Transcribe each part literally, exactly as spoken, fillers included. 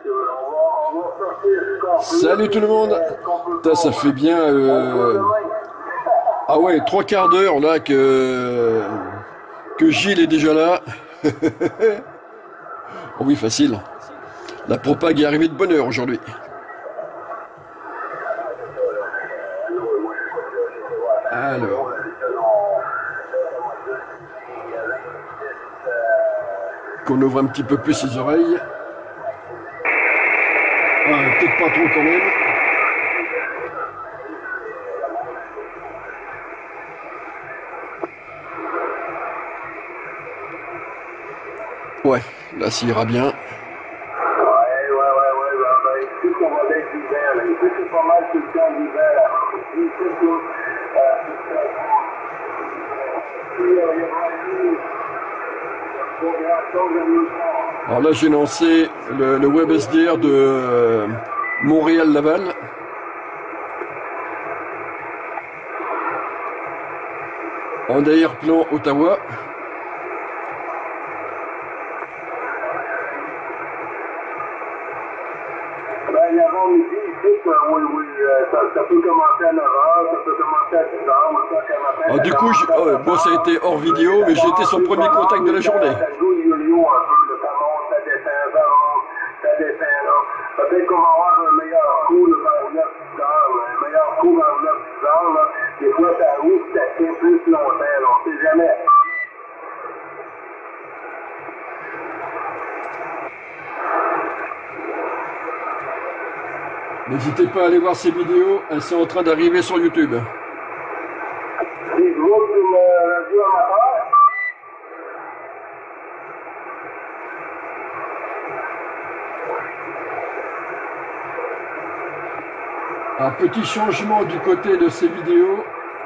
Salut tout le monde. Putain, ça fait bien... Euh... Ah ouais, trois quarts d'heure là que... que Gilles est déjà là. Oh oui, facile. La propague est arrivée de bonne heure aujourd'hui. Alors... Qu'on ouvre un petit peu plus ses oreilles. Ah, peut-être pas trop quand même. Ouais, là ça ira bien. Ouais, ouais, ouais, ouais, ben, ben, ici, on va être l'hiver, là. Ici, c'est pas mal tout le temps l'hiver, là. Ici, c'est tout. Euh, il y a vraiment pour grand-chose à nous faire. Alors là j'ai lancé le, le web S D R de euh, Montréal-Laval. En arrière-plan Ottawa. Ben, l'avant-midi, ici, ça, oui, oui, euh, ça, ça peut commencer à neuf heures, ça peut commencer à dix heures, ou ça, qu'à matin. Alors du coup, je, oh, bon ça a été hors vidéo, mais j'ai été son premier contact de la journée. Ça joue yo-yo un peu, ça monte, ça descend, ça monte, ça descend, là. Peut-être qu'on va avoir un meilleur coup là, vers neuf dix heures, là, un meilleur coup vers neuf dix heures, là. Des fois, ça ouvre, ça tient plus longtemps, là, on sait jamais. N'hésitez pas à aller voir ces vidéos, elles sont en train d'arriver sur YouTube. Des groupes sur le radio amateur. Un petit changement du côté de ces vidéos.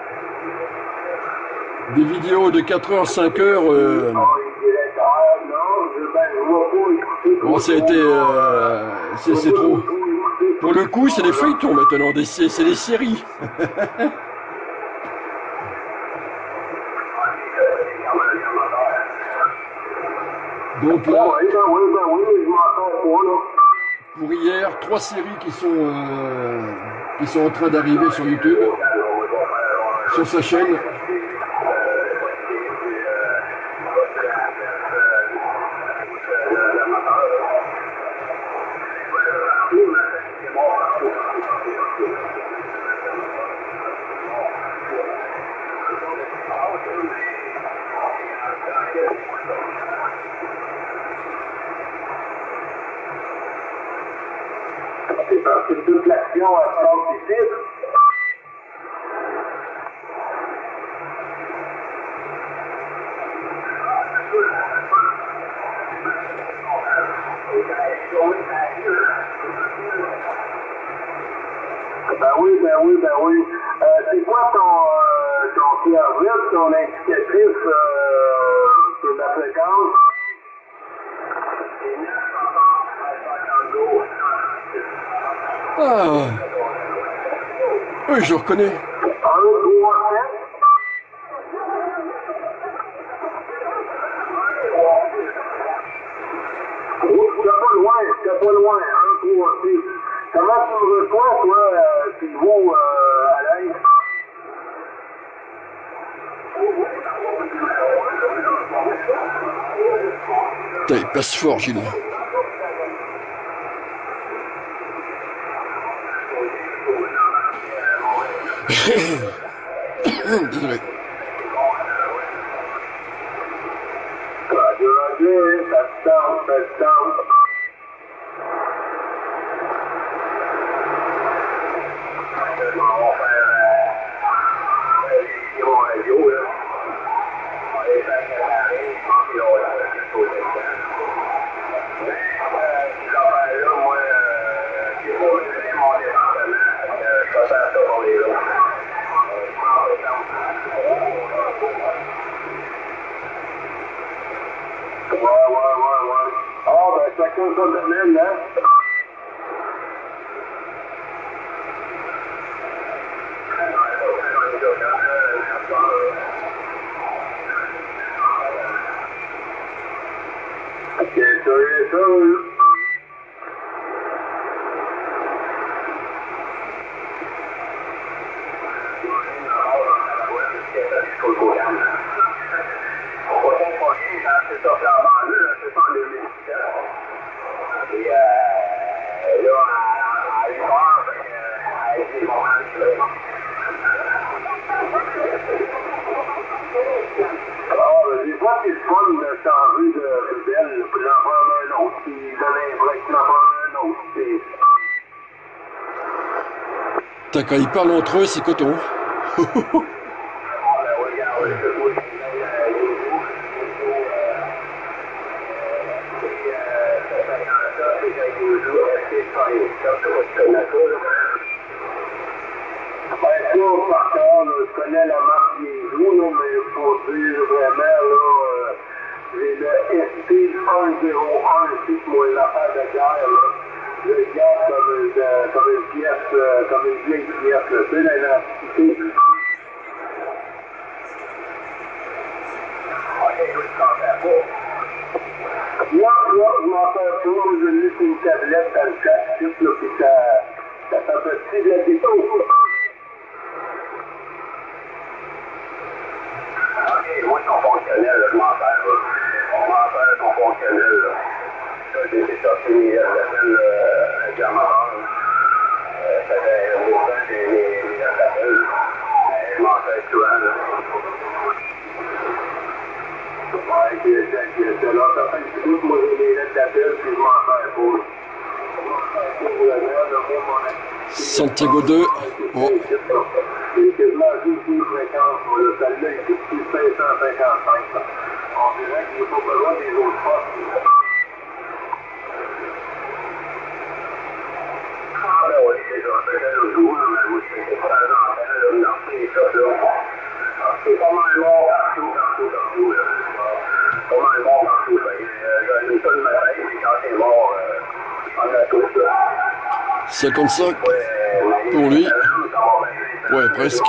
Des vidéos de quatre heures, cinq heures. Euh... Bon, ça a été... Euh... C'est trop. Pour le coup, c'est des feuilletons maintenant, des, c'est des séries. Donc là, pour hier, trois séries qui sont, euh, qui sont en train d'arriver sur YouTube, sur sa chaîne. C'est toute l'action à se passe ici. Ben oui, ben oui, ben oui. Euh, c'est quoi ton, euh, ton service, ton indicatif euh, sur la fréquence? Ah, oui, je reconnais. un, trois, sept. Oh, c'était pas loin, c'était pas loin, un, trois, six. Comment tu me reçois, toi, euh, si vous, euh, à l'aide? Putain, il passe fort, Gilles. Désolé. Roger, Roger, ça se tente, ça se tente. On va faire euh, l'émission radio, là. On va les faire préparer, puis on va faire tout au début. Mais, euh, ces affaires-là, moi, euh, c'est pas vraiment mon département. Euh, je vais faire ça pour les autres. Ouais, ouais, ouais, ouais. Ah, ben, chacun son domaine, hein? Ok, sûr, sûr. Putain, quand ils parlent entre eux, c'est coton. Par contre, je connais la marque des joues, là, mais il faut dire vraiment, là, euh, j'ai le S T un zéro un ici, moi, l'affaire de guerre, là. Je le garde comme une, euh, comme une pièce, euh, comme une vieille pièce, là, tu sais, l'identité. Moi, là, je m'en sers pas, moi, je l'ai sur une tablette dans le chat, là, puis ça, ça fait un petit de la déto. Ok, moi, ton fonctionnel, là, je m'en sers, là. On m'en sert ton fonctionnel, là. Ça, j'ai été chercher mes appels, euh, diamants. Ça fait longtemps que j'ai mes appels. Je m'en sers souvent, là. Ouais, c'est c'est là, ça fait un petit bout que moi, j'ai des lettres d'appel, puis je m'en sers pas. Santiago deux. Oh. C'est quasiment juste deux fréquences. Celle-là est tout petit cinq cent cinquante-cinq. On dirait qu'il n'y a pas besoin des autres postes. Ah ben oui, c'est ça. C'est le jour, mais oui, c'est pas la antenne, là, dans ces choses-là. C'est pas mal mort partout, partout, partout, là. Pas mal mort partout. J'ai une seule matin, puis quand c'est mort, on a tous, là. cinquante-cinq pour lui. Ouais, presque.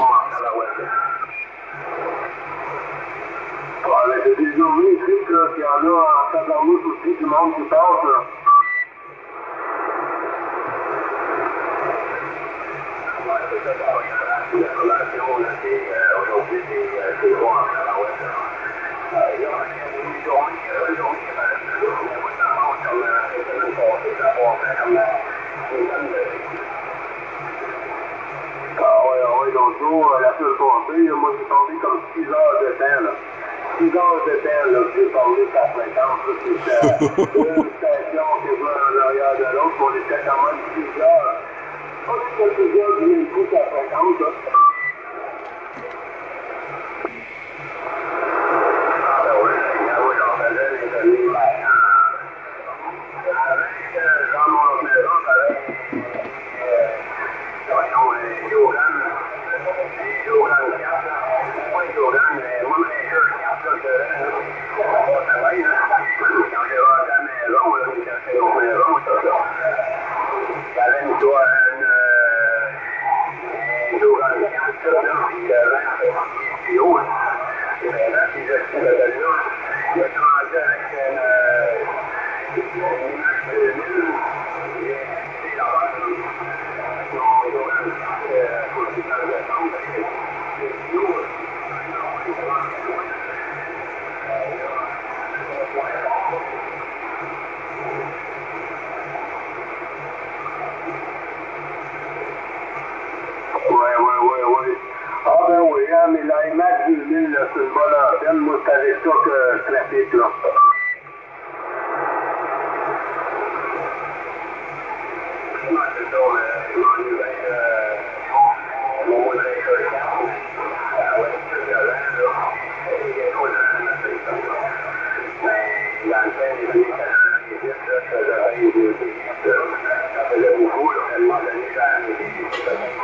Ouais, mais c'est des journées ici, là, qu'il y en a en Saint-Armous aussi, du monde qui passe, là. Ouais, c'est ça, ça va. La relation, là, c'est, euh, aujourd'hui, c'est, euh, c'est bon en Saint-Armous, là. Il y a une journée, une journée, ben, moi, ça monte comme, euh, la semaine passée, ça passait comme, euh, une tonne de... Ah ouais, ah ouais, l'autre jour, la semaine passée, moi j'ai parlé comme six heures de temps, là. six heures de temps, là, j'ai parlé sa fréquence, là, c'était une station qui est en arrière de l'autre, on était quand même six heures. Pas quelques heures du même coup sa fréquence, là. Ah ben oui, moi j'en faisais les données, ben, avec Jean Montaison, avec voyons, les Yogan, les Yogan quatre, pas les Yogan, mais moi, les jeux quatre, là, je ça travaille, là. Quand j'ai rentré à la maison, là, j'ai cherché une autre maison, ça, là. J'avais une douane, une Yogan quatre, là, puis avant, j'avais pas bien plus haut, là. Et maintenant, si je suis là, je suis rendu avec une image deux mille, et c'est la base, ouais, ouais, ouais, ouais. Ah ben oui, hein, mais la M A X deux mille, là, c'est une bonne antenne. Moi, c'est avec ça que je trafique, là. Ouais, c'est ça, mais je m'en ai bien, euh, mon mot de l'école quatre, ah ouais, c'est violent, là. Et il y a trop de gens, c'est ça. Mais dans le temps, les années quatre-vingt-dix, là, je faisais bien deux P S, ça faisait beaucoup, là. À un moment donné, j'ai arrêté, j'ai peut-être,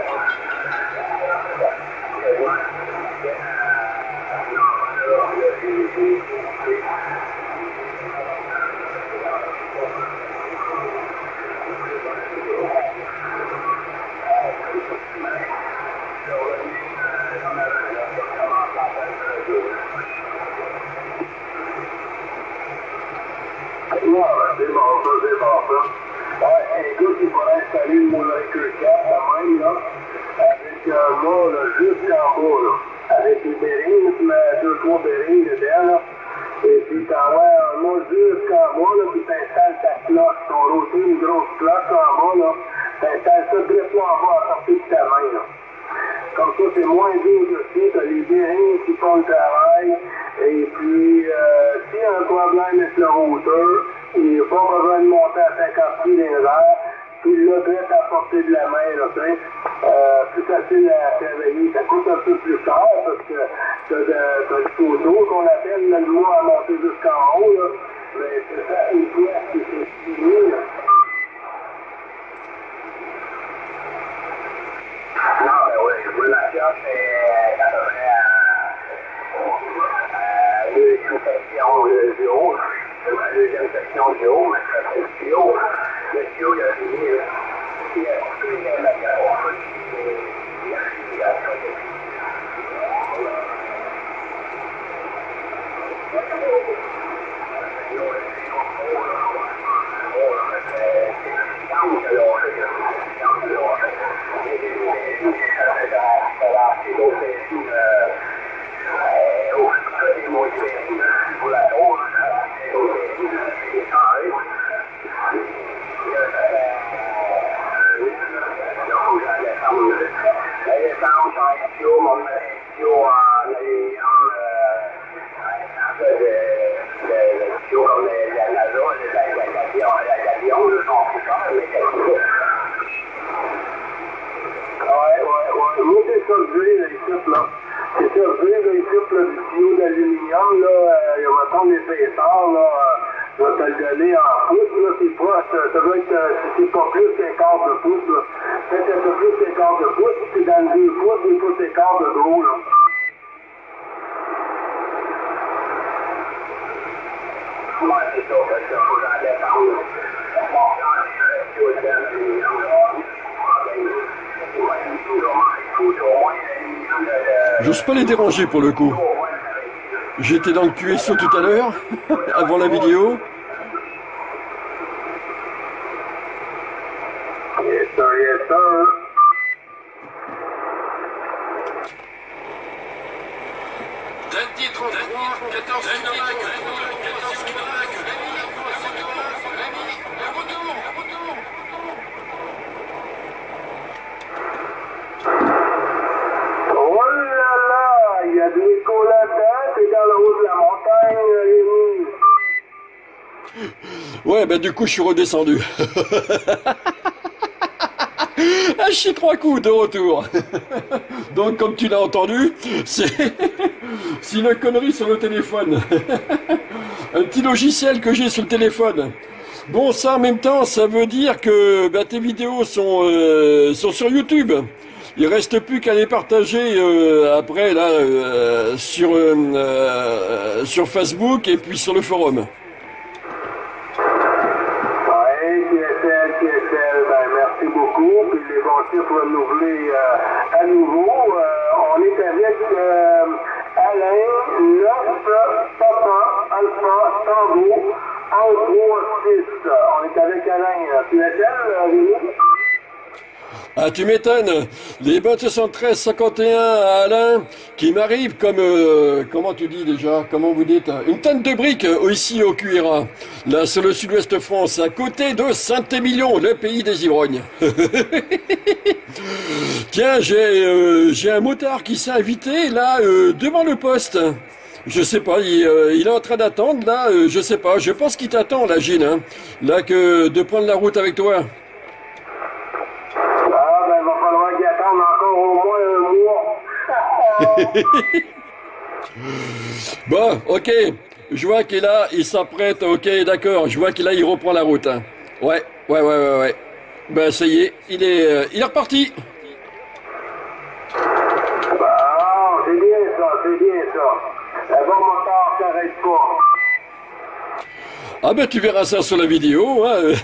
quasiment, non, là, j'ai, j'ai, c'est bon, ça, c'est bon, ça. Ouais, écoute, il faudrait installer le Moonraker quatre, quand même, là, avec un mât, là, jusqu'en bas, là, avec les bearings, tu mets deux, trois bearings dedans, là, et puis t'envoies un mât jusqu'en bas, là, puis t'installes ta cloche, ton routier, une grosse cloche en bas, là, t'installes ça direct là en bas à sortir de ta main, là. Comme ça, c'est moins dur dessus, t'as les bearings qui font le travail, et puis, euh, s'il y a un problème avec le routeur, il n'y a pas besoin de monter à cinquante pieds dans les airs, Puis là, direct à portée de la main, là, tu sais, euh, plus facile à travailler. Ça coûte un peu plus cher parce que t'as de- t'as le photo qu'on appelle, là, le mois à monter jusqu'en haut, là. Mais c'est ça, une pièce qui s'est finie, là. Non, ben oui, je vous l'assure, c'est à peu près à la deuxième section de- du haut. C'est la deuxième section du haut, mais ça c'est le tuyau. Le tuyau, il a fini, là. Il a pris la matière, il a fini à ça depuis. J'ose pas les déranger pour le coup. J'étais dans le Q S O tout à l'heure, avant la vidéo. Yes, sir, yes, sir. Dundee trente-trois, quatorze kilomètres. quatorze kilomètres. Retour, retour. Oh là là, il y a de l'écho là-dedans, c'est dans le haut de la montagne, Rémi. Ouais, bah du coup, je suis redescendu. Ah, je suis trois coups de retour. Donc, comme tu l'as entendu, c'est c'est une connerie sur le téléphone. Un petit logiciel que j'ai sur le téléphone. Bon, ça en même temps, ça veut dire que bah, tes vidéos sont, euh, sont sur YouTube. Il reste plus qu'à les partager euh, après là euh, sur euh, euh, sur Facebook et puis sur le forum. Ouais, T S L, T S L, ben merci beaucoup. Puis les bons chiffres renouvelés euh, à nouveau. Euh, on est avec euh, Alain, neuf, Papa, Alpha, Tango, un, trois, six. On est avec Alain. T S L, Rémi? Ah, tu m'étonnes. Les bonnes soixante-treize cinquante et un à Alain, qui m'arrivent comme, euh, comment tu dis déjà, comment vous dites, une tonne de briques euh, ici au Q R A, là sur le sud-ouest de France, à côté de Saint-Émilion, le pays des ivrognes. Tiens, j'ai euh, j'ai un motard qui s'est invité là euh, devant le poste. Je sais pas, il, euh, il est en train d'attendre là, euh, je sais pas, je pense qu'il t'attend là, Gilles, hein, là que de prendre la route avec toi. Ah, ben, il va falloir qu'il attende encore au moins un mois. Bon, ok, je vois qu'il a, il s'apprête, ok, d'accord, je vois qu'il a, il reprend la route. Hein. Ouais, ouais, ouais, ouais, ouais. Ben, ça y est, il est, euh, il est reparti. Bon, c'est bien ça, c'est bien ça. La bon moteur s'arrête pas. Ah ben tu verras ça sur la vidéo. Hein.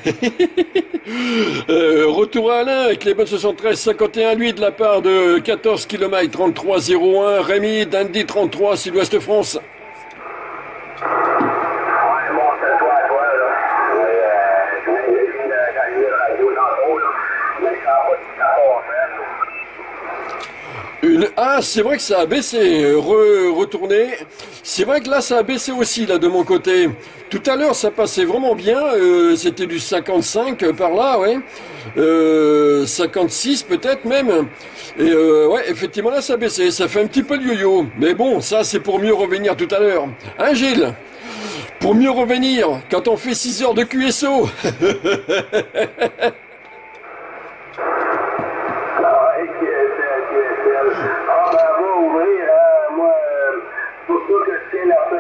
euh, retour à Alain avec les bonnes soixante-treize cinquante et un, lui de la part de quatorze kilomètres trente-trois zéro un, Rémi, Dundee trente-trois, Sud-Ouest France. Ouais, bon, c'est toi, toi, là. Oui, euh, je viens de finir d'allumer la radio tantôt, là. Mais ça va, ça va faire. Une... Ah, c'est vrai que ça a baissé, euh, re... retourné. C'est vrai que là, ça a baissé aussi, là, de mon côté. Tout à l'heure, ça passait vraiment bien. Euh, c'était du cinquante-cinq euh, par là, ouais. Euh, cinquante-six peut-être même. Et euh, ouais, effectivement, là, ça a baissé. Ça fait un petit peu de yo-yo. Mais bon, ça, c'est pour mieux revenir tout à l'heure. Hein, Gilles? Pour mieux revenir quand on fait six heures de Q S O.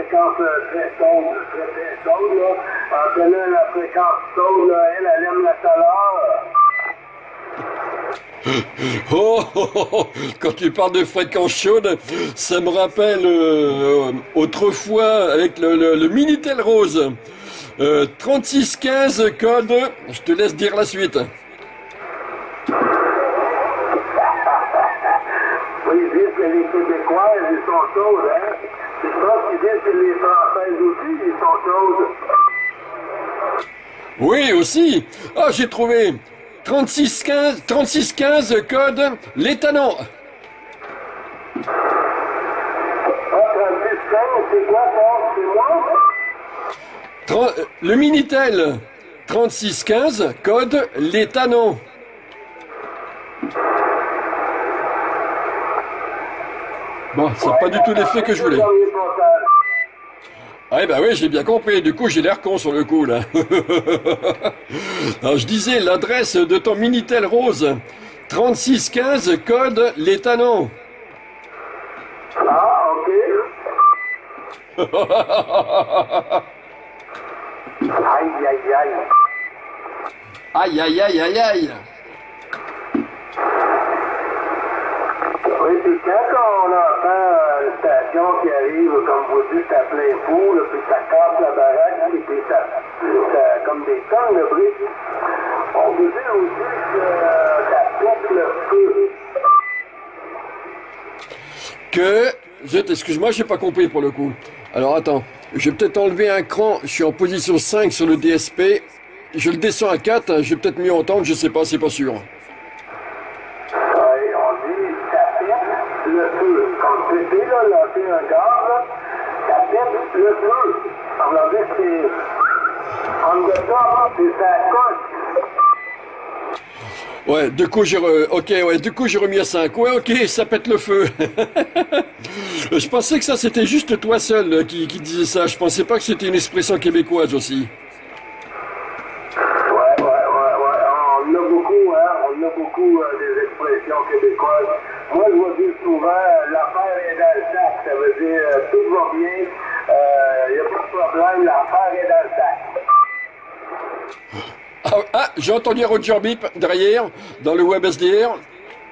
fréquence euh, très chaude, très très chaude, là. En tenant la fréquence chaude, là, elle, elle aime la chaleur. Oh, oh, oh, oh, quand tu parles de fréquence chaude, ça me rappelle euh, autrefois avec le, le, le Minitel Rose. Euh, trente-six quinze code, je te laisse dire la suite. Oui, ils disent que les Québécois, ils sont chauds, hein. Je pense qu'ils disent que les Françaises aussi, ils sont chaudes. Oui, aussi. Ah, j'ai trouvé. trente-six quinze, trente-six quinze code, l'étanon. Ah, trente-six quinze, c'est quoi ça? C'est moi? Tren- Le Minitel trente-six quinze, code l'étanon. Bon, ça n'a pas du tout l'effet que je voulais. Ah, bah oui, j'ai bien compris. Du coup, j'ai l'air con sur le coup, là. Alors, je disais l'adresse de ton Minitel Rose. trente-six quinze, code l'étanon. Ah, ok. Aïe, aïe, aïe. Aïe, aïe, aïe, aïe, aïe. Oui, puis quand on entend euh, une station qui arrive, comme vous dites, à plein fou, là, puis ça casse la baraque, et puis ça, ça comme des tonnes de briques, on vous dit aussi que euh, ça pique le feu. Que... Zut, excuse-moi, j'ai pas compris pour le coup. Alors, attends. Je vais peut-être enlever un cran. Je suis en position cinq sur le D S P. Je le descends à quatre. Je vais peut-être mieux entendre. Je sais pas, c'est pas sûr. Oui, on dit ça pique le feu. Comme c'était, là, lancer un gaz, là, ça pique le feu. On va dire que c'est... En de ça, c'est ça coche. Ouais, du coup, j'ai re... ok, ouais, du coup, j'ai remis à cinq. Ouais, ok, ça pète le feu. Je pensais que ça, c'était juste toi seul euh, qui, qui disais ça. Je pensais pas que c'était une expression québécoise aussi. Ouais, ouais, ouais, ouais. On en a beaucoup, hein. On a beaucoup euh, des expressions québécoises. Moi, je vois dire souvent, euh, l'affaire est dans le sac. Ça veut dire, euh, tout va bien, il n'y a pas de problème, l'affaire est dans le sac. Ah, ah, j'ai entendu un Roger Bip derrière, dans le web S D R.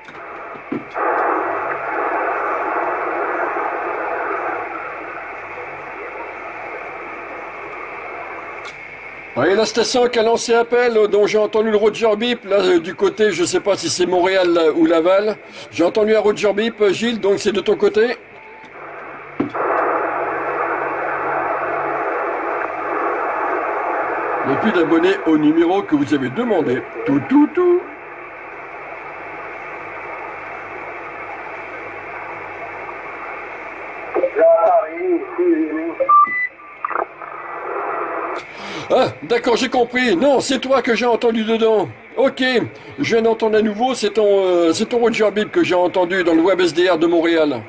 Oui, la station qui a lancé appel, euh, dont j'ai entendu le Roger Bip, là, euh, du côté, je sais pas si c'est Montréal là, ou Laval. J'ai entendu un Roger Bip, euh, Gilles, donc c'est de ton côté? Il n'y a plus d'abonnés au numéro que vous avez demandé. Tout, tout, tout. J'entends rien ici, Rémi. Ah, d'accord, j'ai compris. Non, c'est toi que j'ai entendu dedans. Ok, je viens d'entendre à nouveau, c'est ton, euh, c'est ton Roger Bip que j'ai entendu dans le web S D R de Montréal.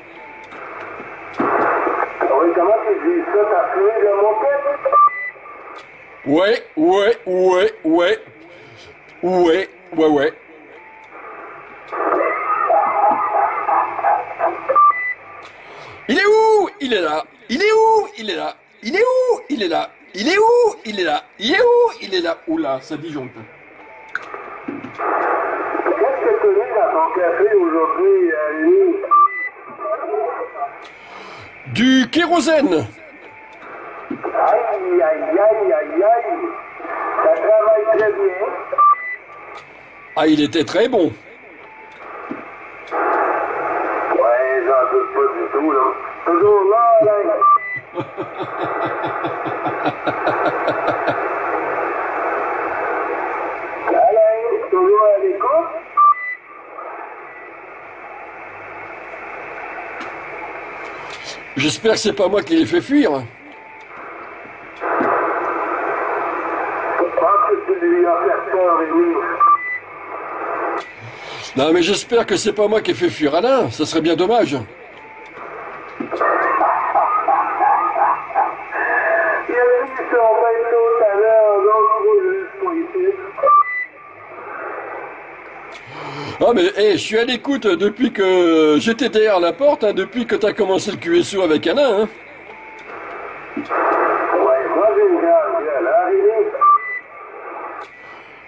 Oui, comment tu dis ça? T'as fait le moquette? Ouais, ouais, ouais, ouais. Ouais, ouais, ouais. Il est où? Il est là. Il est où? Il est là. Il est où? Il est là. Il est où? Il est là. Il est où? Il est là. Oula, ça disjoncte. Qu'est-ce que tu mets dans ton café aujourd'hui, euh, Rémi? Du kérosène. Aïe, aïe, aïe, aïe, aïe. Ça travaille très bien. Ah, il était très bon. Ouais, j'en doute pas du tout, là. Toujours là, Alain. Alain, toujours à l'écoute? J'espère que c'est pas moi qui les fait fuir. Je pense que tu lui as fait peur, Rémi. Non, mais j'espère que c'est pas moi qui ai fait fuir Alain. Ça serait bien dommage. Il a dit son bête tout à l'heure, donc il faut juste pour ici. Ah, mais hey, je suis à l'écoute depuis que j'étais derrière la porte, hein, depuis que t'as commencé le Q S O avec Alain. Hein.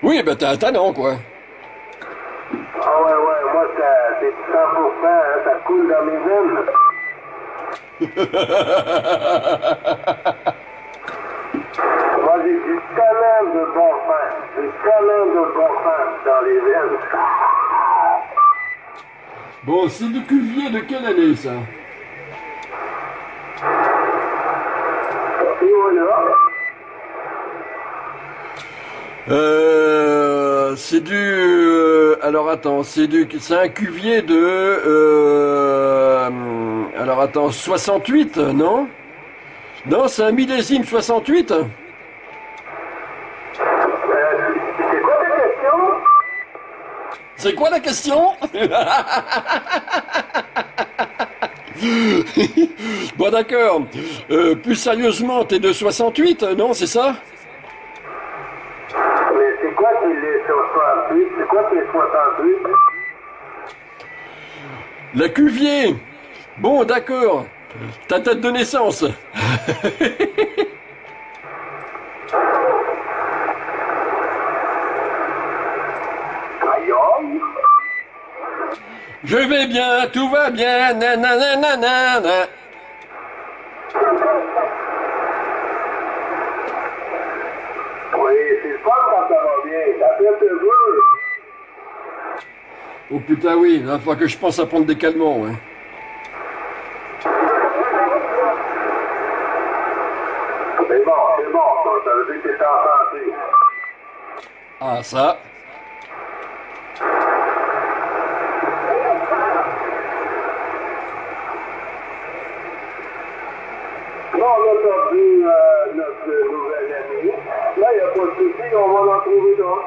Oui, ben t'as un talent, quoi. Ah ouais, ouais, moi, ça- c'est cent pour cent, hein, ça coule dans mes veines. Moi, j'ai du talent de bon sens. Du talent de bon sens dans les veines. Bon, c'est du Cuvier de quelle année, ça? Et voilà. Euh, c'est du... euh, alors attends, c'est du... C'est un Cuvier de... euh, alors attends, soixante-huit, non? Non, c'est un millésime soixante-huit? Euh, c'est quoi ta question? C'est quoi la question? Bon d'accord. Euh, plus sérieusement, t'es de soixante-huit, non, c'est ça? Mais c'est quoi qui est soixante-huit? C'est quoi qui est soixante-huit? La Cuvier. Bon d'accord. Ta date de naissance. Aïe aïe. Je vais bien, tout va bien, nananana. Oui, c'est le fun quand ça va bien. Ça fait plaisir. Oh putain oui, il va falloir que je pense à prendre des calmants, ouais. C'est bon, c'est bon, ça. Ça veut dire que t'es en santé. Ah ça. Là, on a perdu euh, notre nouvelle amie. Là, il n'y a pas de souci, on va l'en trouver d'autres.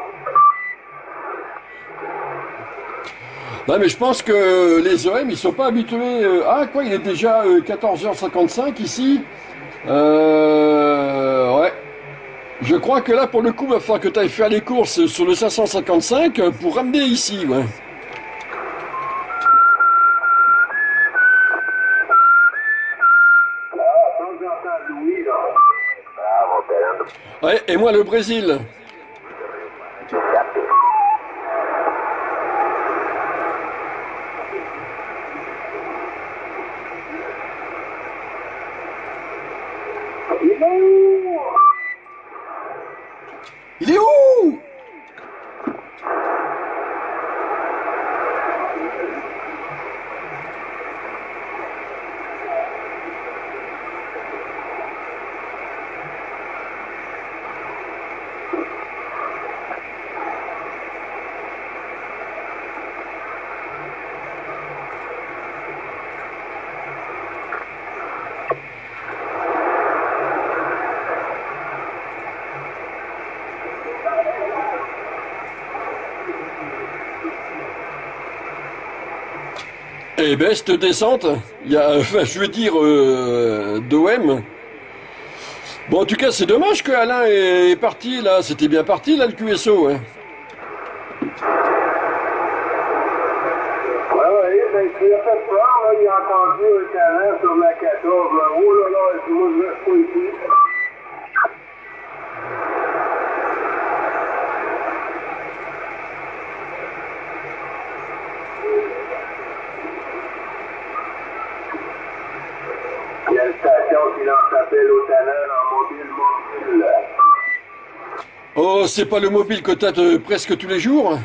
Non mais je pense que les O M ils sont pas habitués. euh, Ah quoi, il est déjà euh, quatorze heures cinquante-cinq ici. Euh... Ouais. Je crois que là pour le coup il va falloir que tu ailles faire les courses sur le cinq cent cinquante-cinq pour ramener ici, ouais. Ah, ça, j'entends Louis, là. Ah, mon père. Ouais, et moi le Brésil. Il est où? Il est où? Eh ben, cette descente, il y a, enfin, je veux dire, euh, d'O M. Bon, en tout cas, c'est dommage que Alain est, est parti, là. C'était bien parti, là, le Q S O, hein. Ouais, ouais, ben, tu as fait peur, là. Il a entendu un talent sur la quatorze, là. Oh là là, moi, je reste pas ici. Il y a une station qui lance appel au talent en mobile mobile. Oh, c'est pas le mobile que t'as de presque tous les jours?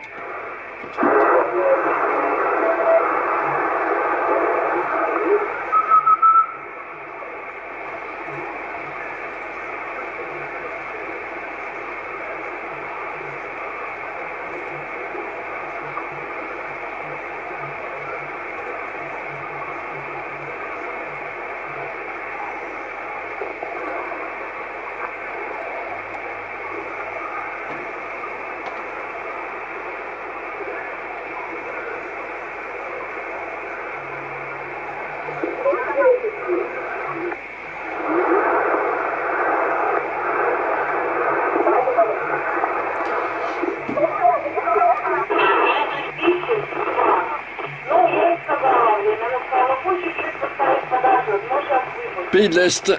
Pays de l'Est.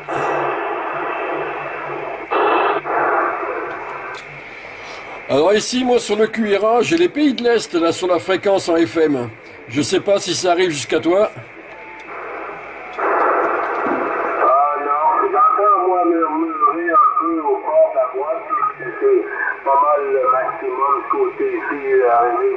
Alors ici, moi, sur le Q R A, j'ai les pays de l'Est, là, sur la fréquence en F M. Je sais pas si ça arrive jusqu'à toi. Ah non, j'entends moi murmurer un peu au fond de la boîte, puis c'est pas mal le maximum côté ici arrivé.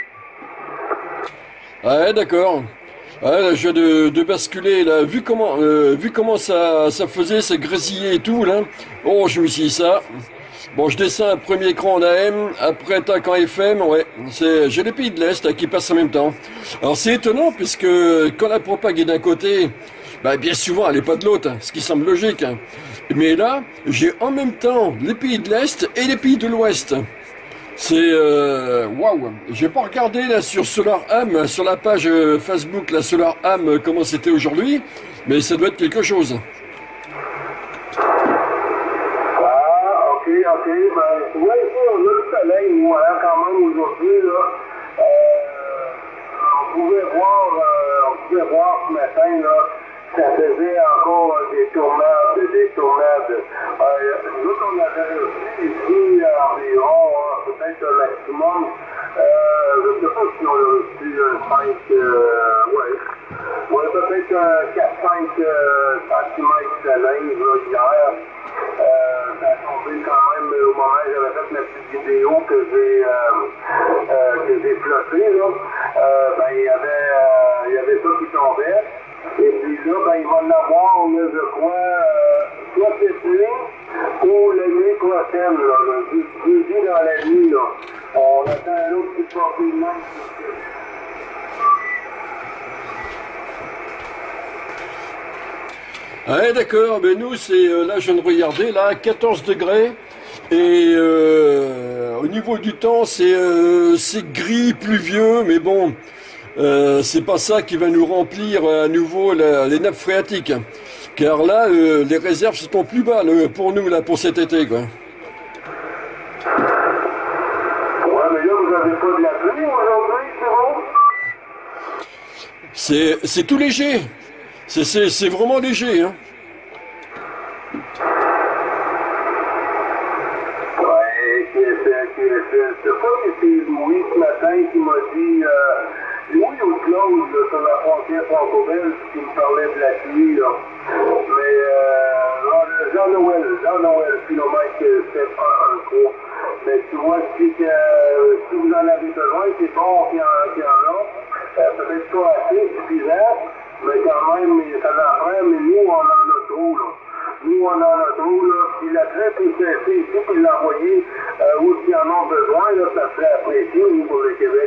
Ah ouais, d'accord. Ouais, là, je viens de, de basculer, là. Vu comment, euh, vu comment ça, ça faisait, ça grésillait et tout, là. Oh, je me suis dit ça. Bon, je descends un premier écran en A M, après tac en F M, ouais. C'est, j'ai les pays de l'Est là, qui passent en même temps. Alors c'est étonnant, puisque quand la propague est d'un côté, bah, bien souvent elle n'est pas de l'autre, hein, ce qui semble logique. Hein. Mais là, j'ai en même temps les pays de l'Est et les pays de l'Ouest. C'est euh, waouh. J'ai pas regardé là sur SolarAm, sur la page euh, Facebook, la SolarAm, euh, comment c'était aujourd'hui, mais ça doit être quelque chose. Ah, ok, ok, ben, ouais, ici, on a le soleil, nous, hein, quand même, aujourd'hui, là. Euh, on pouvait voir, euh, on pouvait voir ce matin, là, ça faisait encore euh, des tournades, des tournades. Euh, nous, on avait réussi ici à environ, hein, peut-être un maximum, euh, je ne sais pas si on a reçu un cinq, euh, ouais, ouais, peut-être un quatre cinq euh, centimètres de neige, là, hier. Euh, ça a tombé quand même au moment où j'avais fait ma petite vidéo que j'ai euh, euh, que j'ai flottée, là. Euh, ben, il y avait, euh, il y avait ça qui tombait. Et puis là, ben, il va en avoir, là, je crois, euh, soit cette nuit ou la nuit prochaine, là, le jeudi dans la nuit, là. On attend un autre petit porté-de-main. Ouais, d'accord, mais nous, c'est euh, là, je viens de regarder, là, quatorze degrés. Et euh, au niveau du temps, c'est euh, c'est gris, pluvieux, mais bon, euh, c'est pas ça qui va nous remplir à nouveau la- les nappes phréatiques. Car là, euh, les réserves sont plus bas là, pour nous, là, pour cet été, quoi. Ouais, mais là, vous n'avez pas de la pluie aujourd'hui, c'est bon? C'est c'est tout léger. C'est c'est- c'est vraiment léger, hein. Ouais, qui est- qui est- c'est c'est pas que c'est Louis ce matin qui m'a dit, euh, Louis ou Claude, là, sur la frontière franco-belge, qui me parlait de la pluie, là. Mais, euh, Jean-Noël, Jean-Noël, kilomètre, c'est pas un coup. Mais tu vois, si, que, si vous en avez besoin, c'est bon qu'il y en, qu'il y en a. Euh, peut-être pas assez suffisant, mais quand même, ça en prend, mais nous, on en a trop, là. Nous, on en a trop, là. Si la traite est cessée ici, puis l'envoyer euh, où ils en ont besoin, là, ça serait apprécié, nous, pour le Québec.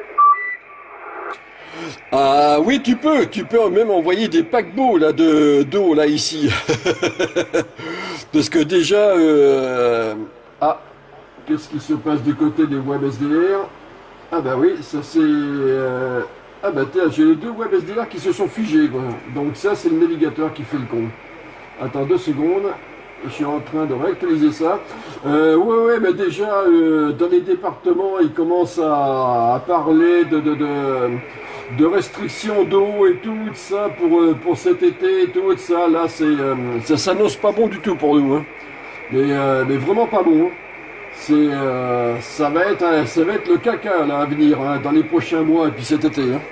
Ah oui, tu peux, tu peux même envoyer des paquebots là de d'eau là ici. Parce que déjà, euh, ah, qu'est-ce qui se passe du côté des web S D R? Ah bah oui, ça c'est, euh, ah bah tiens, j'ai les deux web S D R qui se sont figés quoi. Donc ça c'est le navigateur qui fait le con. Attends deux secondes. Je suis en train de réactualiser ça. Euh, ouais, ouais, mais déjà, euh, dans les départements, ils commencent à, à parler de, de, de, de restrictions d'eau et tout ça pour, euh, pour cet été et tout ça. Là, c'est, euh, ça s'annonce pas bon du tout pour nous. Hein. Mais, euh, mais vraiment pas bon. Hein. C'est, euh, ça va être, un- ça va être le caca là à venir hein, dans les prochains mois et puis cet été. Hein.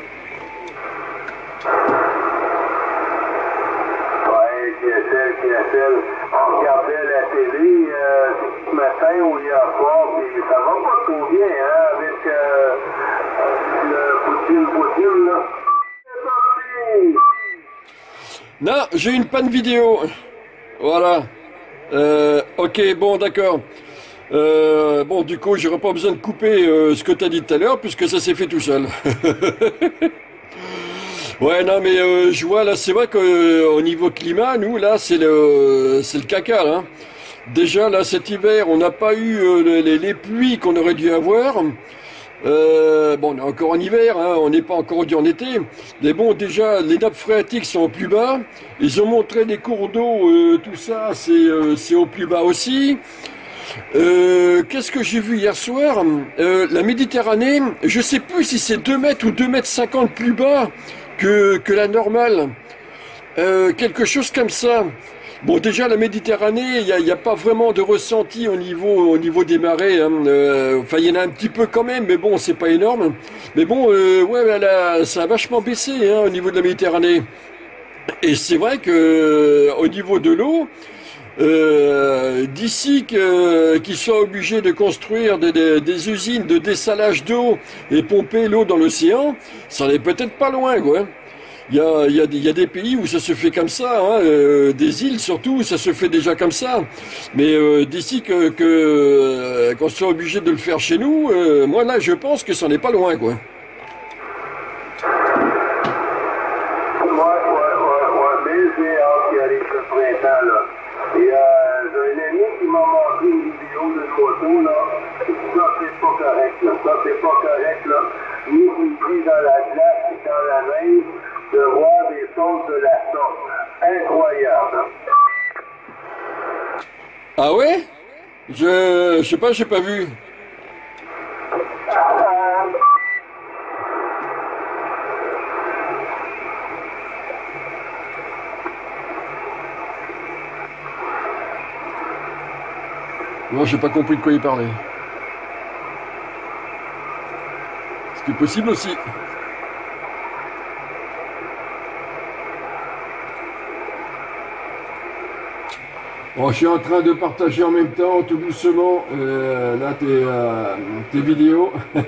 Ouais, T S L, T S L, on regardait la télé euh, ce matin ou hier soir, puis ça va pas trop bien, hein, avec euh, le Poutine, Poutine, là. C'est parti! Non, j'ai une panne vidéo. Voilà. Euh, ok, bon, d'accord. Euh, bon, du coup, j'aurais pas besoin de couper euh, ce que tu as dit tout à l'heure, puisque ça s'est fait tout seul. Ouais, non, mais euh, je vois là, c'est vrai qu'au niveau climat, nous, là, c'est le, c'est le caca, là. Déjà, là, cet hiver, on n'a pas eu euh, les, les pluies qu'on aurait dû avoir. Euh, bon, on est encore en hiver, hein, on n'est pas encore rendu en été. Mais bon, déjà, les nappes phréatiques sont au plus bas. Ils ont montré des cours d'eau, euh, tout ça, c'est euh, c'est au plus bas aussi. Euh, Qu'est-ce que j'ai vu hier soir? Euh, La Méditerranée, je sais plus si c'est deux mètres ou deux mètres cinquante plus bas que, que la normale. Euh, quelque chose comme ça. Bon, déjà, la Méditerranée, il n'y a, il y a pas vraiment de ressenti au niveau, au niveau des marées, hein. Euh, enfin, il y en a un petit peu quand même, mais bon, c'est pas énorme. Mais bon, euh, ouais, elle a- ça a vachement baissé, hein, au niveau de la Méditerranée. Et c'est vrai que euh, au niveau de l'eau, euh, d'ici que- qu'ils soient obligés de construire des, des- des usines de dessalage d'eau et pomper l'eau dans l'océan, ça n'est peut-être pas loin, quoi. Il y a, il y a des il y a des pays où ça se fait comme ça, hein, euh, des îles surtout, ça se fait déjà comme ça. Mais euh, d'ici que, que euh, qu'on soit obligé de le faire chez nous, euh, moi là, je pense que ça n'est pas loin, quoi. Ouais, ouais, ouais, ouais, mais j'ai hâte qu'il arrive ce printemps, là. Et euh, j'ai un ami qui m'a montré une vidéo de photo, là. Ça, c'est pas correct, là. Ça, c'est pas correct, là. Nous, qui pris dans la glace et dans la neige, de voir des choses de la sorte. Incroyable. Ah ouais? Je, je sais pas, j'ai pas vu. Moi, j'ai pas compris de quoi il parlait. C'était possible aussi. Bon, je suis en train de partager en même temps, tout doucement, euh, là, tes, euh, tes vidéos.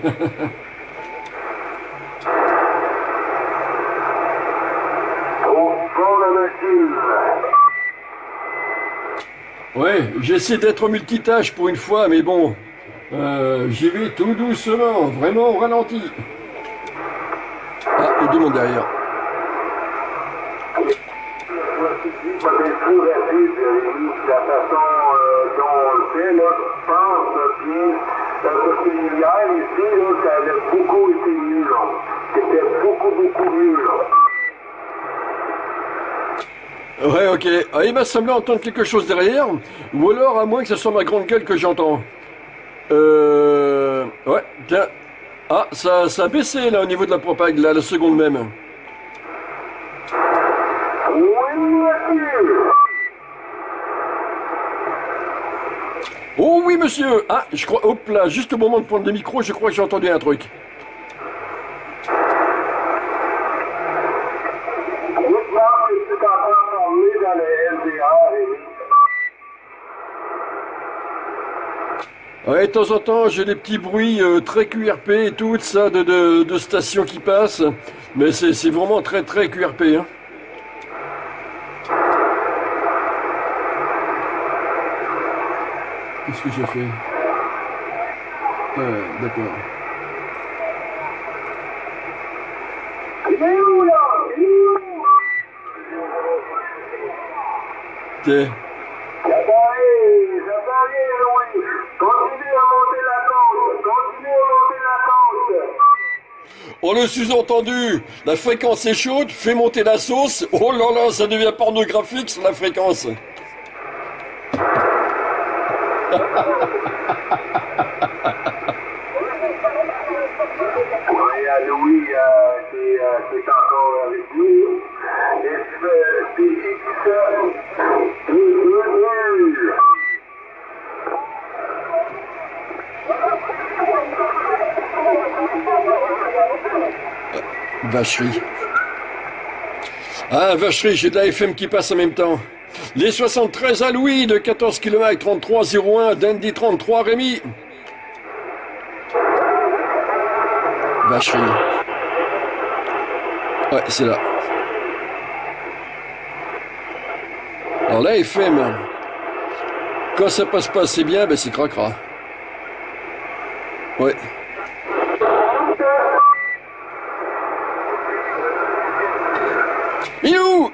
Au fond de la machine. Ouais, j'essaie d'être multitâche pour une fois, mais bon, euh, j'y vais tout doucement, vraiment au ralenti. Ah, il y a du monde derrière. Ça va être plus rapide, Jérémy, la façon euh, dont on le fait, là, je pense, là, puis, euh, parce que hier, ici, là, ça avait beaucoup été mieux, là. C'était beaucoup, beaucoup mieux, là. Ouais, ok. Ah, il m'a semblé entendre quelque chose derrière, ou alors à moins que ce soit ma grande gueule que j'entends. Euh... Ouais, tiens. Ah, ça, ça a baissé là au niveau de la propague, là, la seconde même. Oui, monsieur! Oh oui, monsieur. Ah, je crois... Hop là, juste au moment de prendre le micro, je crois que j'ai entendu un truc. Dites-moi que tu t'entends parler dans le L D R, Rémi. Ouais, de temps en temps, j'ai des petits bruits euh, très Q R P et tout, ça, de, de, de stations qui passent. Mais c'est c'est vraiment très, très Q R P, hein. Qu'est-ce que j'ai fait? Ouais, d'accord. Il est où, là? Il est où? Tiens. J'attends rien, j'attends rien, Louis. Continue à monter la côte. Continue à monter la côte. Oh, le sous-entendu, la fréquence est chaude, fais monter la sauce. Oh là là, ça devient pornographique sur la fréquence. Oui, à Louis, euh, qui, euh, qui est encore avec nous. Et c'est c'est X. Oui, oui, oui. Vacherie. Ah, vacherie, j'ai de la F M qui passe en même temps. Les soixante-treize à Louis de quatorze kilomètres trente-trois zéro un, Dandy trente-trois Rémi. Vacherie. Ouais, c'est là. Alors la F M, quand ça passe pas assez bien, ben c'est cracra. Ouais. Il est où?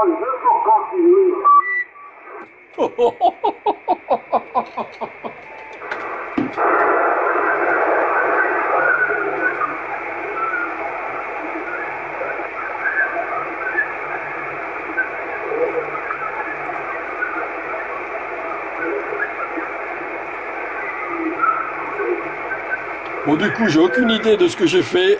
juste pour continuer. Bon, du coup, j'ai aucune idée de ce que j'ai fait.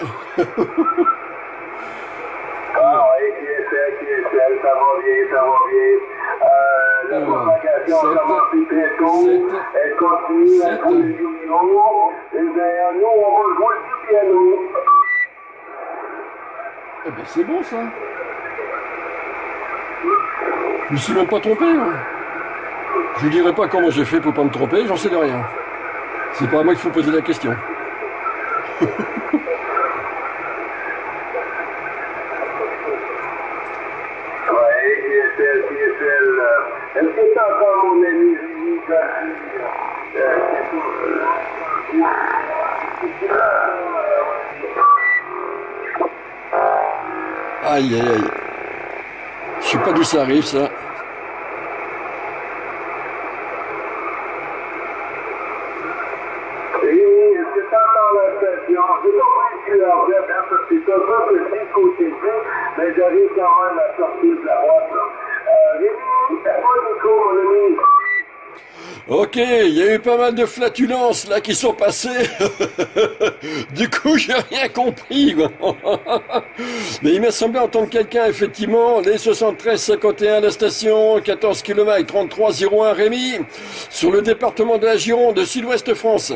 Ah oui, qui est celle, qui est celle, ça va bien, ça va bien. Euh, la Alors, propagation a sept, commencé très tôt, sept, elle continue à sept. jouer le yo-yo, et bien nous, on va jouer du piano. Eh ben, c'est bon, ça. Je me suis même pas trompé, moi. Je vous dirai pas comment j'ai fait pour pas me tromper, j'en sais de rien. C'est pas à moi qu'il faut poser la question. Ouais, qui est celle, qui est celle. euh, Est-ce que c'est encore mon ami Julie Garcia? Euh, c'est tout. Aïe, aïe, aïe. Je sais pas d'où ça arrive, ça. Oui, est-ce que t'entends la station? J'ai pas pris que la regarde, hein, parce que c'est un peu petit côté-ci, mais j'arrive quand même à sortir de la boîte, là. Euh, Rémi, t'as pas Nico, mon ami? Ok, il y a eu pas mal de flatulences là qui sont passées. Du coup, j'ai rien compris, quoi. Mais il m'a semblé entendre quelqu'un, effectivement, les soixante-treize cinquante et un la station, quatorze kilomètres trente-trois zéro un Rémi, sur le département de la Gironde, Sud-Ouest France.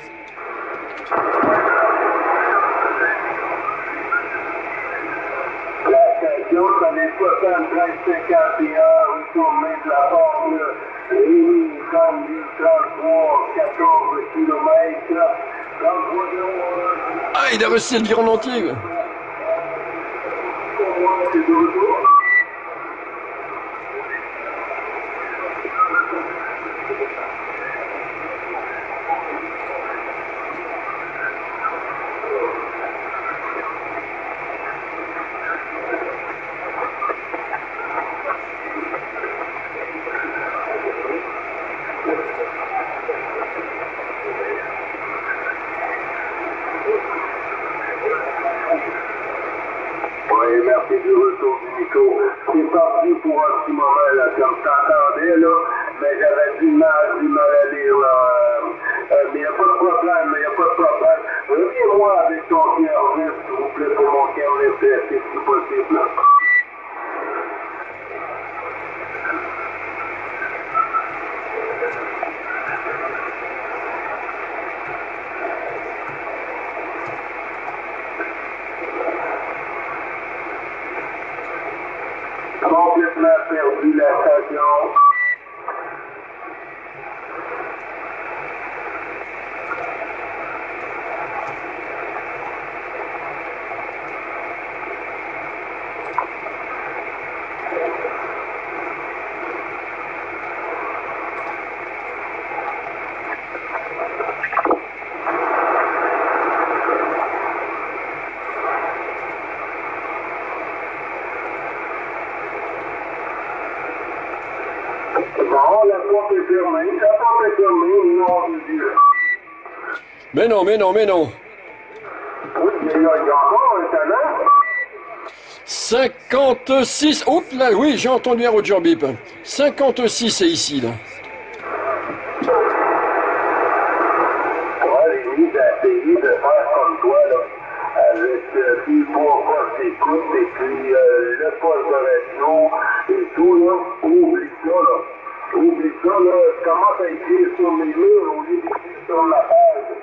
La station, ça est soixante-treize cinquante et un, retourner de la forme, Rémi, trente-deux, trente-trois, quatorze kilomètres, trente-trois zéro un. Ah, il a réussi à le dire en entier, quoi. C'est de retour. Oui, merci du retour du micro. C'est parti pour un petit moment, là, comme t'entendais, là, mais j'avais du mal, du mal à lire, là. Euh, mais il n'y a pas de problème, il n'y a pas de problème. Reviens-moi avec ton service, s'il vous plaît, pour mon carnet de test, si possible. Complètement perdu la station. Bon, la porte est fermée, la porte est fermée, nom de Dieu. Mais non, mais non, mais non. Oui, mais il y a il y a encore un talent. cinquante-six. Oups là, oui, j'ai entendu un Roger Bip. cinquante-six, c'est ici, là. Ouais, Rémi, j'ai essayé de faire comme toi, là, avec euh, deux, trois postes d'écoute, et puis euh, le poste de radio, et tout, là. Oublie ça, là. Oublie ça, là. Je commence à écrire sur mes murs au lieu d'écrire sur la page.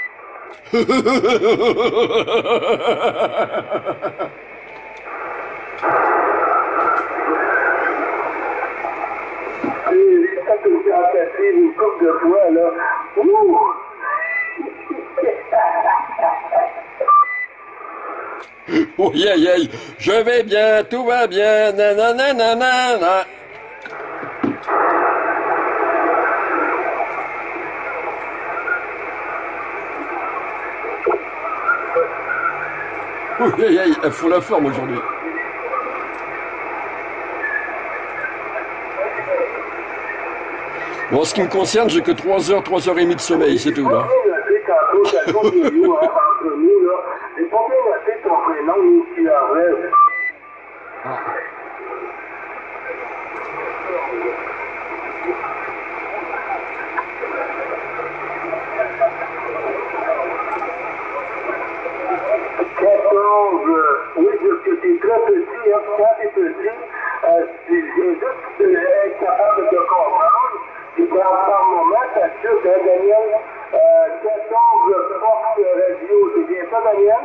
Et j'ai fait une tentative une couple de fois, là. Ouh! Oui, aïe, aïe, je vais bien, tout va bien, nanana, nanana. Oui, aïe, aïe, elle fout la forme aujourd'hui. Bon, en ce qui me concerne, j'ai que trois heures, trois heures trente de sommeil, c'est tout, là. J'ai pas bien noté tantôt, tantôt, de nous, hein, entre nous, là. J'ai pas bien noté ton prénom, Nicky Harvey. quatorze, euh, oui, parce que t'es très petit, hein, quand t'es petit, euh, tu viens juste euh, être capable de te comprendre, puis dans par moment, ça chute, hein, Daniel, euh, quatorze portes radio, c'est bien ça, Daniel?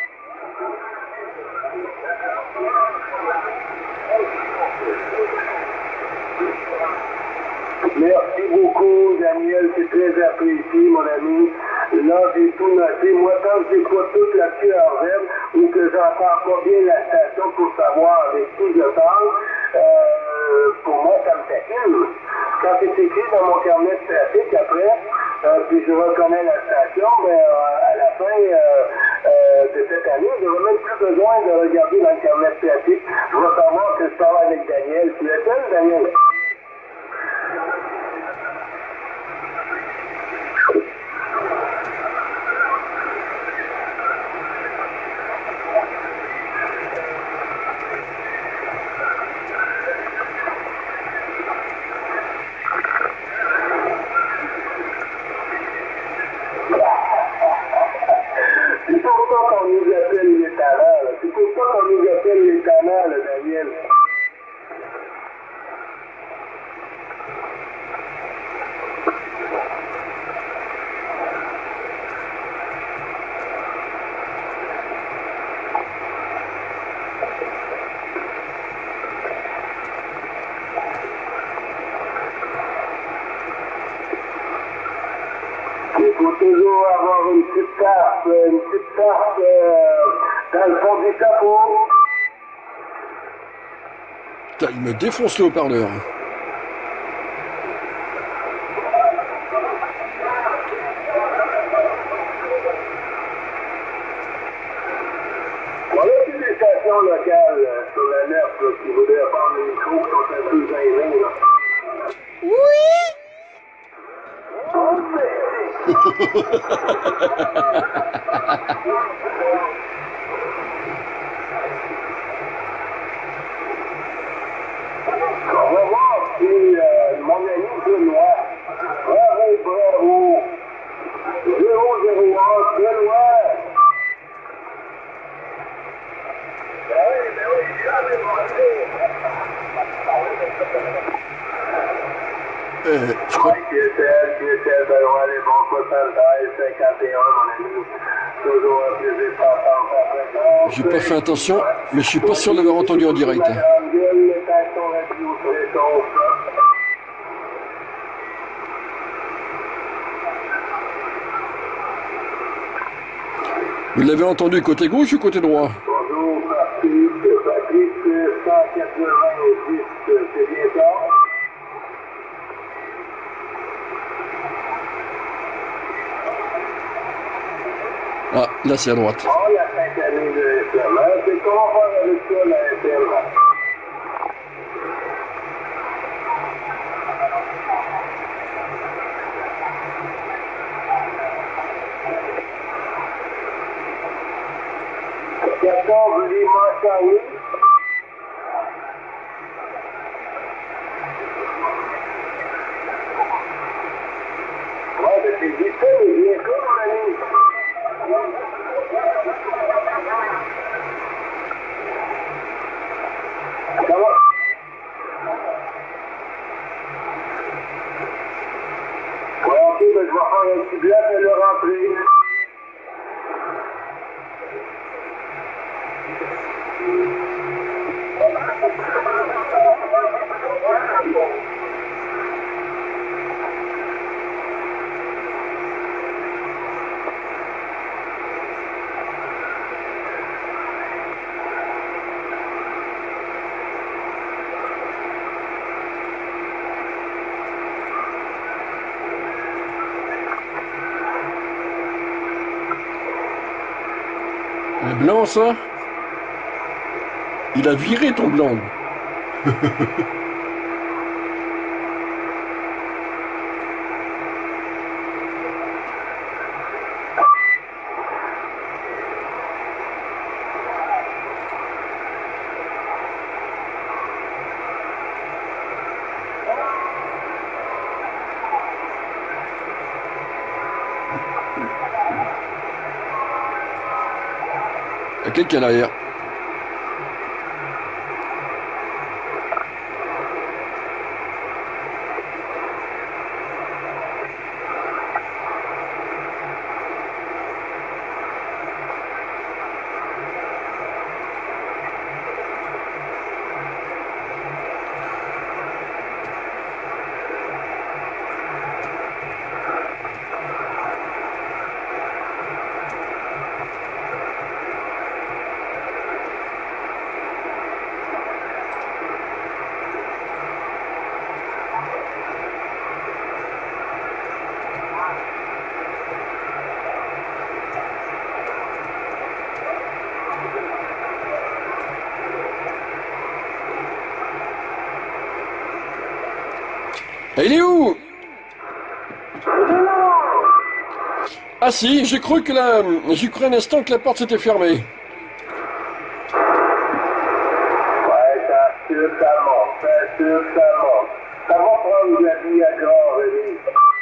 Merci beaucoup, Daniel, c'est très apprécié, mon ami. Là, j'ai tout noté. Moi, quand je n'écoute toute la Q R M ou que j'entends pas bien la station pour savoir avec qui je parle, euh, pour moi, ça me fatigume. Quand c'est écrit dans mon carnet de trafic, après, euh, puis je reconnais la station, mais euh, à la fin euh, euh, de cette année, je n'aurai même plus besoin de regarder dans le carnet de trafic. Je vais savoir que je parle avec Daniel. Tu es seul, Daniel? C'est pour ça qu'on nous appelle les talents, là. C'est pour ça qu'on nous appelle les talents, là, Daniel. Il faut toujours avoir une petite tarte, une petite tarte euh, dans le fond du chapeau. Putain, il me défonce le haut-parleur. Voilà toutes les stations locales euh, sur la neuf là, qui voudraient prendre le micro, qui sont un peu gênés, là. Oh, on va voir si euh, mon ami Benoît, bravo, bravo, zéro zéro un, Benoît. Ben oui, ben oui, jamais manqué. Euh, je crois... Ouais, Q S L, Q S L, Benoît, les bons soixante-treize, cinquante et un, mon ami. Toujours un plaisir de t'entendre en fréquence. J'ai pas fait attention, mais je suis pas sûr de l'avoir entendu en direct. La grande gueule, les stations radio, c'est ton ça. Vous l'avez entendu côté gauche ou côté droit? Bonjour, Patrick. Patrick, cent quatre-vingt-dix, c'est bien ça? Ah, là c'est à droite. Bon, la cinq années de S M, hein? C'est comment faire avec ça, la S M? quatorze Lima Charlie. Ouais, ben c'est vite fait, mais bien fait, mon ami. Comment? Ouais, ok, ben je vais faire un petit bloc et le rentrer. Un blanc, ça? Il a viré ton blanc. quelqu'un derrière. Il est où? Ah si, j'ai cru que la... J'ai cru un instant que la porte s'était fermée. Ouais, ça sûr que ça monte, c'est sûr que ça monte. Ça va prendre de la Viagra, Rémi.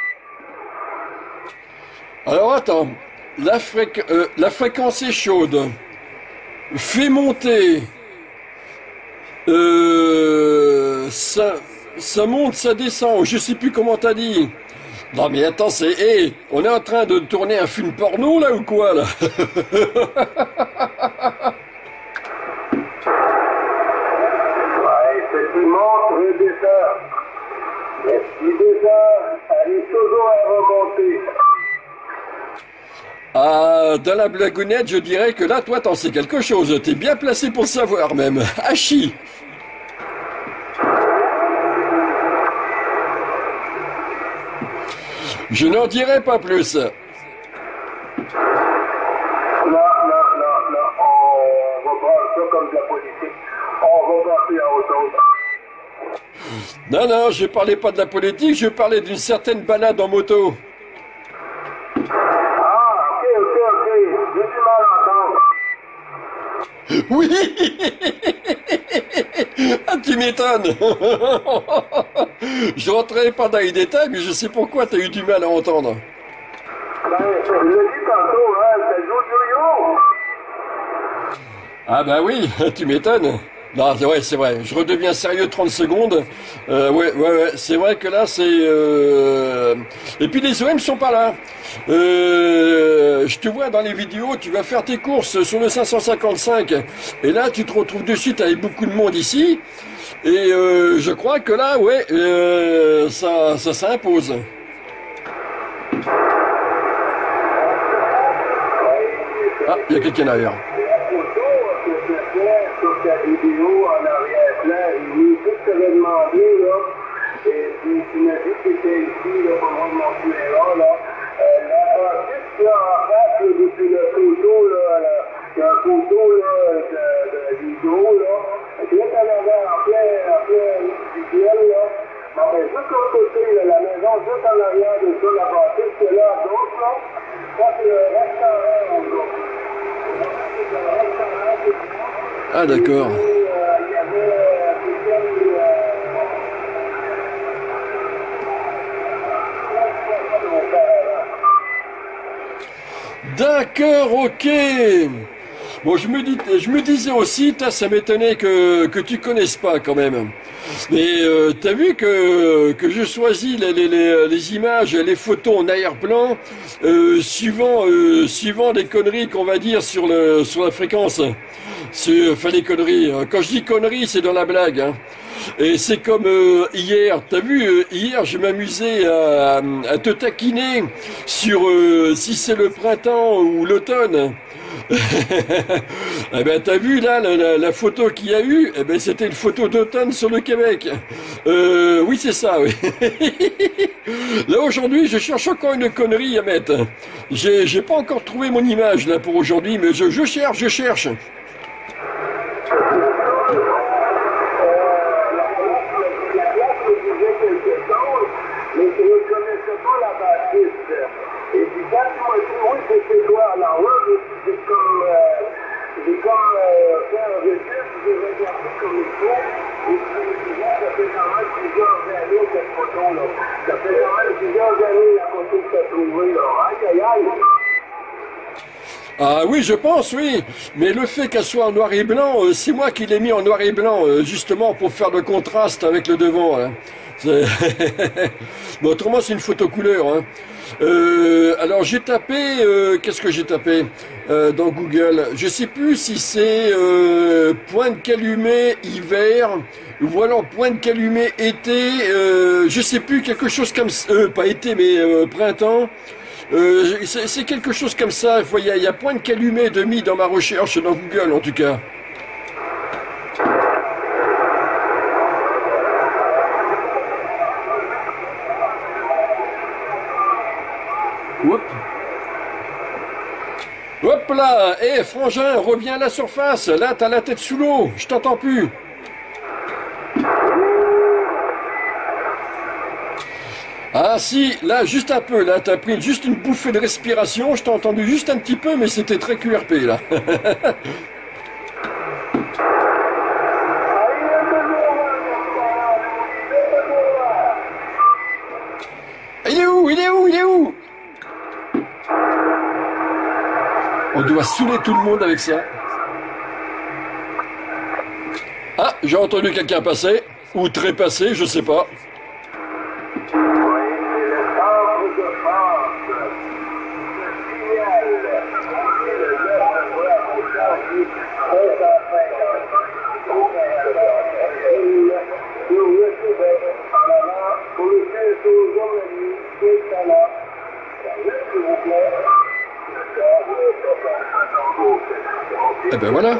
Alors attends, la, fréqu... euh, la fréquence est chaude. Fais monter. Euh... Ça... Ça monte, ça descend, je sais plus comment t'as dit. Non mais attends, c'est... Hé, hey, on est en train de tourner un film porno là ou quoi là? Ouais, ce qui monte redescend. Mais ce qui descend, arrive toujours à remonter. Ah, dans la blagounette, je dirais que là, toi, t'en sais quelque chose. T'es bien placé pour le savoir même. Hachi. Je n'en dirai pas plus. Non, non, non, non, on va prendre ça comme de la politique. On va passer à autre chose. Non, non, je parlais pas de la politique, je parlais d'une certaine balade en moto. Ah, ok, ok, ok. J'ai du mal à entendre. Oui. Ah, tu m'étonnes. Je rentrerai pas dans les détails, mais je sais pourquoi tu as eu du mal à entendre. Ben, je l'ai dit tantôt, hein, c'est le yo-yo. Ah bah oui, tu m'étonnes. Non, c'est vrai, c'est vrai. Je redeviens sérieux trente secondes. Euh, ouais, ouais, ouais. C'est vrai que là, c'est... Euh... Et puis les O M sont pas là. Euh... Je te vois dans les vidéos, tu vas faire tes courses sur le cinq cent cinquante-cinq. Et là, tu te retrouves de suite avec beaucoup de monde ici. Et euh, je crois que là, ouais, euh, ça, ça s'impose. Ah, il y a quelqu'un derrière. Sur ta vidéo en arrière-plan, il tout t'avais demandé, là, et puis tu m'as dit que tu étais ici, là, pour moi de mon caméra, là. Euh, l'artiste, là, en face, là, depuis la photo, là, là, il y a une photo, là, de, de vidéo, là. Et puis là, t'en avais en plein, en plein visuel, là. Bon, ben, juste au côté, là, la maison, juste en arrière de ça, la bâtisse, c'est là, à gauche, là. Ça, c'est le restaurant, en gros. C'est le restaurant, c'est Ah d'accord. D'accord, ok. Bon, je me, dis, je me disais aussi, ça m'étonnait que, que tu connaisses pas quand même. Mais euh, t'as vu que, que je choisis les, les, les, les images, les photos en arrière-plan, euh, suivant, euh, suivant les conneries qu'on va dire sur, le, sur la fréquence. C'est, enfin les conneries. Quand je dis conneries, c'est dans la blague. Hein. Et c'est comme euh, hier, t'as vu, euh, hier je m'amusais à, à te taquiner sur euh, si c'est le printemps ou l'automne. Eh ben t'as vu là la, la, la photo qu'il y a eu, eh ben c'était une photo d'automne sur le Québec. Euh, oui c'est ça, oui. Là aujourd'hui je cherche encore une connerie à mettre. J'ai, j'ai pas encore trouvé mon image là pour aujourd'hui, mais je, je cherche, je cherche. Mais je ne connaissais pas la bâtisse. Et puis quand tu m'as dit, oui, c'est chez toi, alors là, j'ai comme, euh, j'ai comme euh, fait un recul, j'ai regardé comme il faut, et puis là, ça fait quand même plusieurs années cette photo-là. Ça fait quand même plusieurs années la photo que tu as trouvée, là. Aïe, aïe, aïe. Ah oui, je pense, oui. Mais le fait qu'elle soit en noir et blanc, euh, c'est moi qui l'ai mis en noir et blanc, euh, justement pour faire le contraste avec le devant, hein. C'est- Mais autrement, c'est une photo couleur, hein. Euh, alors j'ai tapé, euh, qu'est-ce que j'ai tapé euh, dans Google? Je sais plus si c'est euh, point de calumet hiver ou alors point de calumet été. Euh, je sais plus, quelque chose comme ça. Euh, pas été, mais euh, printemps. Euh, c'est c'est quelque chose comme ça. Il faut- il y a, il y a point de calumet de mis dans ma recherche dans Google en tout cas. Hop. Hop là. Eh frangin, reviens à la surface. Là, t'as la tête sous l'eau. Je t'entends plus. Ah si, là, juste un peu. Là, t'as pris juste une bouffée de respiration. Je t'ai entendu juste un petit peu, mais c'était très Q R P là. Il est où? Il est où? Il est où? On doit saouler tout le monde avec ça. Ah, j'ai entendu quelqu'un passer. Ou trépasser, je sais pas. Eh ben voilà.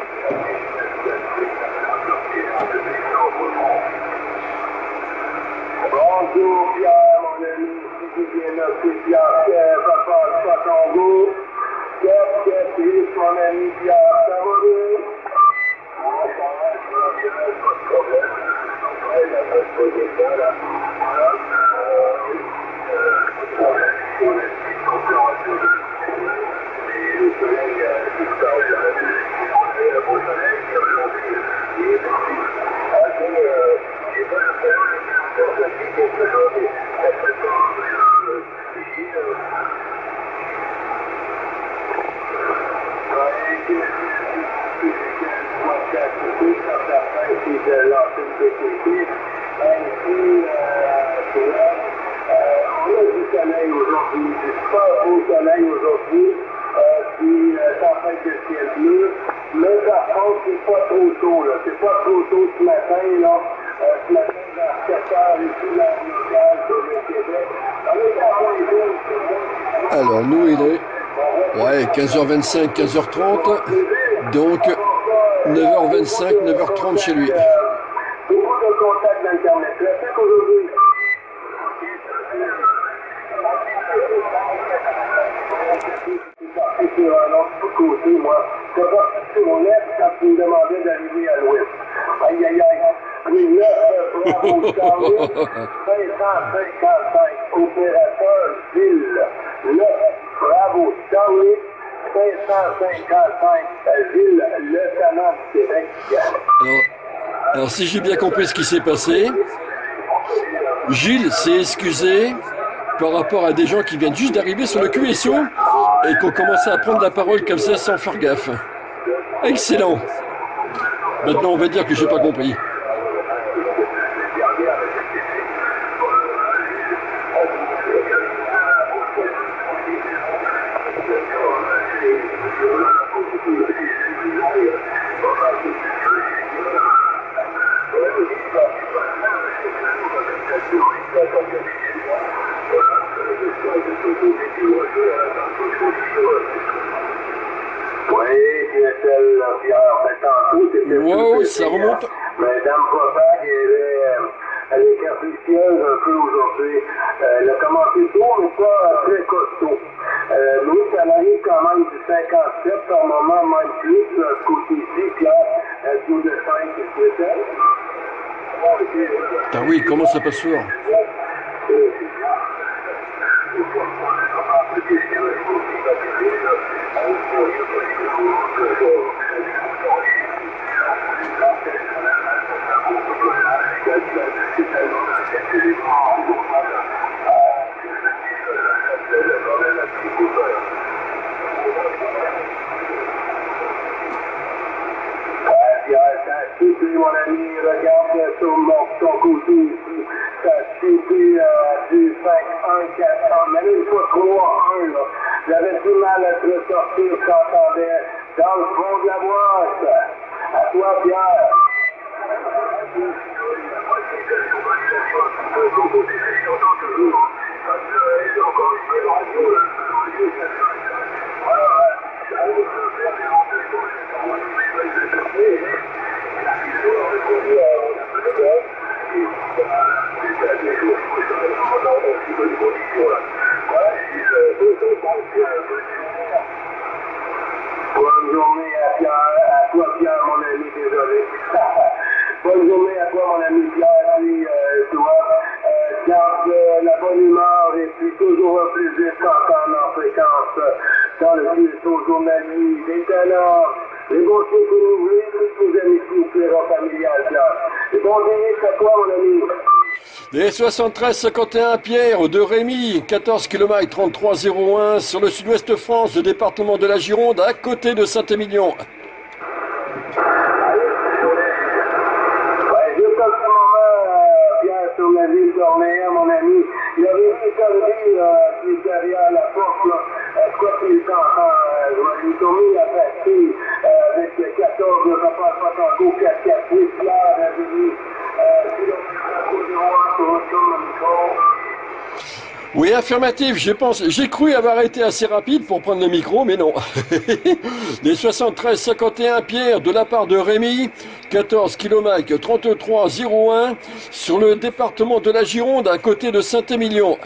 Bonjour Pierre, mon ami, si tu viens noter Pierre, papa, pas ton goût. Qu'est-ce que tu mon ami Pierre, ça va bien? Alors, nous, il est ouais, quinze heures vingt-cinq, quinze heures trente. Donc, neuf heures vingt-cinq, neuf heures trente chez lui. Beaucoup de contacts d'Internet. Le fait qu'aujourd'hui, c'est sur un autre côté, moi. Je suis parti sur mon net quand tu me demandais d'arriver à l'ouest. Aïe, aïe, aïe. Oui, neuf, bravo, Charlie. cinq cent cinquante-cinq, opérateur ville. neuf, bravo, Charlie. cinq cent cinquante-cinq, ville, le Canada du Québec. Alors, alors, si j'ai bien compris ce qui s'est passé, Gilles s'est excusé par rapport à des gens qui viennent juste d'arriver sur le Q S O et qui ont commencé à prendre la parole comme ça sans faire gaffe. Excellent. Maintenant, on va dire que j'ai pas compris. Wow, ça remonte. Madame Propag, elle est, elle est capricieuse un peu aujourd'hui. Euh, elle a commencé tôt, mais pas très costaud. Euh, nous, ça arrive quand même du cinquante-sept, par moment, même plus, ce côté-ci, Pierre, elle joue de cinq et sept. Ah oui, comment ça passe fort. mon ami. Maintenant, les bons souhaits que nous voulons, tous nos amis, s'il vous plaît, en familial, là. Les bons délais, c'est quoi, mon ami? Les soixante-treize cinquante et un Pierre de Rémy, quatorze kilomètres trente-trois zéro un sur le sud-ouest France, le département de la Gironde, à côté de Saint-Émilion. Ouais, juste en ce moment, euh, Pierre, sur la ville d'Orléans, mon ami, il y avait une samedi euh, qui est derrière la porte, là. Euh, quoi qu'il est enfants, euh, ils ont mis la partie euh, avec le quatorze, le papa Fatanco, quatre quatre huit, là, la vie, euh, kilomètre zéro un sur le tour de micro. Oui, affirmatif, je pense, j'ai cru avoir été assez rapide pour prendre le micro, mais non. Les soixante-treize cinquante et un Pierre de la part de Rémy, quatorze kilomètres trente-trois zéro un sur le département de la Gironde, à côté de Saint-Émilion.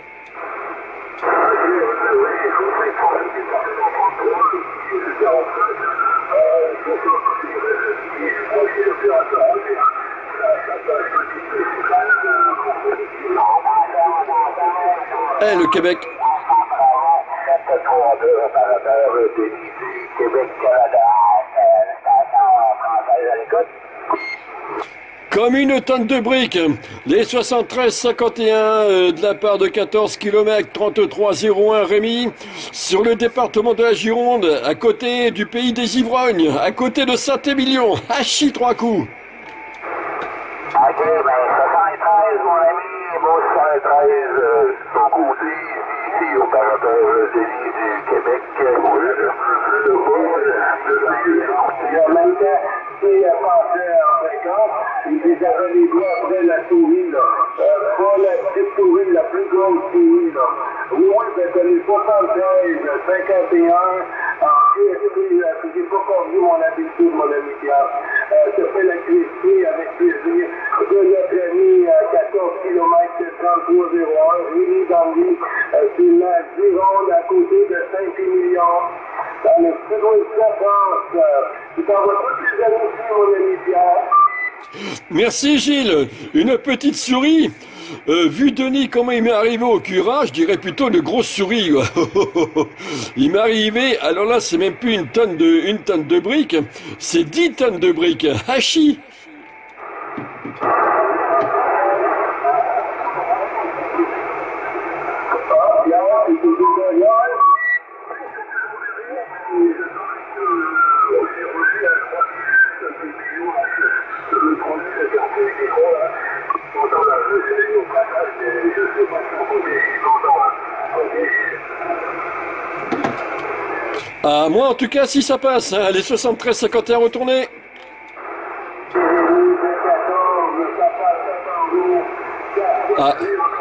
Eh, le Québec. Comme une tonne de briques, les soixante-treize cinquante et un euh, de la part de quatorze kilomètres trente-trois zéro un Rémy, sur le département de la Gironde, à côté du pays des ivrognes, à côté de Saint-Émilion. Hachi trois coups. Ok, ben soixante-treize, mon ami, beau soixante-treize, euh, son côté, ici, opérateur Denis du Québec. Oui, le vol, en même temps, qui a passé en fréquence, il les avait les doigts après la souris, là. Euh, pas la petite souris, la plus grosse souris, là. Oui, oui, ben t'as les soixante-treize, cinquante et un, en Q S P, euh, j'ai pas perdu mon habitude, mon ami Pierre. Euh, je fais la Q S P avec plaisir de notre ami à quatorze kilomètres trente-trois zéro un, Rémi Dandy, euh, sur la Gironde, à côté de Saint-Émilion, dans le sud-ouest de la France. Euh, tu t'envoies tous les amis ici, mon ami Pierre. Merci Gilles. Une petite souris. Euh, vu Denis comment il m'est arrivé au curage, je dirais plutôt une grosse souris. Il m'est arrivé, alors là c'est même plus une tonne de, une tonne de briques, c'est dix tonnes de briques. Hachi. Ah, moi en tout cas si ça passe, hein, les soixante-treize cinquante et un retournés. Ah.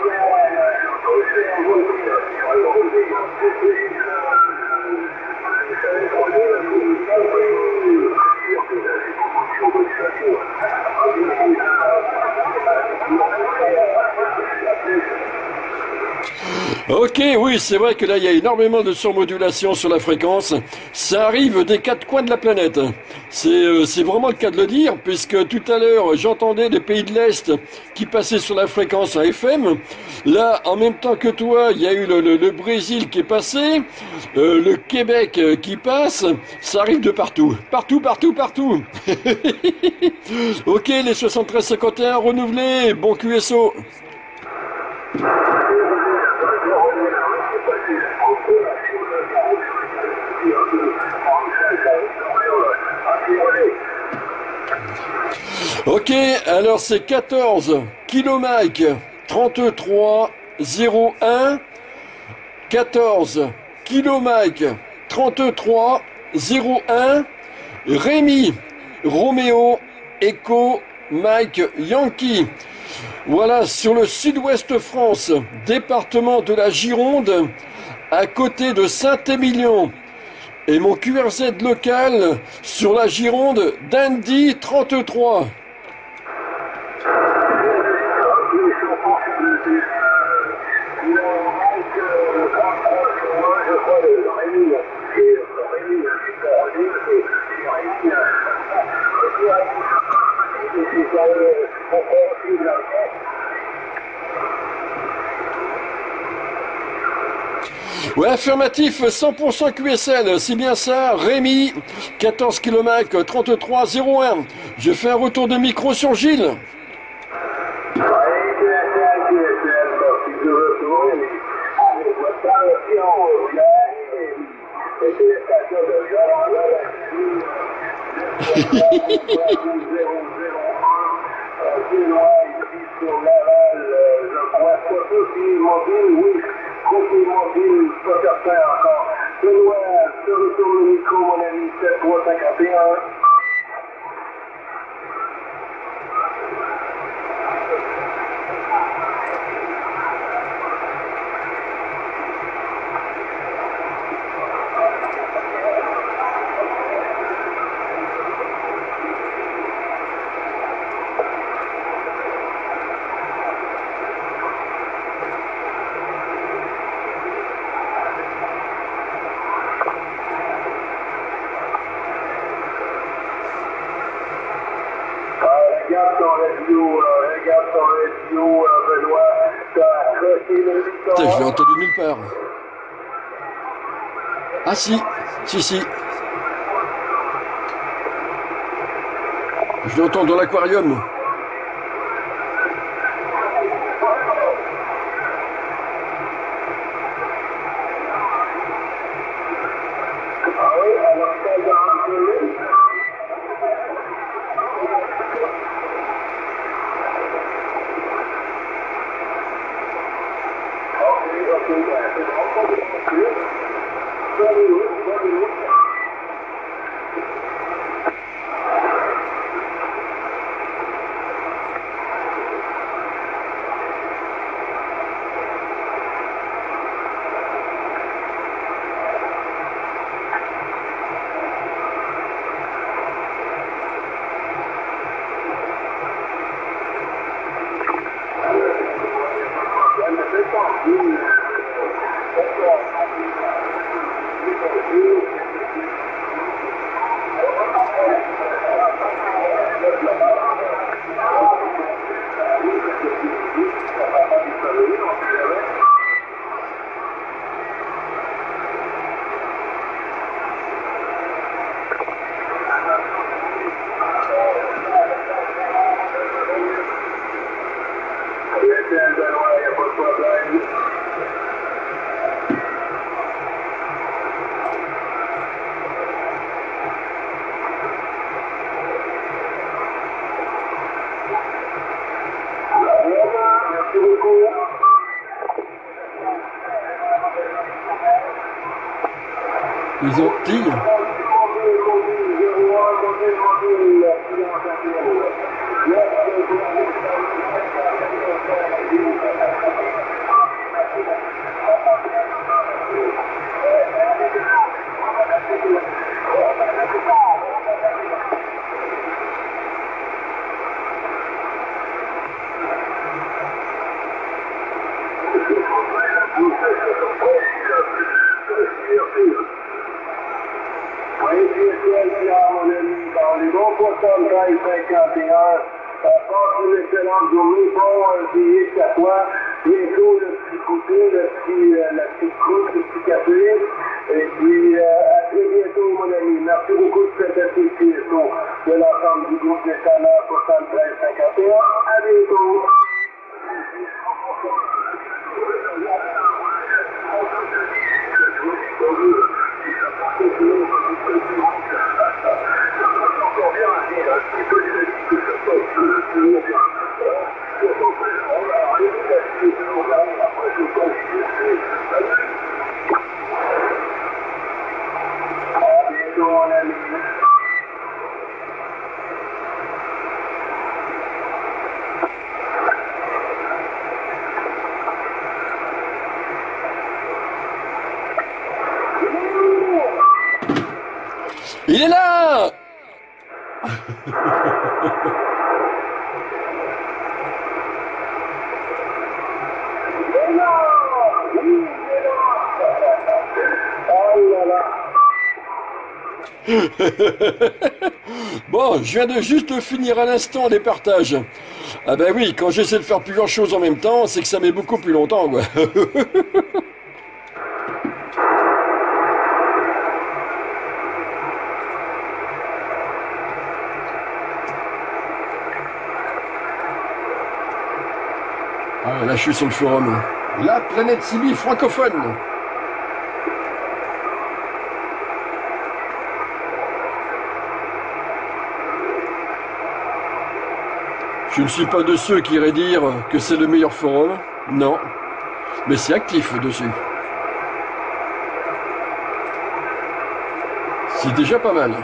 Ok, oui, c'est vrai que là, il y a énormément de surmodulation sur la fréquence. Ça arrive des quatre coins de la planète. C'est euh, c'est vraiment le cas de le dire, puisque tout à l'heure, j'entendais des pays de l'Est qui passaient sur la fréquence à F M. Là, en même temps que toi, il y a eu le, le, le Brésil qui est passé, euh, le Québec euh, qui passe. Ça arrive de partout. Partout, partout, partout. Ok, les soixante-treize cinquante et un renouvelés. Bon Q S O. Ok, alors c'est quatorze kilomètres trente-trois zéro un, quatorze kilomètres trente-trois zéro un, Rémy, Roméo, Echo, Mike, Yankee. Voilà, sur le sud-ouest France, département de la Gironde, à côté de Saint-Émilion. Et mon Q R Z local sur la Gironde, Dandy trente-trois. Ouais, affirmatif, cent pour cent Q S L, c'est bien ça. Rémi, quatorze kilomètres, trente-trois zéro un. Je fais un retour de micro sur Gilles. Putain, je l'ai entendu nulle part. Ah si, si, si. Je l'entends dans l'aquarium. Les Antilles. Il est là. Bon, je viens de juste finir à l'instant les partages. Ah ben oui, quand j'essaie de faire plusieurs choses en même temps, c'est que ça met beaucoup plus longtemps, quoi. Ah, là, je suis sur le forum. La planète Sibi francophone. Je ne suis pas de ceux qui iraient dire que c'est le meilleur forum. Non. Mais c'est actif dessus. C'est déjà pas mal.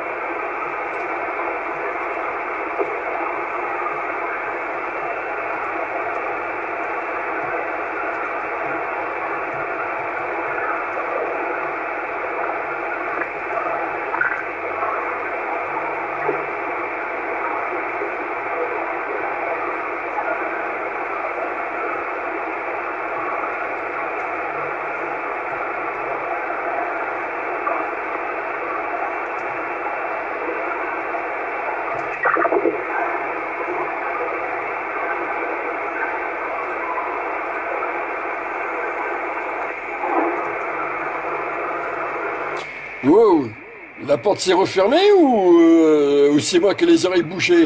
Wow, la porte s'est refermée ou, euh, ou c'est moi qui ai les oreilles bouchées?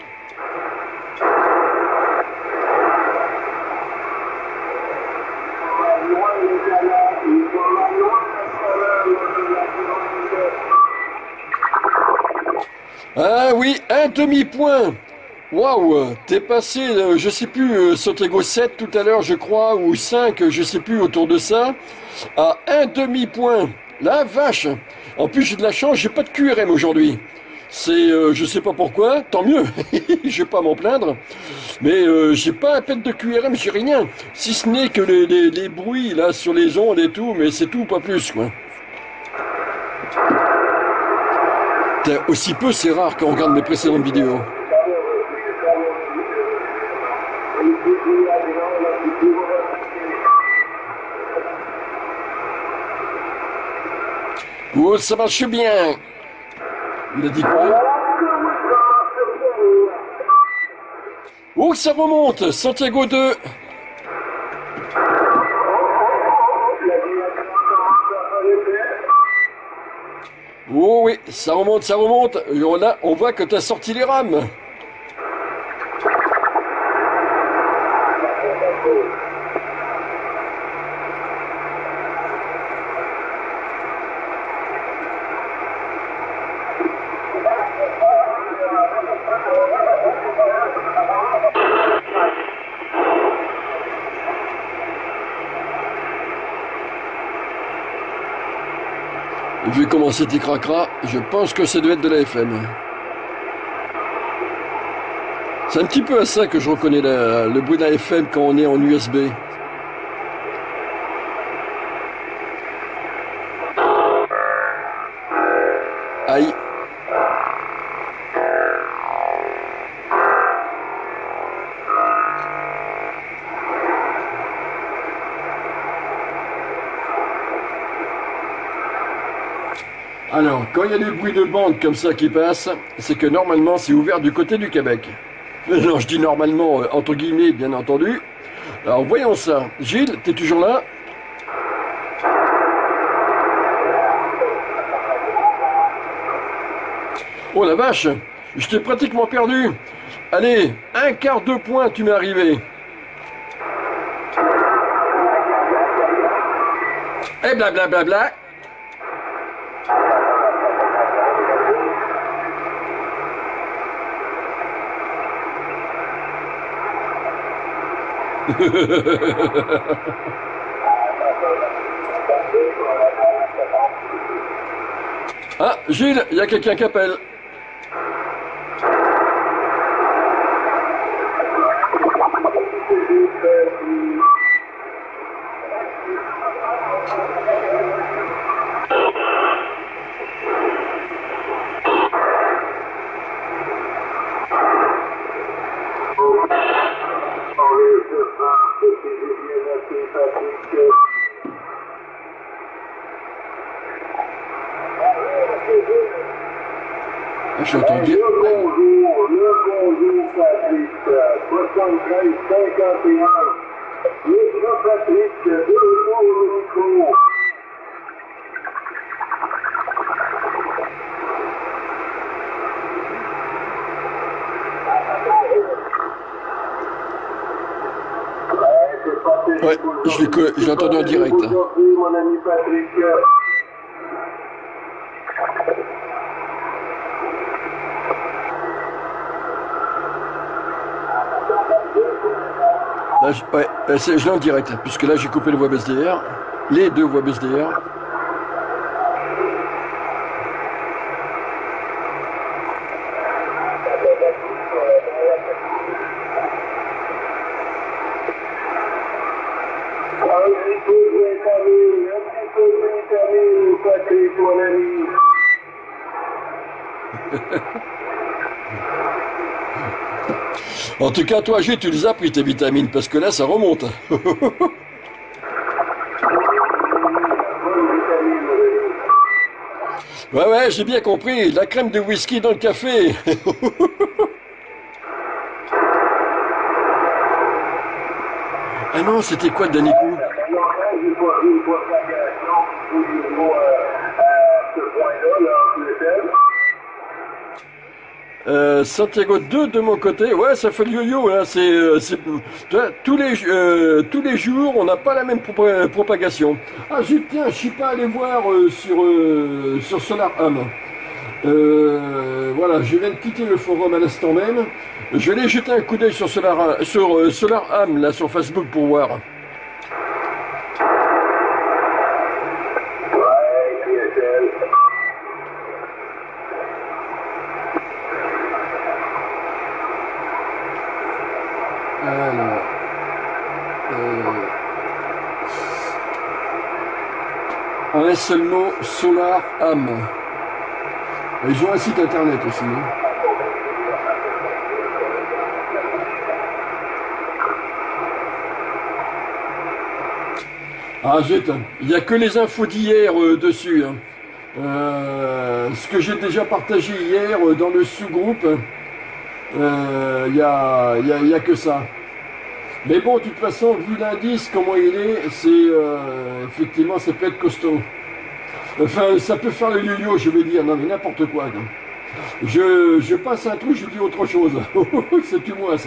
Ah oui, un demi-point. Waouh, t'es passé, euh, je sais plus, euh, Sontego sept tout à l'heure, je crois, ou cinq, je sais plus, autour de ça, à un demi-point. La vache. En plus, j'ai de la chance, j'ai pas de Q R M aujourd'hui. C'est, euh, je sais pas pourquoi, tant mieux, je vais pas m'en plaindre, mais euh, j'ai pas à peine de Q R M, j'ai rien, si ce n'est que les, les, les bruits là sur les ondes et tout, mais c'est tout, pas plus quoi. T'as aussi peu, c'est rare quand on regarde mes précédentes vidéos. Oh, ça marche bien. Il a dit quoi? Oh, ça remonte. Santiago deux. Oh oui, ça remonte, ça remonte. Et là, on voit que tu as sorti les rames. Vu comment c'était cracra, je pense que ça doit être de la F M. C'est un petit peu à ça que je reconnais la, le bruit de la F M quand on est en U S B. Aïe. Alors, quand il y a des bruits de bande comme ça qui passent, c'est que normalement c'est ouvert du côté du Québec. Non, je dis normalement, entre guillemets, bien entendu. Alors, voyons ça. Gilles, t'es toujours là? Oh la vache, je t'ai pratiquement perdu. Allez, un quart de point, tu m'es arrivé. Et blablabla. Bla, bla, bla. Ah, Gilles, il y a quelqu'un qui appelle. Je suis entendu. Le bonjour, le bonjour Patrick, soixante-treize cinquante et un. Le Patrick, de retour au micro. Ouais, je l'ai co- je l'ai entendu en direct. Aujourd'hui, mon ami Patrick. Là, je, ouais, euh, c'est- je l'ai en direct, puisque là j'ai coupé le web S D R, les deux web S D R. Un petit peu de vitamine, un petit peu de vitamine, Patrick, mon ami. En tout cas, toi, G, tu les as pris tes vitamines, parce que là, ça remonte. Bonne vitamine, mon ami. Ouais, ouais, j'ai bien compris. La crème de whisky dans le café. Ah non, c'était quoi le dernier coup? Non, là, j'ai pas vu une propagation au niveau euh, à ce point-là, là, en Angleterre. Euh, Santiago deux de mon côté, ouais, ça fait le yo-yo, hein, c'est, euh, c'est, tu vois, tous les, euh, tous les jours, on n'a pas la même pro- propagation. Ah, zut, tiens, je suis pas allé voir euh, sur, euh, sur SolarAm. Euh, voilà, je viens de quitter le forum à l'instant même. Je vais aller jeter un coup d'œil sur Solar, sur euh, SolarAm, là, sur Facebook pour voir. Ouais, P S L. Alors, euh, en un seul mot, SolarAm. Ils ont un site internet aussi. Hein. Ah zut, il n'y a que les infos d'hier euh, dessus. Hein. Euh, ce que j'ai déjà partagé hier euh, dans le sous-groupe, euh, il n'y a, il y a, il y a que ça. Mais bon, de toute façon, vu l'indice, comment il est, c'est euh, effectivement, ça peut être costaud. Enfin, ça peut faire le yo-yo, je vais dire, non mais n'importe quoi. Non. Je, je passe un truc, je dis autre chose. C'est tout moi ça.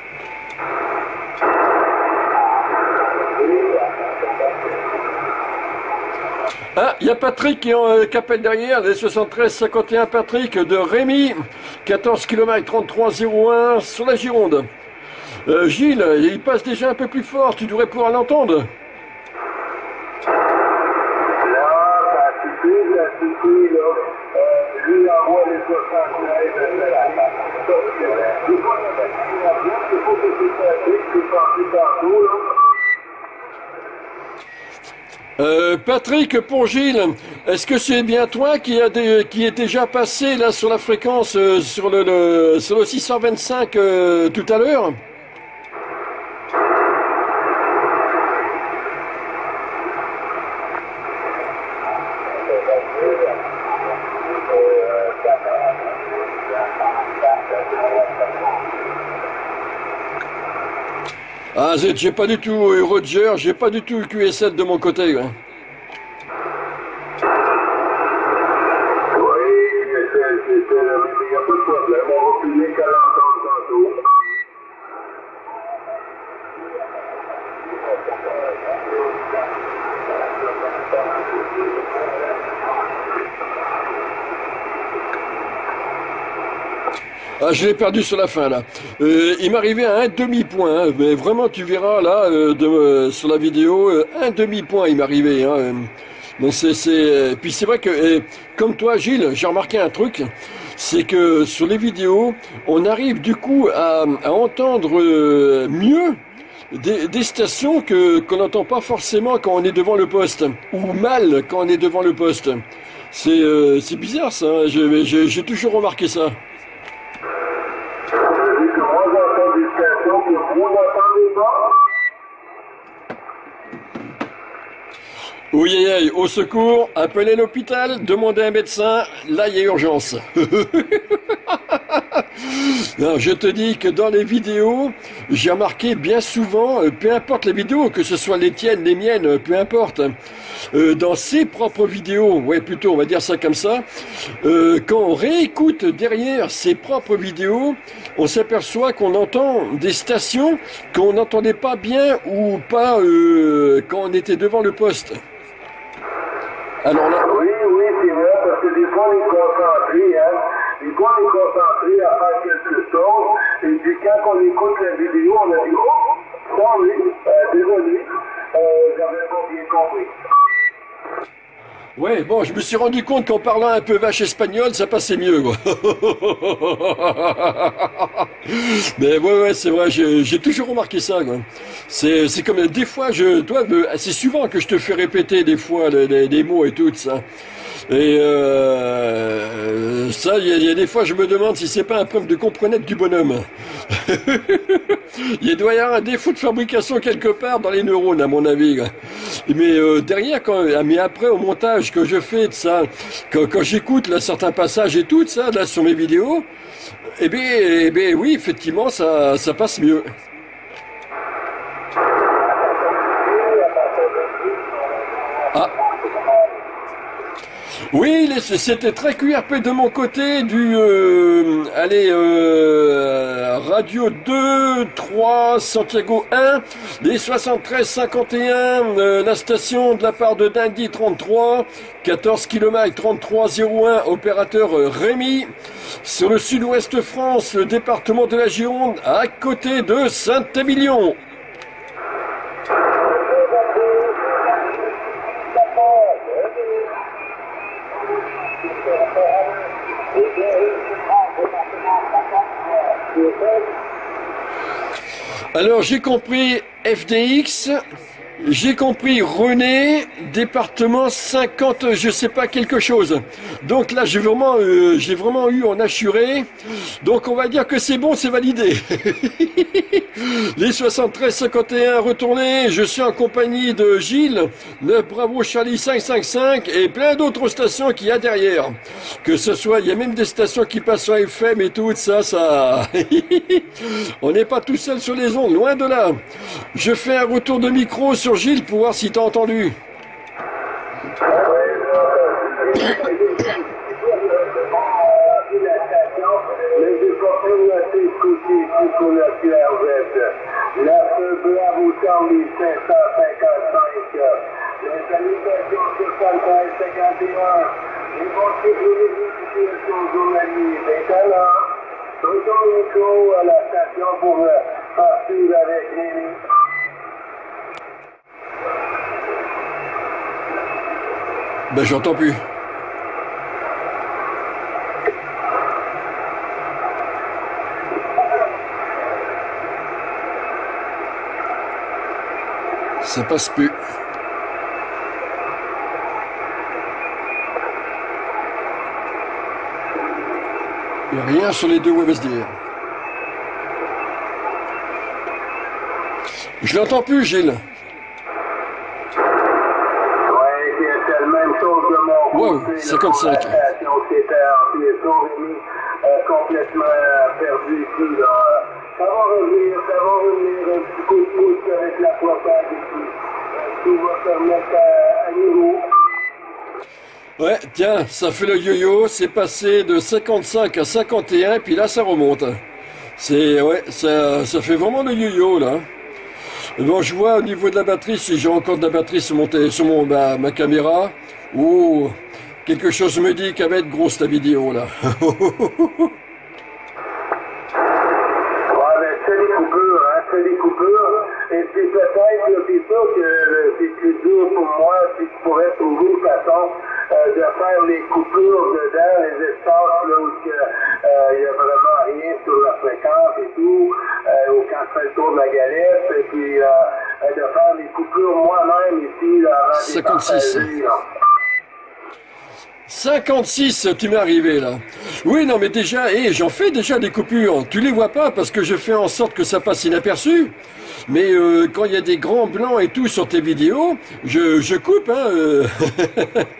Ah, il y a Patrick qui, euh, qui appelle derrière, les soixante-treize cinquante et un Patrick de Rémi, quatorze kilomètres trente-trois zéro un sur la Gironde. Euh, Gilles, il passe déjà un peu plus fort, tu devrais pouvoir l'entendre. Là, ça suffit, ça suffit, là. Euh, lui envoie les soixante-treize à la main. Donc, euh, je vois la batterie à bien, il faut que c'est Patrick qui est parti tantôt, là. Euh, Patrick, pour Gilles, est-ce que c'est bien toi qui, a des, qui est déjà passé là sur la fréquence, euh, sur le, le, sur le six cent vingt-cinq euh, tout à l'heure? Ah zut, j'ai pas du tout eu Roger, j'ai pas du tout eu Q S sept de mon côté. Ouais. Oui, c'est c'est le mais il n'y a pas de problème, on va finir qu'à l'entendre tantôt. Ah, je l'ai perdu sur la fin là. Euh, il m'arrivait à un demi-point, hein, mais vraiment tu verras là euh, de, euh, sur la vidéo, euh, un demi-point il m'arrivait. Hein, euh. Donc c'est, c'est, euh, puis c'est vrai que euh, comme toi Gilles, j'ai remarqué un truc, c'est que sur les vidéos, on arrive du coup à, à entendre euh, mieux des, des stations que qu'on n'entend pas forcément quand on est devant le poste, ou mal quand on est devant le poste. C'est euh, c'est bizarre ça, hein, j'ai, j'ai, j'ai toujours remarqué ça. Je dis que moi j'entends des stations que vous n'entendez pas. Oui, aïe, aïe, au secours, appelez l'hôpital, demandez un médecin, là il y a urgence. Non, je te dis que dans les vidéos, j'ai remarqué bien souvent, euh, peu importe les vidéos, que ce soit les tiennes, les miennes, euh, peu importe, euh, dans ses propres vidéos, ouais plutôt on va dire ça comme ça, euh, quand on réécoute derrière ses propres vidéos, on s'aperçoit qu'on entend des stations qu'on n'entendait pas bien ou pas euh, quand on était devant le poste. Alors là... Oui, oui, c'est vrai, parce que des fois on est concentré, hein. Des fois on est concentré à faire quelque chose, et puis quand on écoute la vidéo, on a dit, oh, sorry, euh, désolé, euh, j'avais pas bien compris. Ouais, bon, je me suis rendu compte qu'en parlant un peu vache espagnol, ça passait mieux, quoi. Mais ouais, ouais, c'est vrai, j'ai j'ai toujours remarqué ça, quoi. C'est, c'est comme, des fois, je, toi, euh, c'est souvent que je te fais répéter des fois les, les- les mots et tout ça. Et euh, ça, il y, a il y a des fois, je me demande si c'est pas un problème de comprenette du bonhomme. Il doit y avoir un défaut de fabrication quelque part dans les neurones, à mon avis, quoi. Mais euh, derrière, quand, ah, mais après au montage que je fais de ça, quand, quand j'écoute là certains passages et tout ça là sur mes vidéos, eh bien, eh bien oui, effectivement, ça, ça passe mieux. Ah. Oui, les- c'était très Q R P de mon côté du euh, allez euh, Radio deux, trois, Santiago un, les soixante-treize cinquante et un, euh, la station de la part de Dundee trente-trois, quatorze kilomètres trente-trois zéro un, opérateur euh, Rémi, sur le sud-ouest France, le département de la Gironde, à côté de Saint-Émilion. Alors j'ai compris F D X, j'ai compris René, département cinquante, je sais pas quelque chose. Donc là j'ai vraiment, euh, j'ai vraiment eu en assuré. Donc on va dire que c'est bon, c'est validé. Les soixante-treize cinquante et un retournés, je suis en compagnie de Gilles, neuf Bravo Charlie cinq cinq cinq et plein d'autres stations qu'il y a derrière. Que ce soit, il y a même des stations qui passent sur F M et tout ça, ça. On n'est pas tout seul sur les ondes, loin de là. Je fais un retour de micro sur Gilles pour voir si t'as entendu. La feu Bravo Charlie cinq cent cinquante-cinq. Les salutations soixante-treize cinquante et un. Les pensées pour les notifications journaliers. Maintenant, retour micro à la station pour partir avec Rémi. Ben j'entends plus. Ça passe plus. Il n'y a rien sur les deux web S D R. Je l'entends plus, Gilles. Ouais, c'est la même chose de mon Wow, côté. cinquante-cinq. La station s'était en piéton, Rémi, euh, complètement perdu ici. Là. Ça va revenir, ça va revenir un petit coup de pouce avec la propagande ici. Euh, tout va se remettre à, à niveau. Ouais, tiens, ça fait le yo-yo, c'est passé de cinquante-cinq à cinquante et un, puis là ça remonte. C'est, ouais, ça, ça fait vraiment le yo-yo là. Bon, je vois au niveau de la batterie, si j'ai encore de la batterie sur, mon, té- sur mon, ma, ma caméra, ou quelque chose me dit qu'elle va être grosse la vidéo là. Ouais, ben, c'est des coupures, hein, c'est des coupures. Et puis peut-être, là, c'est sûr que euh, c'est plus dur pour moi si je pourrais trouver une façon euh, de faire les coupures dedans, les espaces là où il euh, n'y a vraiment rien sur la fréquence et tout, euh, ou quand je fais le tour de la galette, et puis euh, euh, de faire les coupures moi-même ici, là, avant de les cinquante-six. partager, là. cinquante-six, tu m'es arrivé là. Oui, non, mais déjà, hé, j'en fais déjà des coupures. Tu les vois pas parce que je fais en sorte que ça passe inaperçu. Mais euh, quand il y a des grands blancs et tout sur tes vidéos, je, je coupe. Hein, euh.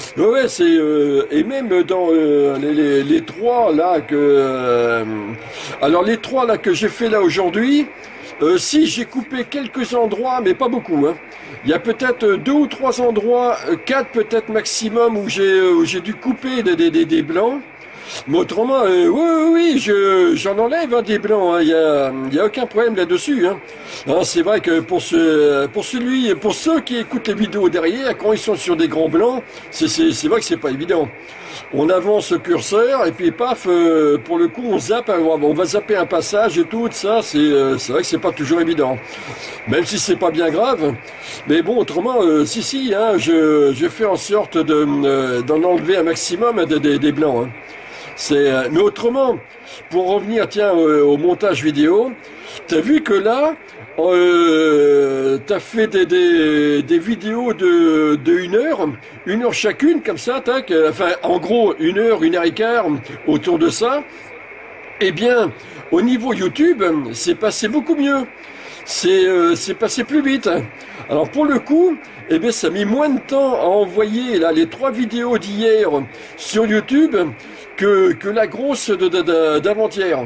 Ouais, ouais, c'est euh, et même dans euh, les, les, les trois là que euh, alors les trois là que j'ai fait là aujourd'hui, euh, si j'ai coupé quelques endroits, mais pas beaucoup, hein. Il y a peut-être euh, deux ou trois endroits, euh, quatre peut-être maximum où j'ai euh, où j'ai dû couper des, des, des, des blancs. Mais autrement, euh, oui, oui, oui, je, j'en enlève hein, des blancs. Il hein, y, a, y a aucun problème là-dessus. Hein. Hein, c'est vrai que pour ce, pour celui, pour ceux qui écoutent les vidéos derrière, quand ils sont sur des grands blancs, c'est, c'est, c'est vrai que c'est pas évident. On avance le curseur et puis paf, euh, pour le coup, on zappe, on va zapper un passage et tout ça. C'est, euh, c'est vrai que c'est pas toujours évident. Même si c'est pas bien grave. Mais bon, autrement, euh, si, si, hein, je, je fais en sorte de, euh, d'en enlever un maximum des, des, des blancs. Hein. C'est, euh, mais autrement, pour revenir tiens euh, au montage vidéo, t'as vu que là, euh, t'as fait des, des, des vidéos de, de une heure, une heure chacune comme ça, tac, enfin en gros une heure, une heure et quart autour de ça. Eh bien, au niveau YouTube, c'est passé beaucoup mieux. C'est euh, c'est passé plus vite. Alors pour le coup, eh bien ça a mis moins de temps à envoyer là les trois vidéos d'hier sur YouTube que, que la grosse de, de, de, d'avant-hier.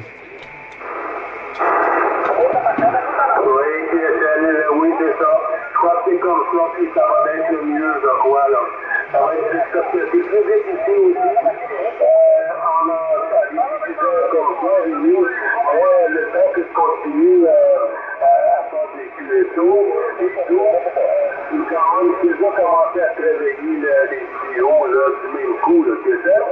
Oui, oui, c'est ça. Je crois que c'est comme ça, puis ça va être le mieux, je crois, là. Ça va être juste parce que c'est plus vite ici aussi. Euh, en en comme ça, oui. Euh, le temps que je continue euh, à faire des Q S O et tout, j'ai quand même déjà commencé à travailler là, les vidéos là, du même coup, là, que ça.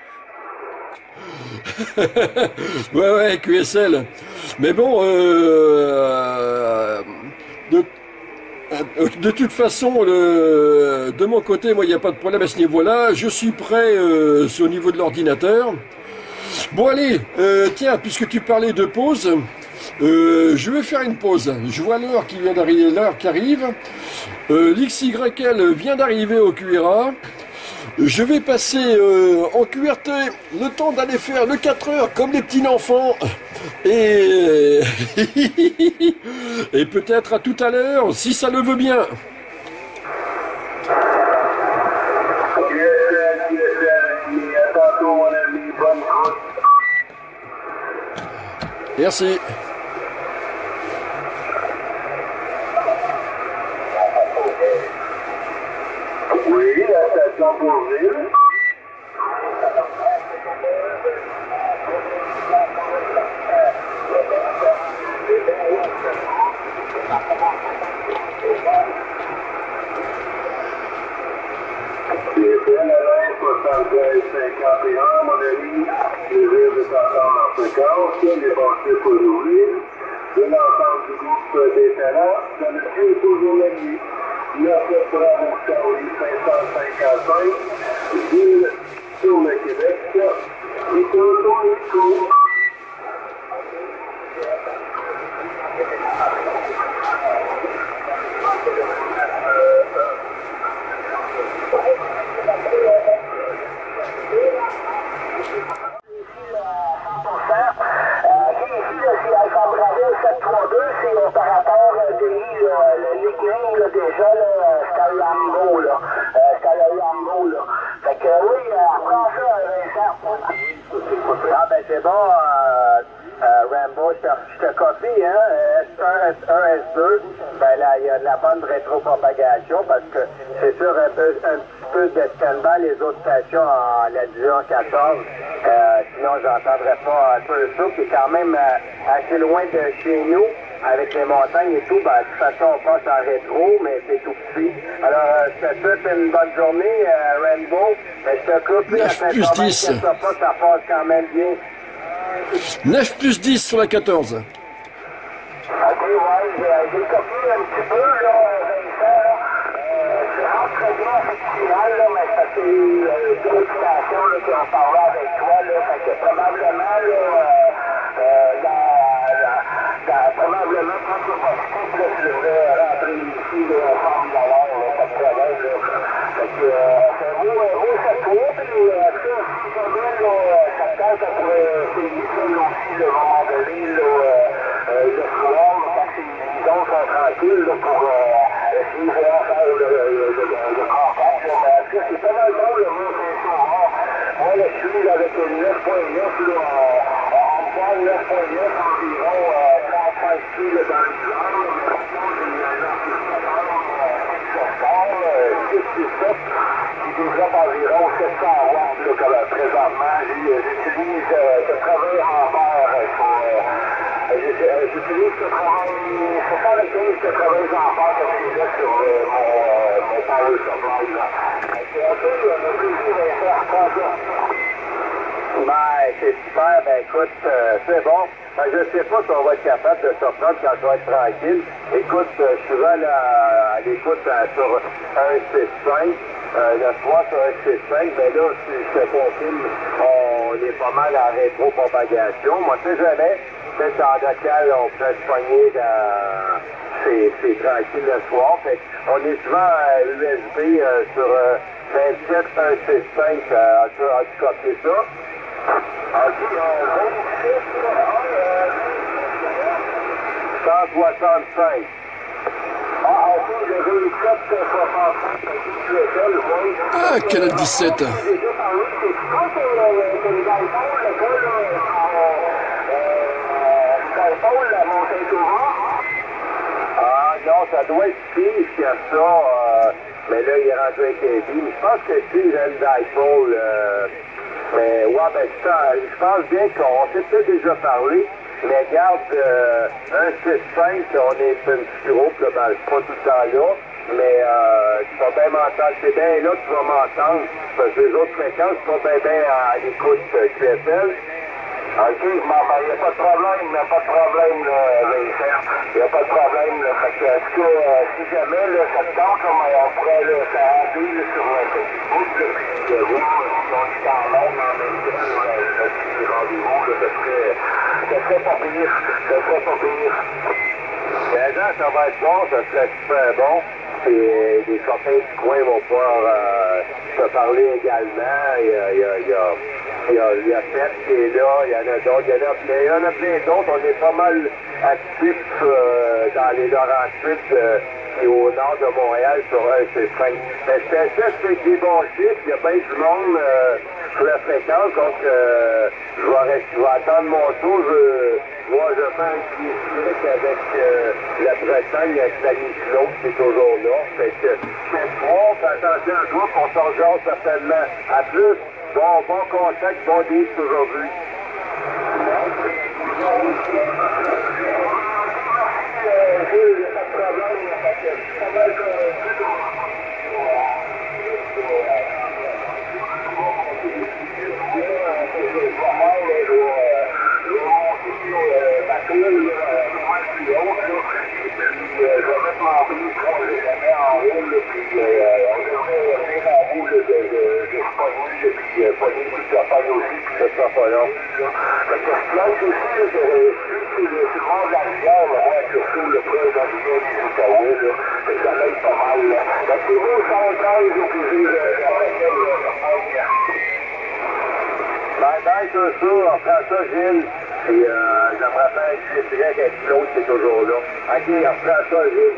Ouais, ouais, Q S L. Mais bon, euh, de, de toute façon, le, de mon côté, moi, il n'y a pas de problème à ce niveau-là. Je suis prêt euh, au niveau de l'ordinateur. Bon, allez, euh, tiens, puisque tu parlais de pause, euh, je vais faire une pause. Je vois l'heure qui vient d'arriver, l'heure qui arrive. Euh, L'X Y L vient d'arriver au Q R A. Je vais passer euh, en Q R T le temps d'aller faire le quatre heures comme les petits enfants. Et, et peut-être à tout à l'heure, si ça le veut bien. Merci. Oui, la station Bourville. soixante-treize cinquante et un, mon ami, les rires de t'entendre en fréquence, les pensées pour l'ouvrir, de l'ensemble du groupe des talents, dans le ciel journalier, notre promotion cinq cent cinquante-cinq, ville sur le Québec, et pour ton écho. Ah ben c'est bon, euh, euh, Rambo, je te, je te copie, hein, S un, S un, S deux, ben là, il y a de la bonne rétropropagation parce que c'est sûr un, peu, un petit peu de stand-by les autres stations en la division quatorze, euh, sinon j'entendrais pas un peu ça, qui est quand même euh, assez loin de chez nous, avec les montagnes et tout, ben de toute façon on passe en rétro, mais c'est tout petit. Alors, euh, je te souhaite une bonne journée, euh, Rainbow, mais je te coupe à plus dix. ça pas, ça passe quand même bien. neuf plus dix sur la quatorze. Ok, ouais, j'ai j'ai copié un petit peu, là, Vincent, là. Euh, je rentre très bien à cette finale, là, mais ça fait euh, d'autres stations là, qui ont parlé avec toi, là, fait que probablement, là, euh, euh, dans, dans, dans, probablement, quand tu vas quitter, là, tu devrais rentrer ici, là, en forme d'ailleurs, là, pas de problème, là. Fait que, euh, c'est beau, euh, beau cette fois, puis, euh, ça, si jamais, là, ça te tente, ça pourrait essayer ça, là, aussi, là, à un moment donné, là, euh, euh, le soir, là, quand les gens sont tranquilles, là, pour, euh, essayer de vraiment faire le, le, le, le, le contact. Mais en tout cas, c'est pas mal drôle, le mot Saint-Sauveur. Moi, là, je suis avec le neuf point neuf, là, on parle neuf point neuf, environ trente-cinq pieds dans les heures. Mais sinon, j'ai un amplificateur six six sept qui développe environ sept cents watts là, comme, euh, présentement. J'utilise euh, quatre-vingts ampères sur... Euh, j'utilise soixante-quinze quatre-vingts ampères comme c'est là sur euh, mon, euh, mon power supply. Là. C'est un peu euh, le plaisir de faire ça. Ben, c'est super. Ben, écoute, euh, c'est bon. Ben, je sais pas si on va être capable de se reprendre quand je vais être tranquille. Écoute, euh, je suis souvent là, à l'écoute euh, sur un six cinq. Euh, le soir sur un six cinq, mais là, si je te confirme, on est pas mal en rétro-propagation. Moi, tu sais jamais, peut-être en local, on peut se poigner dans... C'est, c'est tranquille le soir. Fait on est souvent à U S B euh, sur euh, vingt-sept un six cinq. Euh, tu as copié ça? OK, euh, vingt-six, cent soixante-cinq. Ah, OK, le vingt-sept cent soixante-cinq, oui. Ah, Canal dix-sept. J'ai déjà parlé, c'est toi que les iPhones, le gars, là, son iPhone, la Saint-Sauveur? Ah, non, ça doit être Steve qui a ça, euh, mais là, il est rentré avec un B. Je pense que Steve a l'iPhone, euh, mais ouais, ben, ça, je pense bien qu'on s'est peut-être déjà parlé. Mais regarde, euh, un six cinq, on est un petit groupe, là, ben, c'est pas tout le temps là, mais euh, tu vas bien m'entendre, c'est bien là que tu vas m'entendre, parce que les autres fréquences, tu vas bien bien à, à l'écoute euh, Q S L. OK, il n'y a pas de problème, il n'y a pas de problème, là, Vincent. Il n'y a pas de problème, là. Fait que, en tout cas, euh, si jamais, là, ça te tente, là, on pourrait, là, s'arranger, là, sur euh, Facebook, là, puis, euh, voir si on est en nombre en même temps, là, euh, petit rendez-vous, là, ça serait, ça serait pas pire, ça serait pas pire. Ben non, ça va être bon, ça serait super bon. Et les copains du coin vont pouvoir euh, se parler également. Il y a, il y a, il y a, il y a, il y a Pep qui est là, il y en a d'autres, il y en a plein, il y en a plein d'autres. On est pas mal actifs euh, dans les Laurentides euh, et au nord de Montréal sur un C cinq. Mais c'est ça, c'est des bons chiffres, il y a bien du monde euh, sur la fréquence, donc euh, je, vais rester, je vais attendre mon tour. Je, moi, je fais un petit historique avec euh, la Bretagne, avec la Michelot, qui est toujours là. Fait que, c'est bon, fais attention à toi, qu'on s'en jase certainement. À plus, bon, bon contact, bon disque aujourd'hui. C'est sûr, on prend ça, Gilles, puis euh, j'aimerais faire un G Y avec Claude qui est toujours là. OK, on prend ça, Gilles.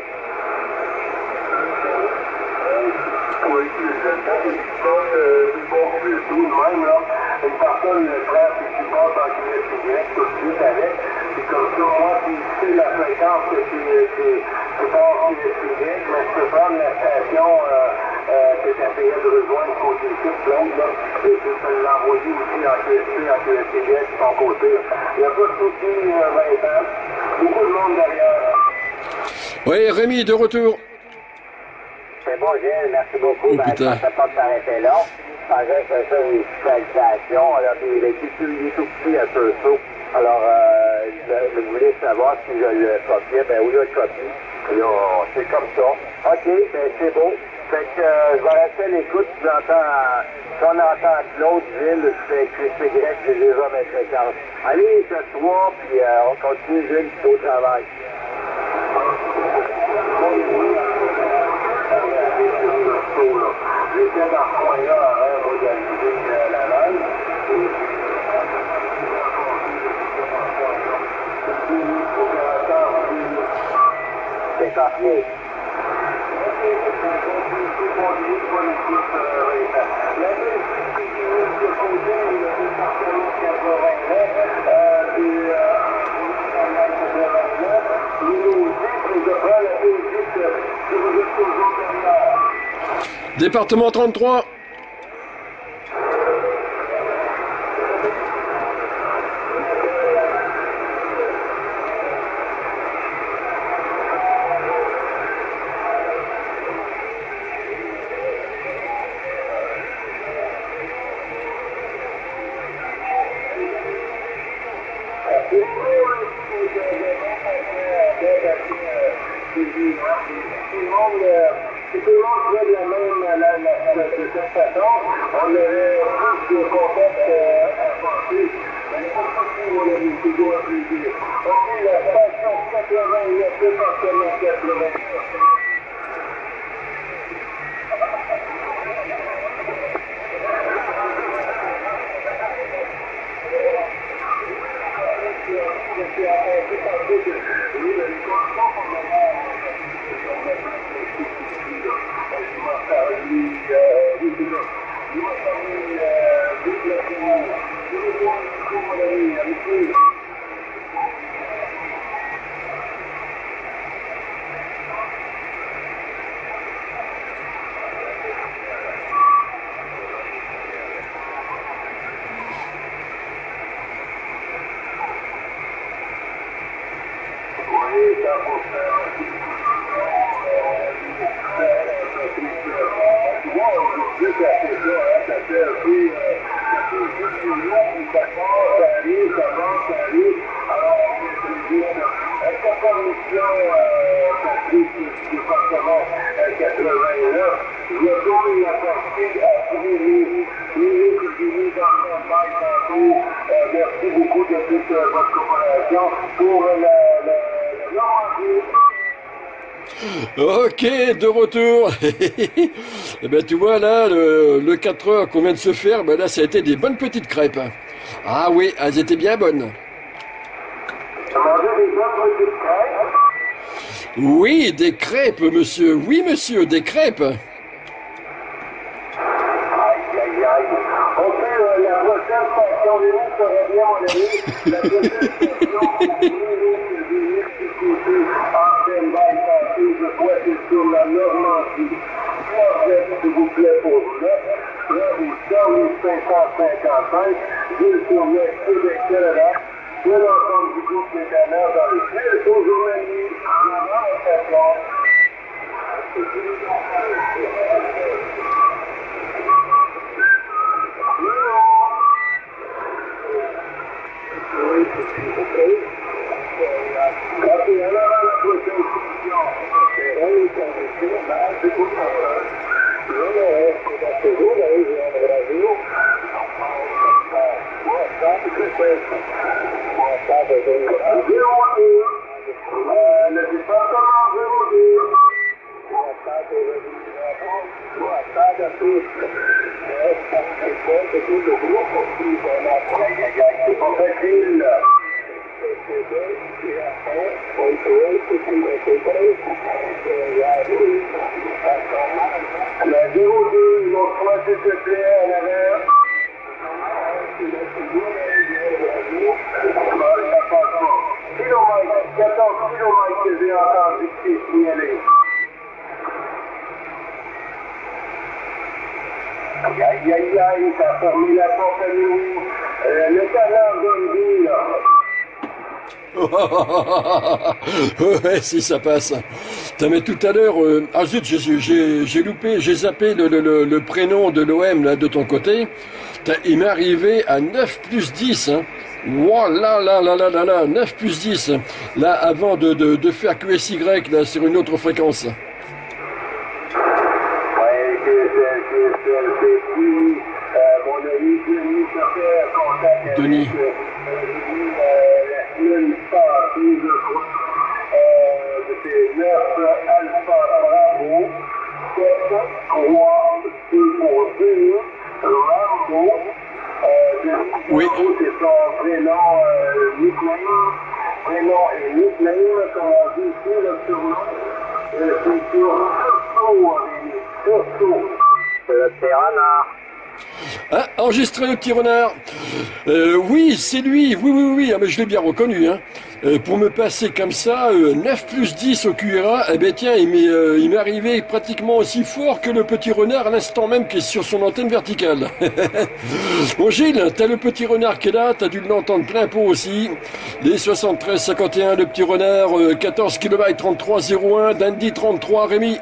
Oui, c'est bon, c'est tout de même, là. Une personne le prend, puis qui passe en G Y tout de suite avec. Puis comme ça, moi, puis tu sais la fréquence que c'est pas en G Y, mais je peux prendre la station euh, euh, que j'essayais de rejoindre côté site, Claude, là. Et je peux l'envoyer aussi en Q S P, en Q S Y de son côté. Il n'y a pas de souci, euh, Vincent. Beaucoup de monde derrière. Oui, Rémi, de retour. C'est bon, Gilles, merci beaucoup. Oh, ben, je putain. pensais pas que ça arrêtait là. Je pensais que ça, une salutations. Alors, puis, il est tout, il est tout petit, un peu saut. Alors, euh, je, je voulais savoir si je le copiais. Ben oui, je le copie. Puis, on- c'est comme ça. OK, ben c'est beau. Fait que euh, je vais rester à l'écoute. Si j'entends, si on entend Claude, Gilles, je fais Q C Y, j'ai déjà mes fréquences. Allez, ce soir, puis euh, on continue, Gilles, puis au travail. J'étais dans ce coin-là avant d'organiser la langue. C'est parti. Département trente-trois. Ok, de retour. Et ben tu vois là, le, le quatre heures qu'on vient de se faire, ben là ça a été des bonnes petites crêpes. Ah oui, elles étaient bien bonnes. Oui, des crêpes, monsieur. Oui, monsieur, des crêpes. Aïe, aïe, aïe. Ok, euh, la prochaine station de route serait bien, mon ami. La prochaine station de je crois que c'est sur la Normandie. Trois s'il vous plaît, pour neuf. Trois cinq cent cinquante-cinq. Ville sur neuf, Québec, Canada. De l'ensemble du groupe des canards dans les villes aujourd'hui en avant de cette place. La zéro deux, ils vont se faire s'il te plaît en avant. Kilomètre, quatorze kilomètres que j'ai entendu que c'est signalé. Aïe, aïe, aïe, aïe, ça a fermé la porte à nous. Euh, le canard donne vie, là. Ouais, si ça passe. T'as mais tout à l'heure, euh, ah zut, j'ai, j'ai, j'ai loupé, j'ai zappé le, le, le prénom de l'O M là de ton côté. T'as, il m'est arrivé à neuf plus dix. Hein. Wow, là, là, là, là, là, là, neuf plus dix. Là, avant de, de, de faire Q S Y là, sur une autre fréquence. Ouais, que c'est, que c'est, c'est qui, euh, mon ami Denis, ça fait contact avec Denis. euh, la semaine passée, je crois. Euh, c'est neuf Alpha Bravo, sept trois deux pour deux, Rambo. Euh, Denis, Oui. c'est son prénom, euh, nickname, prénom et nickname, comme on dit ici, le surnom. Euh, c'est sur surtout. C'est le petit renard. Ah, enregistré le petit renard. Euh, oui, c'est lui. Oui, oui, oui. Ah, mais je l'ai bien reconnu. Hein. Euh, pour me passer comme ça, euh, neuf plus dix au Q R A, eh ben tiens, il m'est euh, il m'est arrivé pratiquement aussi fort que le petit renard à l'instant même qui est sur son antenne verticale. Bon Gilles, t'as le petit renard qui est là, t'as dû l'entendre plein pot aussi. Les soixante-treize cinquante et un, le petit renard, euh, quatorze kilomètres trente-trois zéro un, Dandy trente-trois, Rémi.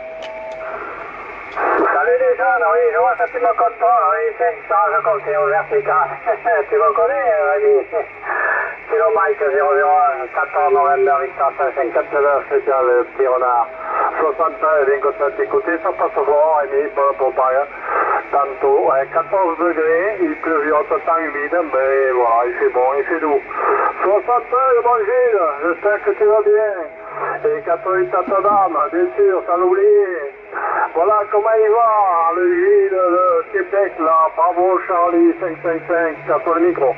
Salut les jeunes, oui, je vois ça tu me contrôles, oui, c'est que ça, je continue au vertical. Tu me connais, Rémi? Kilomètre zéro zéro un, quatorze novembre, Victor cent cinquante-neuf, c'est ça le petit renard. soixante-un, bien content de t'écouter, ça passe fort, Rémi, bon pompaille. Tantôt, ouais, quatorze degrés, il pleuviote temps humide, mais voilà, il fait bon, il fait doux. soixante-un, bon Gilles, j'espère que tu vas bien. Et quatre-vingts à ta dame, bien sûr, sans l'oublier. Voilà comment il va, le Gilles de Québec, là. Bravo Charlie, cinq cinq cinq, à toi le micro.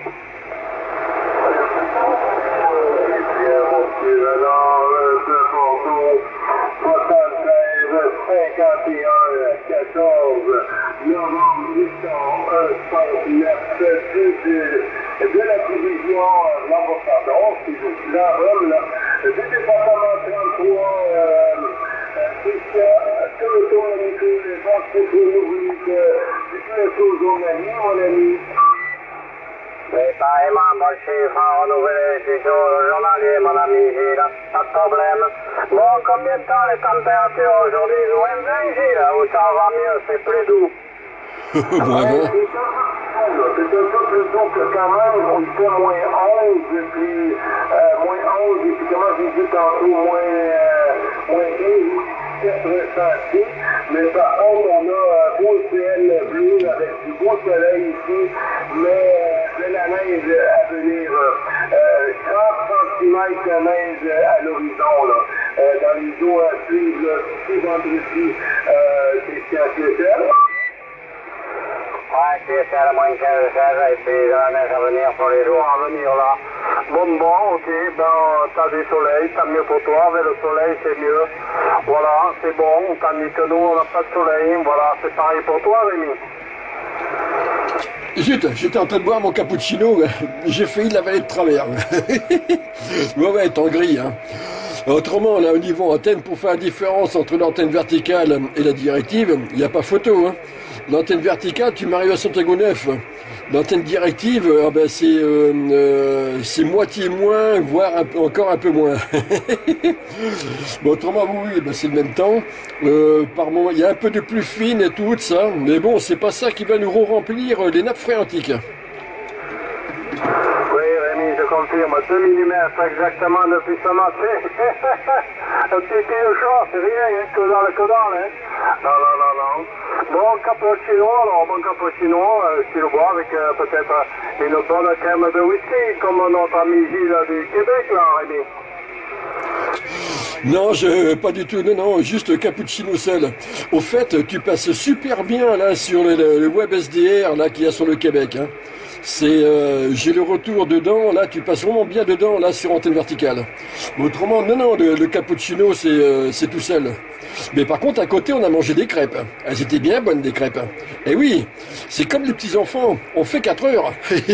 cinquante et un, quatorze, novembre huit cent soixante-neuf, de la division l'ambassadeur, si je suis là, du département trente-trois, que le tour avec les gens qui sont nourris de situation journalier, mon ami. Mais pareillement, mon chiffre à renouveler, c'est sur le journalier, mon ami Gilles, pas de problème. Bon, combien de temps les températures aujourd'hui? Moins vingt, Gilles, ou ça va mieux, c'est plus doux? Bravo. C'est un peu plus doux que quand même, on fait moins onze, et puis euh, moins onze, et puis comment j'ai dit tantôt, moins, euh, moins quinze, ressenti. Mais par contre, on a un beau ciel bleu avec du beau soleil ici, mais de la neige à venir. Euh, trente centimètres de neige à l'horizon, là, euh, dans les jours à suivre, là, d'ici vendredi, euh, Christian Piétel. Ouais, Piétel à moins quinze, seize, et puis de la neige à venir pour les jours à venir, là. Bon, bon, ok, ben, t'as du soleil, tant mieux pour toi, avec le soleil, c'est mieux. Voilà, c'est bon, tandis que nous, on n'a pas de soleil, voilà, c'est pareil pour toi, Rémi. Zut, j'étais en train de boire mon cappuccino, j'ai failli la vallée de travers. Ouais, ouais, t'en gris, hein. Autrement, là, au niveau antenne, pour faire la différence entre l'antenne verticale et la directive, il n'y a pas photo, hein. L'antenne verticale, tu m'arrives à Santiago neuf. L'antenne directive, ah ben c'est euh, euh, c'est moitié moins, voire un peu, encore un peu moins. Bon, autrement, oui, ben c'est le même temps. Euh, par moment, il y a un peu de plus fine et tout ça, mais bon, c'est pas ça qui va nous remplir les nappes phréatiques. Oui, Rémi, je confirme, deux millimètres exactement depuis ce matin. Un petit peu de chaud, c'est rien, hein, que dans le codal, hein. Non, non, non, non. Bon cappuccino, alors bon cappuccino, euh, tu le bois avec euh, peut-être une bonne crème de whisky, comme notre ami Gilles du Québec, là, Rémi. Non, je, pas du tout, non, non, juste cappuccino seul. Au fait, tu passes super bien là sur le, le web S D R là qu'il y a sur le Québec. Hein. C'est, euh, j'ai le retour dedans, là tu passes vraiment bien dedans là sur antenne verticale. Mais autrement, non, non, le, le cappuccino c'est, euh, c'est tout seul. Mais par contre, à côté, on a mangé des crêpes. Elles étaient bien bonnes, des crêpes. Et oui, c'est comme les petits enfants, on fait quatre heures.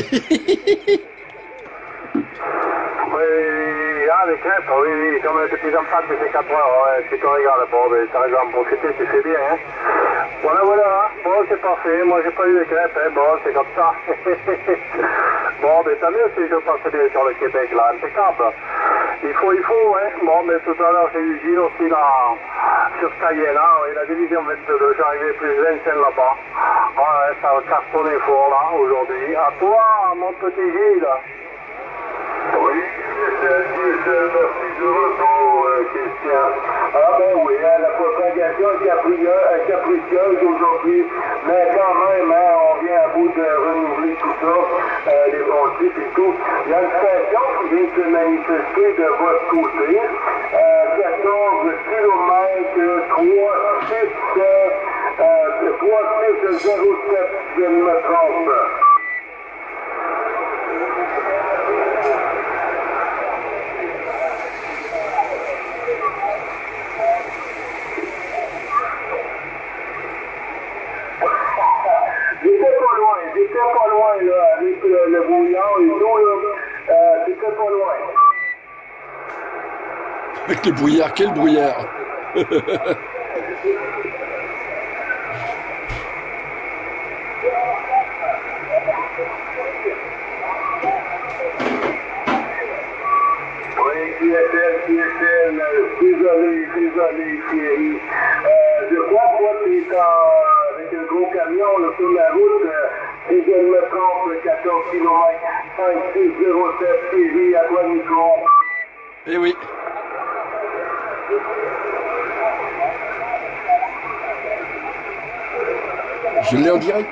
Oui, ah, les crêpes, oui, oui, comme les petits enfants qui fait quatre heures, ouais, c'est qu'on regarde, bon, mais t'as raison, pour profiter, tu fais bien, hein. Voilà, voilà, bon, c'est parfait, moi j'ai pas eu de crêpes, hein, bon, c'est comme ça. Bon, mais tant mieux si je passe bien sur le Québec, là, impeccable. Il faut, il faut, hein. Bon, mais tout à l'heure, j'ai eu Gilles aussi, là, sur Cayenne, hein, et la division vingt-deux, j'arrivais plus de vingt-cinq là-bas. Ouais, ça va cartonner fort, là, aujourd'hui. À toi, mon petit Gilles. Oui, merci de retour, euh, Christian. Ah ben oui, hein, la propagation est capricieuse, capricieuse aujourd'hui, mais quand même, hein, on vient à bout de renouveler tout ça, euh, les pontifs et tout. Il y a une station qui vient se manifester de votre côté, euh, quatorze kilomètres, trois six, euh, trois six zéro sept, si je ne me trompe. le, le brouillard et tout, là, euh, c'était pas loin. Avec le brouillard, quel brouillard. Oui, Q S L, Q S L, euh, désolé, désolé Thierry. Euh, je crois que moi tu es avec un gros camion là, sur la route, euh, si je ne me trompe, quatorze kilomètres, cinq six zéro sept Thierry, à toi le micro. Eh oui. Je l'ai en direct.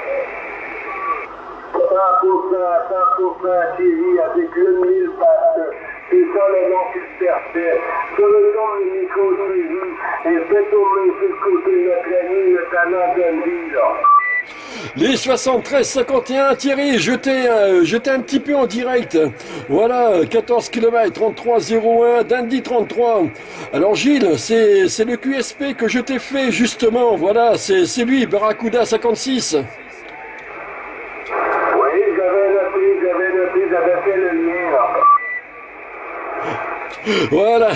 cent pour cent, cent pour cent Thierry avec une mille pattes. C'est ça le nom qui se cherchait. Je retourne le micro Thierry et fais tourner sur le côté de notre ami, le talent d'Andy, là. Les soixante-treize cinquante et un, Thierry, j'étais euh, j'étais un petit peu en direct. Voilà, quatorze kilomètres, trente-trois zéro un, Dundee trente-trois. Alors Gilles, c'est c'est le Q S P que je t'ai fait justement. Voilà, c'est c'est lui, Barracuda cinquante-six. Oui, j'avais noté, j'avais noté, j'avais fait le lien, là. Voilà.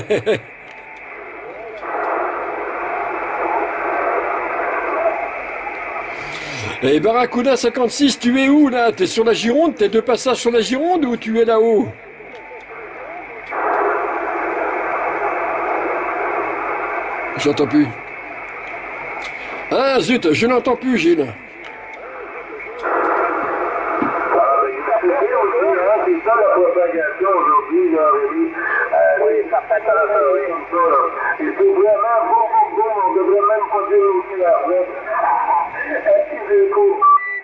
Et Barracuda cinquante-six, tu es où là? T'es sur la Gironde? T'es de passage sur la Gironde ou tu es là-haut? J'entends plus. Ah zut, je n'entends plus, Gilles. C'est ça la propagation aujourd'hui, là, Rémi. Euh, oui, ça fait ça, oui. Comme ça, là. Il faut vraiment, bon, bon, bon, on devrait même pas dire aussi avec. Un petit écho.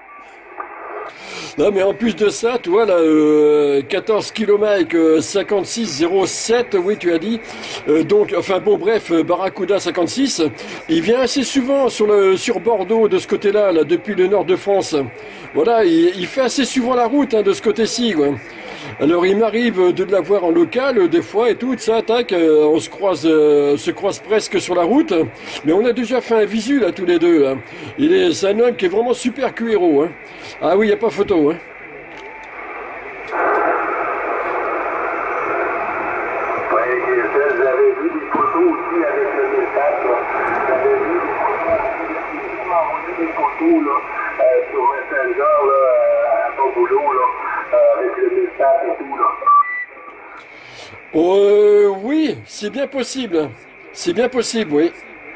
Non mais en plus de ça, tu vois là, euh, quatorze kilomètres, euh, cinquante-six zéro sept, oui tu as dit. Euh, donc, enfin bon bref, euh, Barracuda cinquante-six, il vient assez souvent sur le sur Bordeaux de ce côté-là, là, depuis le nord de France. Voilà, il, il fait assez souvent la route hein, de ce côté-ci, quoi. Alors il m'arrive de l'avoir en local euh, des fois et tout, ça attaque, euh, on se croise, euh, se croise presque sur la route, mais on a déjà fait un visu là tous les deux. Là. Il est, c'est un homme qui est vraiment super cuiro. Hein. Ah oui, il n'y a pas photo. Hein. Oui, j'avais vu des photos aussi avec le message. J'avais vu des m'envoyer des photos là, euh, sur Messenger là, à ton boulot là, euh, avec le message et tout là. Euh, oui, c'est bien possible. C'est bien possible, oui.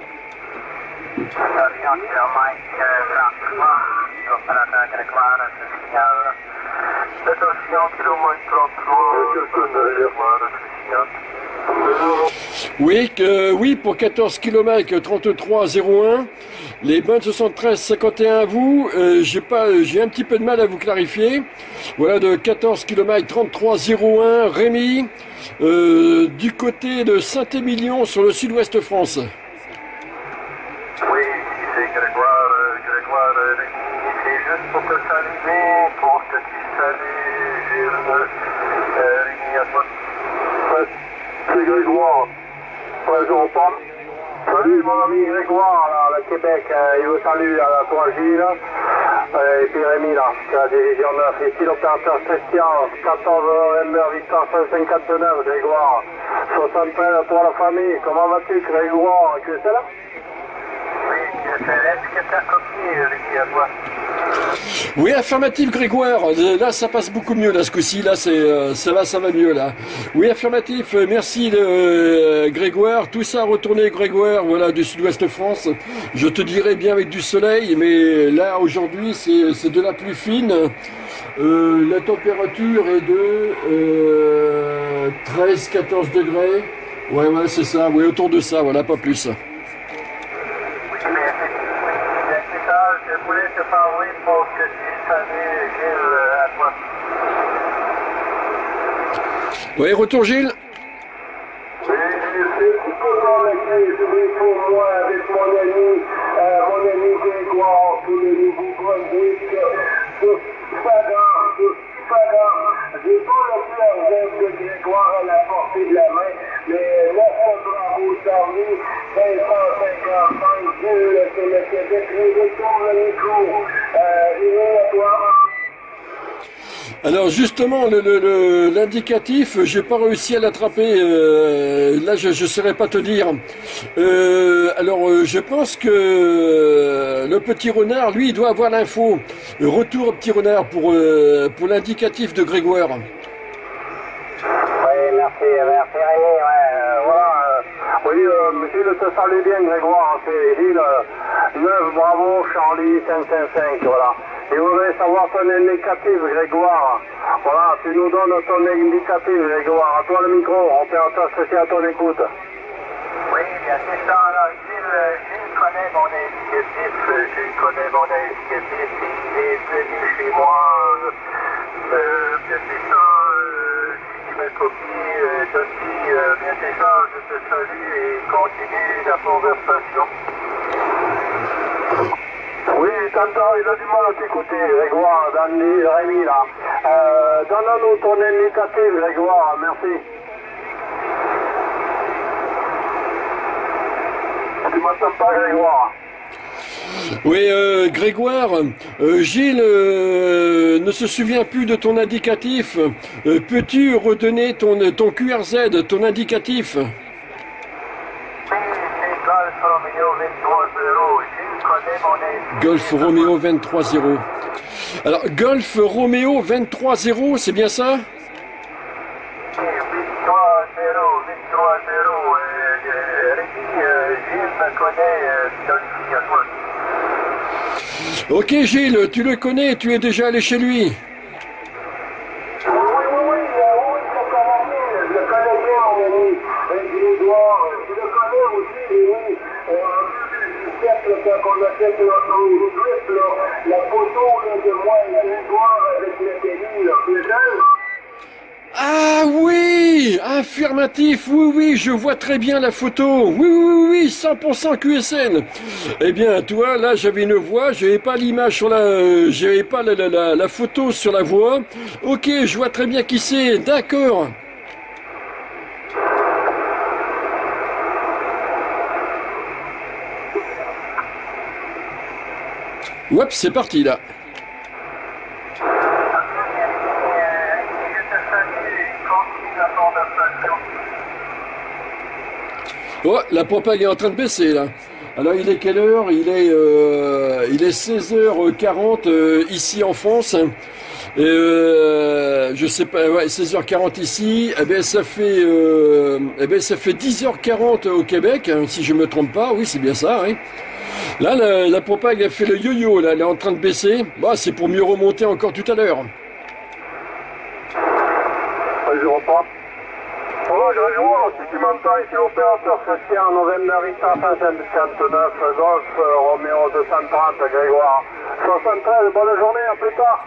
Oui, que, oui, pour quatorze kilomètres, trente-trois zéro un. Les bonnes soixante-treize cinquante et un à vous. Euh, j'ai pas, j'ai un petit peu de mal à vous clarifier. Voilà, de quatorze kilomètres, trente-trois zéro un, Rémi, euh, du côté de Saint-Émilion sur le sud-ouest France. Oui, ici c'est Grégoire, euh, Grégoire euh, Rémi, c'est juste pour te saluer, pour te dire salut, Gilles, euh, Rémi, à toi. Ouais, c'est Grégoire, bonjour Tom. Salut mon ami Grégoire, là, le Québec, euh, il vous salue à toi Gilles, euh, et puis Rémi là, c'est la division neuf, ici l'opérateur Christian, quatorze M R Victor cent cinquante-neuf, Grégoire, soixante-treize pour la famille, comment vas-tu Grégoire, que c'est là? Est-ce que tu as copié, Rémi, à toi? Oui, affirmatif Grégoire. Là, ça passe beaucoup mieux là ce coup-ci. Là, c'est euh, ça va, ça va mieux là. Oui, affirmatif. Merci de, euh, Grégoire. Tout ça retourné Grégoire. Voilà, du Sud-Ouest France. Je te dirais bien avec du soleil, mais là aujourd'hui, c'est c'est de la pluie fine. Euh, la température est de euh, treize quatorze degrés. Ouais, ouais, c'est ça. Oui, autour de ça. Voilà, pas plus. Je voulais te parler pour que tu salues Gilles à toi. Oui, retour Gilles. Oui, c'est toujours le cas pour moi avec mon ami, euh, mon ami Grégoire pour le Nouveau-Brunswick. Sur Sagan, sur Sagan. J'ai pas le cœur de Grégoire à la portée de la main, mais neuf Bravo Charlie, cinq cent cinquante-cinq, Gilles, c'est le Québec, je retourne le micro. Euh, Rémi, à toi. Alors justement, le, le, le- l'indicatif, j'ai pas réussi à l'attraper. euh, là, je ne saurais pas te dire. Euh, alors, euh, je pense que euh, le petit renard, lui, il doit avoir l'info. Retour au petit renard pour euh, pour l'indicatif de Grégoire. Oui, merci, merci Rémi, ouais, euh, voilà. euh, oui, euh, Gilles te salue bien, Grégoire, c'est Gilles, euh, neuf, bravo, Charlie, cinq cent cinq, voilà. Et vous voudrait savoir ton indicatif, Grégoire. Voilà, tu nous donnes ton indicatif, Grégoire. À toi le micro, opérateur spécial à ton écoute. Oui, bien c'est ça. Alors, Gilles, euh, Gilles connaît mon indicatif. euh, Gilles connaît mon indicatif. Il est venu chez moi. Euh, bien c'est ça. Euh, si tu me copies, euh, Dotty, euh, bien c'est ça. Je te salue et continue la conversation. Oui, t'entends, il a du mal à t'écouter, Grégoire, Danny, Rémi, là. Euh, donne-nous ton indicatif, Grégoire, merci. Tu m'entends pas, Grégoire? Oui, euh, Grégoire, euh, Gilles euh, ne se souvient plus de ton indicatif. Euh, peux-tu redonner ton, ton Q R Z, ton indicatif? Oui, c'est Golf Romeo vingt-trois zéro. Gilles connaît mon indicatif. Golf Romeo vingt-trois zéro. Alors, Golf Romeo vingt-trois zéro, c'est bien ça? vingt-trois zéro, vingt-trois zéro. Euh, euh, Rémi, euh, Gilles me connaît, euh, Dolphy, à toi. Ok Gilles, tu le connais, tu es déjà allé chez lui. Oui, oui, oui, oui, je le connais bien, je le connais bien, mon ami. Grégoire, tu le connais aussi, oui. Euh, quand on a fait notre rubrique, là, la photo là, de moi et Grégoire avec le télé, là, c'est elle. Ah oui, affirmatif, oui, oui, je vois très bien la photo. Oui, oui, oui, cent pour cent Q S N. Eh bien, toi, là, j'avais une voix, j'avais pas l'image sur la, euh, j'avais pas la, la, la, la photo sur la voix. Ok, je vois très bien qui c'est, d'accord. Oups, c'est parti, là. Oh, la propague est en train de baisser là. Alors il est quelle heure? Il est euh, il est seize heures quarante euh, ici en France. Et, euh, je sais pas, ouais, seize heures quarante ici. Eh ben ça fait euh, eh ben ça fait dix heures quarante au Québec, hein, si je me trompe pas. Oui, c'est bien ça. Hein. Là, la, la propague a fait le yo-yo. Là, elle est en train de baisser. Bah, c'est pour mieux remonter encore tout à l'heure. Je reprends. Bonjour Grégoire, si tu m'entends ici, opérateur Christian, November Ita cinq cent cinquante-neuf, Golf Romeo deux cent trente, Grégoire. soixante-treize, bonne journée, à plus tard.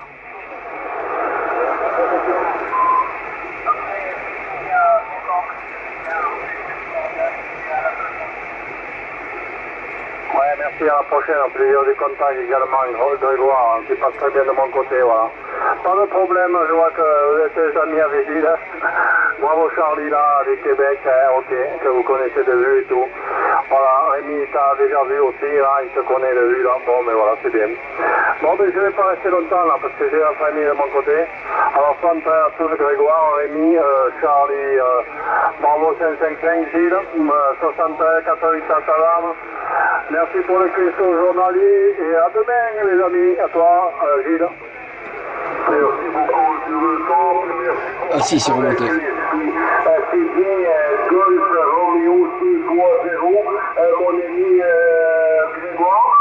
Ouais, merci, à la prochaine, plaisir du contact également, Grégoire, qui passe très bien de mon côté, voilà. Pas de problème, je vois que vous êtes des amis avec Gilles. Bravo Charlie là, du Québec, hein, ok, que vous connaissez de vue et tout. Voilà, Rémi t'a déjà vu aussi, là, il te connaît de vue là, bon mais voilà, c'est bien. Bon mais je vais pas rester longtemps là, parce que j'ai la famille de mon côté. Alors centre à tous, Grégoire, Rémi, euh, Charlie, euh, bravo cinq cent cinquante-cinq, Gilles, euh, soixante-treize, quatre-vingt-huit Salam. Merci pour le question journalier et à demain les amis, à toi euh, Gilles. Merci beaucoup sur le temps, merci beaucoup. Ah si, c'est remonté. C'est bien euh, Golf Romeo deux trois zéro, euh, mon ami euh, Grégoire.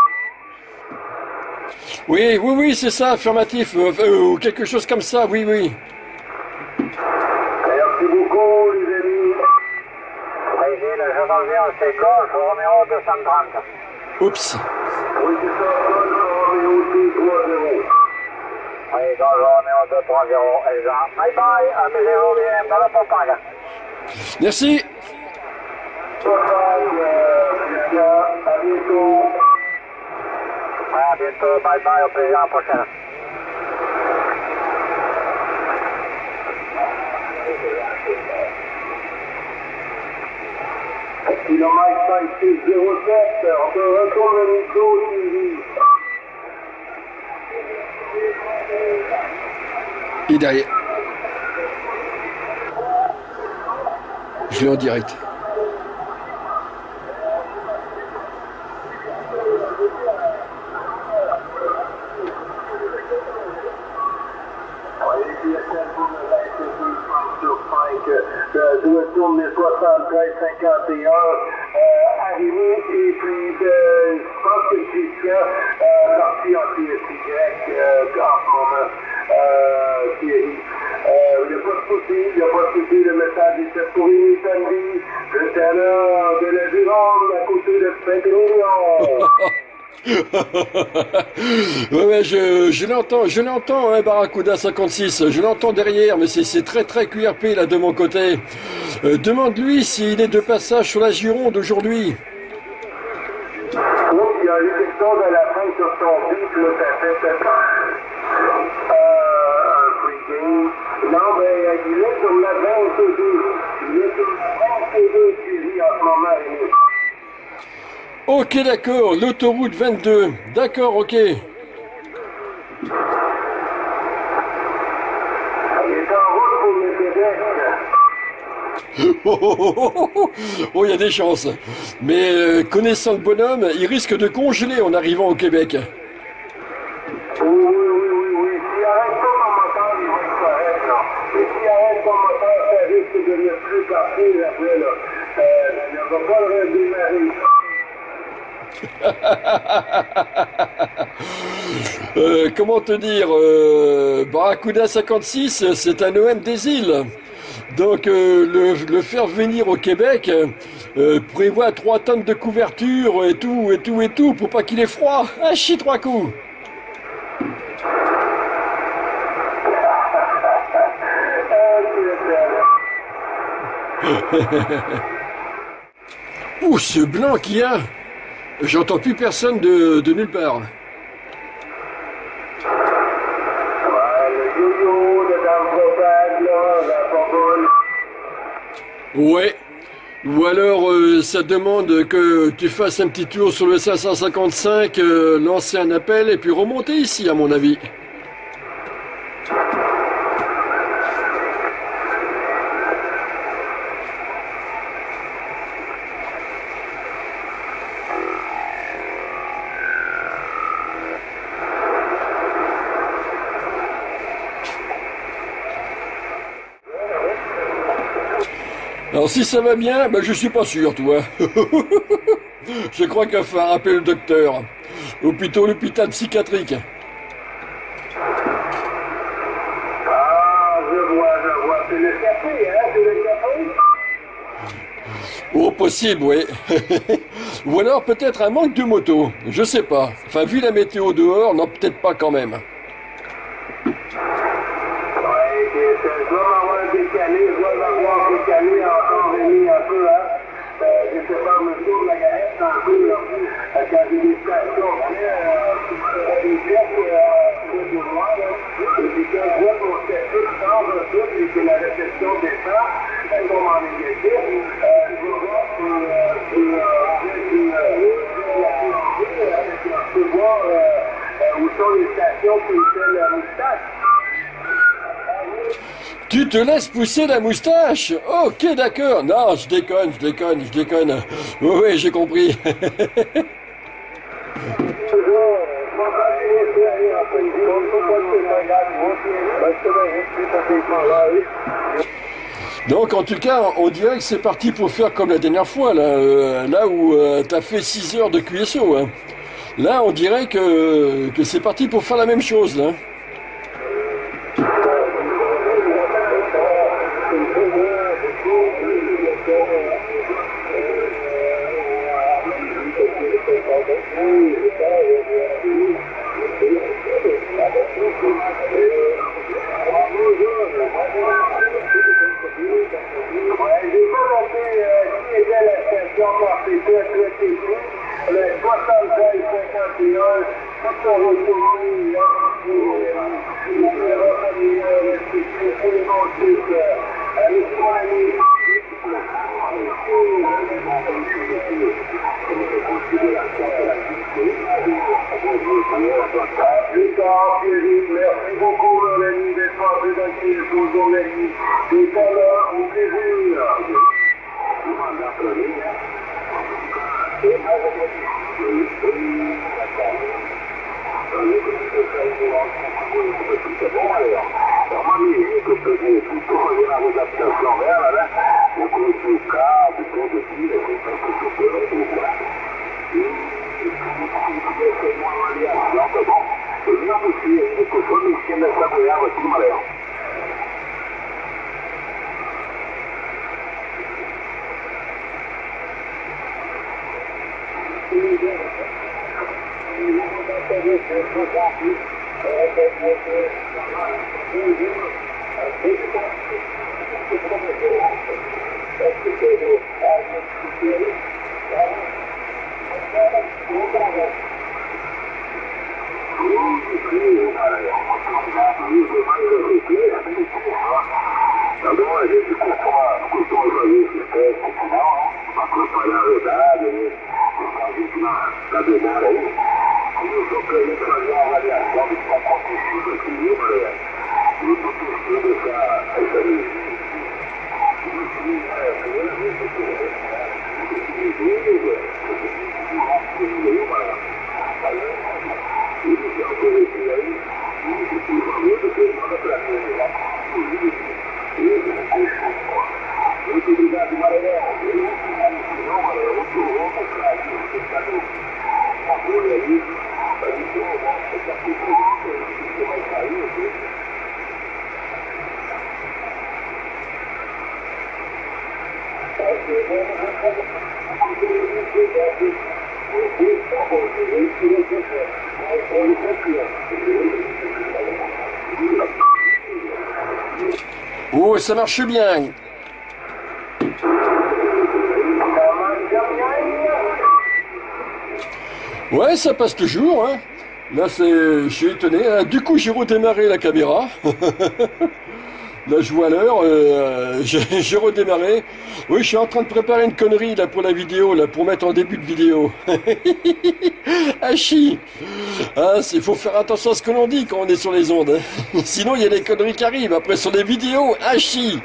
Oui, oui, oui, c'est ça, affirmatif, euh, euh, ou quelque chose comme ça, oui, oui. Merci beaucoup les amis. Oui Gilles, je reviens, c'est Golf Romeo deux cent trente. Oups. Oui c'est ça, Golf Romeo deux trois zéro. Oui, Golf Romeo deux trois zéro, exact. Bye bye, amusez-vous bien dans la propague. Merci. Bye bye, euh, à bientôt. À bientôt, bye bye, au plaisir, à la prochaine. Kilomètre cinq six zéro sept, on te retourne le micro, Sylvie. Il est derrière. Je l'ai en direct. De retour de soixante-treize cinquante et un euh, arrivé et puis de, je pense que Christian euh, parti en T S Y euh, en ce moment euh, Thierry euh, il n'y a pas de souci, il n'y a pas de souci, le message était pour Émile Tandy tout à l'heure de la Gironde à côté de Saint-Émilion. Ouais, ouais, je, je l'entends, je l'entends, hein, Barracuda cinquante-six, je l'entends derrière, mais c'est très très Q R P là de mon côté. Euh, demande-lui s'il est de passage sur la Gironde aujourd'hui. Oui, il y a eu quelque chose à la fin sur son beat, là, ça fait peut-être euh, un pre-game. Non, mais il est sur la vingt-deux. Il est sur la vingt-deux suivi en ce moment, Rémi. Ok, d'accord, l'autoroute vingt-deux. D'accord, ok. Il est en route pour le Québec. Oh, oh, oh, oh, oh. Oh, il y a des chances. Mais euh, connaissant le bonhomme, il risque de congeler en arrivant au Québec. Oui, oui, oui, oui, oui. S'il arrête pas mon moteur, il va être correct, là. Et s'il arrête pas mon moteur, ça risque de ne plus partir après, là. Euh, il ne va pas le redémarrer. euh, comment te dire, euh, Barracuda cinquante-six, c'est un O M des îles. Donc euh, le, le faire venir au Québec euh, prévoit trois tonnes de couverture et tout, et tout, et tout, pour pas qu'il ait froid. Ah, chie trois coups. Ouh, ce blanc qu'il y a. J'entends plus personne de, de nulle part. Ouais, le yo-yo, le Dambrobad, là, la pompole. Ouais. Ou alors, euh, ça demande que tu fasses un petit tour sur le cinq cent cinquante-cinq, euh, lancer un appel et puis remonter ici, à mon avis. Alors si ça va bien, ben je suis pas sûr, toi. Je crois qu'il va falloir appeler le docteur. Ou plutôt l'hôpital psychiatrique. Ah, je vois, je vois. C'est le café, hein? C'est le café? Oh, possible, oui. Ou alors peut-être un manque de moto. Je sais pas. Enfin, vu la météo dehors, non, peut-être pas quand même. Je dois m'avoir décalé, je dois m'avoir décalé encore Rémi un peu, hein. Euh, je sais pas, me tourne la galette un peu, là. Euh, quand j'ai des stations, euh, des pièces, euh, de moi, là. Et puis quand je vois que mon café change un peu, et que la réception descend, elle tombe en négatif, euh, je vais voir sur, euh, sur, euh, la P N G, avec un peu voir, euh, où sont les stations qui étaient la moustache. Tu te laisses pousser la moustache? Ok, d'accord. Non, je déconne, je déconne, je déconne. Oui, oui, j'ai compris. Donc, en tout cas, on dirait que c'est parti pour faire comme la dernière fois, là, euh, là où euh, t'as fait six heures de Q S O. Hein. Là, on dirait que, que c'est parti pour faire la même chose, là. Merci beaucoup, l'ami, d'être passé dans il faut donner tout à l'heure au plaisir. Vous m'en apprenez, hein? Et moi, je vais dire, c'est bon, alors. Alors, moi, je dis que je dis, tout ce que j'ai dans les applications vertes, là, je trouve que le cas, je trouve que si, je trouve que je peux le trouver. Et c'est moi, on va dire, donc, bon, je viens aussi, et que je me suis mis à ça, je aussi, malheur. Agora a gente costuma, costuma fazer esses testes no final, para acompanhar a verdade, né? A gente na, na memória aí, começou para a gente fazer uma avaliação do que está acontecendo aqui, viu, galera? Eu estou testando essa, essa energia. Enfim, é, a primeira vez que eu estou vendo, né? Eu estou vendo, velho. Eu estou vendo, viu, galera? Aí, eles já conheci aí, e esse tipo de coisa que ele manda para mim, né? Muito obrigado, Maranhão. Não, Maranhão, muito louco, cara. Você está no bagulho aí. A gente não vai ficar aqui com isso. Você vai sair aqui. Oh, ça marche bien. Ouais, ça passe toujours, hein. Là, c'est, je suis étonné, hein. Du coup, j'ai redémarré la caméra. Là, je vois l'heure, euh, j'ai redémarré. Oui, je suis en train de préparer une connerie, là, pour la vidéo, là, pour mettre en début de vidéo. Hachi. Ah, il faut faire attention à ce que l'on dit quand on est sur les ondes, hein. Sinon, il y a des conneries qui arrivent. Après, sur les vidéos, hachi.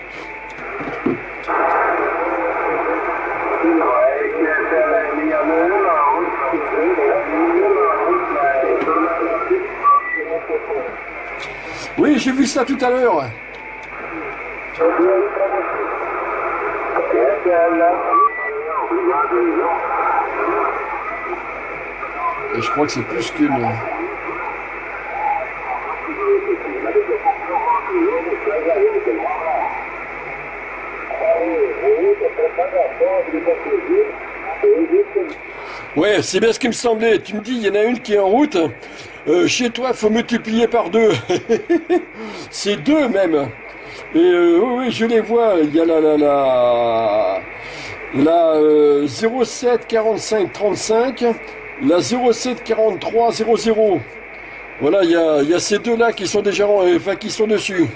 Oui, j'ai vu ça tout à l'heure. Et je crois que c'est plus qu'une... Ouais, c'est bien ce qui me semblait. Tu me dis, il y en a une qui est en route. Euh, chez toi, il faut multiplier par deux. C'est deux même. Et euh, oui, oui, je les vois. Il y a la la la la euh, zéro sept quarante-cinq trente-cinq, la zéro sept quarante-trois zéro zéro. Voilà, il y a, il y a ces deux-là qui sont déjà, enfin, qui sont dessus.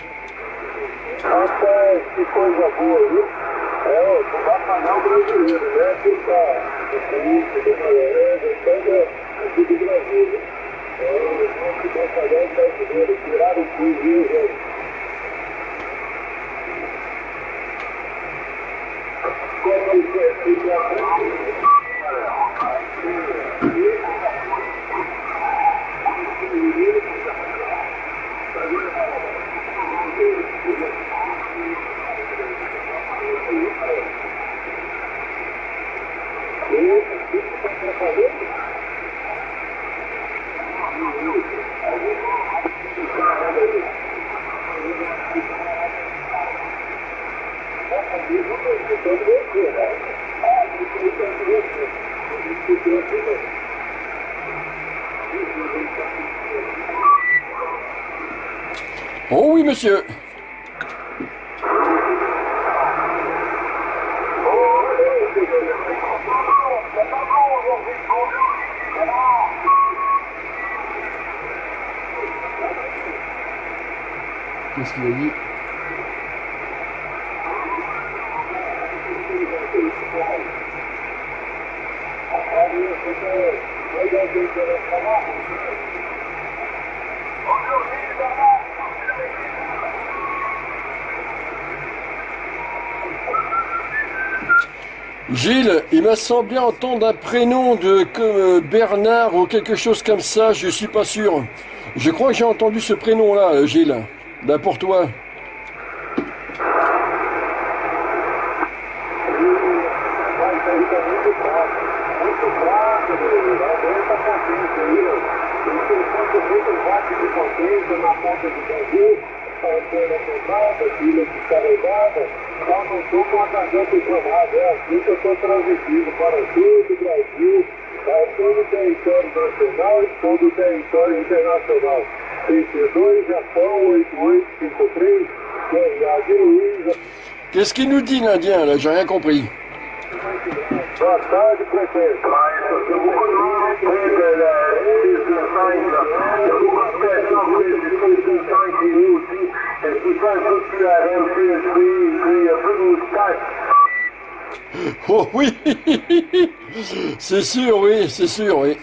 Oh oui, monsieur. Qu'est-ce qu'il a dit? Gilles, il m'a semblé entendre un prénom de que Bernard ou quelque chose comme ça, je suis pas sûr. Je crois que j'ai entendu ce prénom-là, Gilles. Là pour toi. Aumentou com a tangente informada, é assim que eu estou transmitindo para todo o Brasil, para todo o território nacional e todo o território internacional. trinta e dois, Japão, oito oito cinco três, Goiás e Luiz. Qu'est-ce qu'il nous dit l'Indien là? J'ai rien compris. Boa tarde, prefeito. Eu vou continuar eu vou continuar com esse cinq et aussi, et qui fait un peu plus à R M P S P, puis un peu de moustache. Oh oui, c'est sûr, oui, c'est sûr, oui.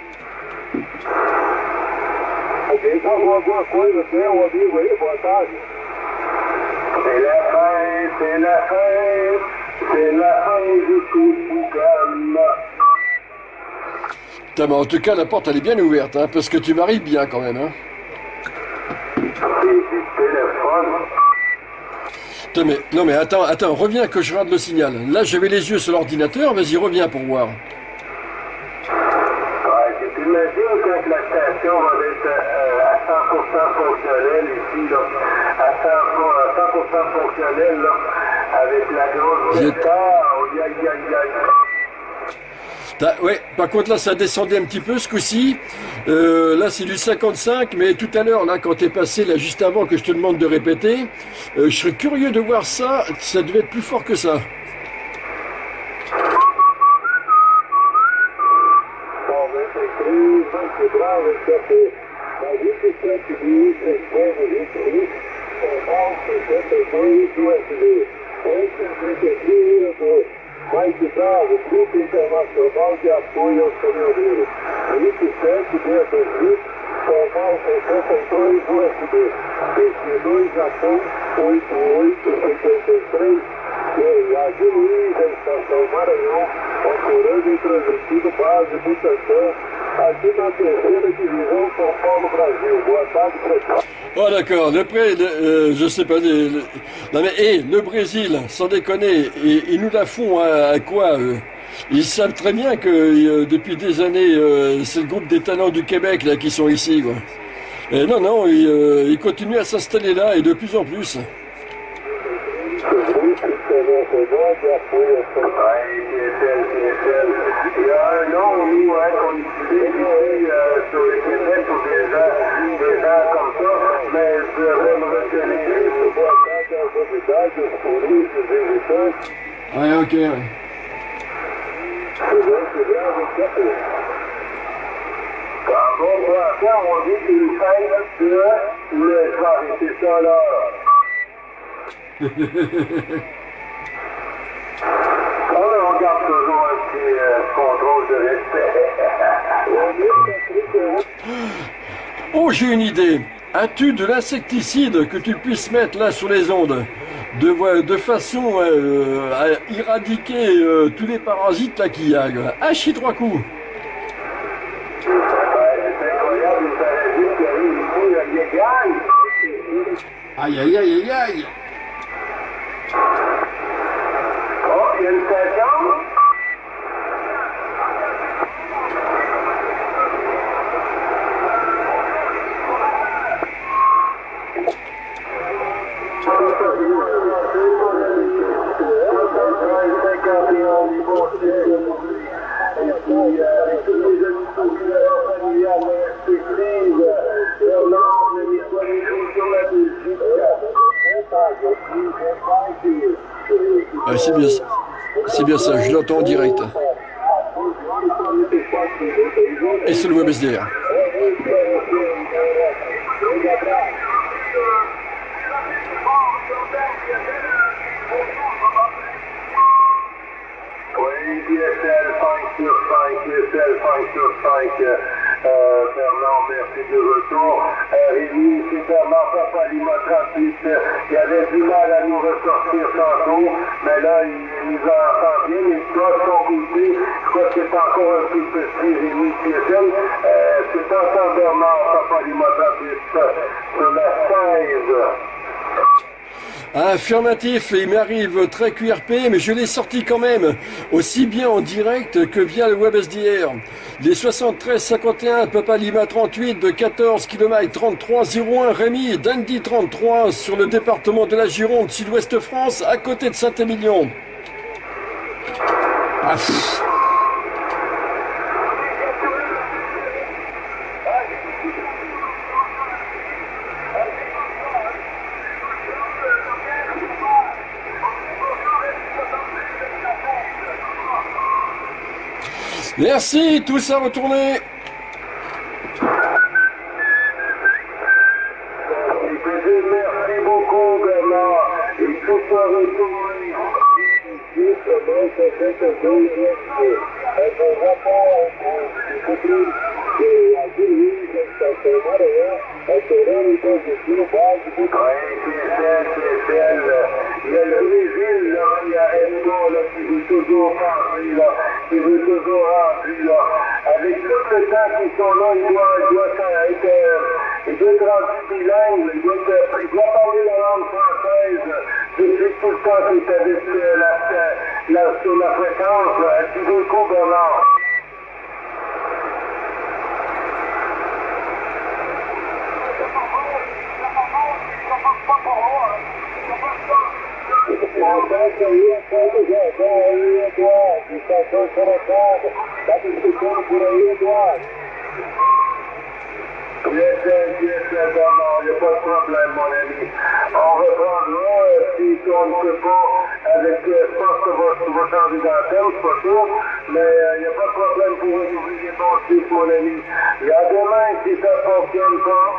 Alguém falou alguma coisa, tem um amigo aí, boa tarde. C'est la fin, c'est la fin, c'est la fin du coup de calme. Putain, mais en tout cas, la porte, elle est bien ouverte, hein, parce que tu m'arrives bien quand même. Hein. C'est du téléphone. Putain, mais, non mais attends, attends, reviens que je rate le signal. Là, j'avais les yeux sur l'ordinateur, vas-y, reviens pour voir. Ouais, tu t'imagines quand la station va être euh, à cent pour cent fonctionnelle ici, là, à cent pour cent fonctionnelle, là, avec la grosse retard, aïe aïe aïe aïe. Ouais, par contre là ça a descendu un petit peu ce coup-ci. Euh, là c'est du cinquante-cinq, mais tout à l'heure là quand t'es passé là juste avant que je te demande de répéter, euh, je serais curieux de voir ça. Ça devait être plus fort que ça. Mike Bravo, Grupo Internacional de Apoio aos Caminhoneiros, vinte e sete B S V, São Paulo sessenta e dois U S B, vinte e dois Japão, oito oito cinquenta e três, Goiás de Luiz, a Estação Maranhão, operando e transmitido base Butantan, aqui na terceira divisão São Paulo, Brasil. Boa tarde, prefeito. Oh d'accord, le pré, le, euh, je sais pas, le, le, non mais hey, le Brésil, sans déconner, ils, ils nous la font à, à quoi euh, ils savent très bien que euh, depuis des années, euh, c'est le groupe des talents du Québec là qui sont ici, quoi. Et non, non, ils, euh, ils continuent à s'installer là et de plus en plus. Il y a un nom, nous, hein, qu'on utilise ici euh, sur le Québec pour des gens, des gens comme ça, mais je devrais me retenir sur boa tarde às novidades, os turistas, os visitantes. Ouais, ok, ouais. En bon français, on dit une fête de le soir, et c'est ça là. On garde toujours un petit euh, contrôle de respect. Oh, j'ai une idée. As-tu de l'insecticide que tu puisses mettre là sur les ondes de, de façon euh, à éradiquer euh, tous les parasites là qu'il y a. Ah, chie trois coups. C'est incroyable les parasites qui arrivent ici, il gagne. Aïe, aïe, aïe, aïe, aïe. Oh, il y a une station. Ah, c'est bien, c'est bien ça, je l'entends en direct. Et c'est le web S D R. Oui, D S L cinq sur cinq, D S L cinq sur cinq. Euh, Bernard, merci de retour. Euh, Rémi, c'est Bernard Papa Lima trente-huit. Il avait du mal à nous ressortir tantôt, mais là, il nous entend bien. Mais toi, de ton côté, je crois que c'est encore un peu petit, Rémi Piétel. Euh, c'est encore Bernard Papa Lima trente-huit sur la seize. Affirmatif, il m'arrive très Q R P, mais je l'ai sorti quand même, aussi bien en direct que via le web S D R. Les soixante-treize cinquante et un, Papa Lima trente-huit de quatorze kilomètres trente-trois zéro un, Rémi Dandy trente-trois sur le département de la Gironde, Sud-Ouest France, à côté de Saint-Émilion. Ah, pff. Merci, tous à retourner. Merci beaucoup, Bernard. Et tout à retourner. Il y a le Brésil là, qui arrête pas, là, qui veut toujours rentrer, là, qui veut toujours rentrer, là. Avec tout le temps qu'ils sont là, il doit, il doit être, euh, il doit être rendu bilingue, il doit, être, il doit parler la langue française depuis tout le temps qu'il est avec euh, la, la, sur la fréquence, là. Merci beaucoup, Bernard. Yes, yes, Bernard, il n'y a pas de problème, mon ami. On reprendra, euh, si on ne peut pas, avec, euh, je pense que votre, votre candidature, c'est pas sûr, mais il euh, n'y a pas de problème pour ouvrir les bons chiffres, mon ami. Il y a demain, si ça ne fonctionne pas,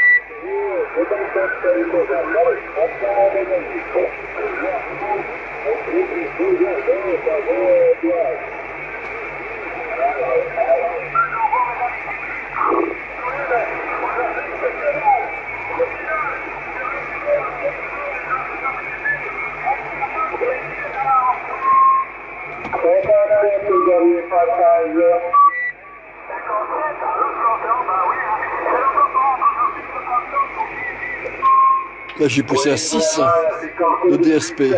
cinquante-sept au dernier passage. Là, j'ai poussé à six, le D S P.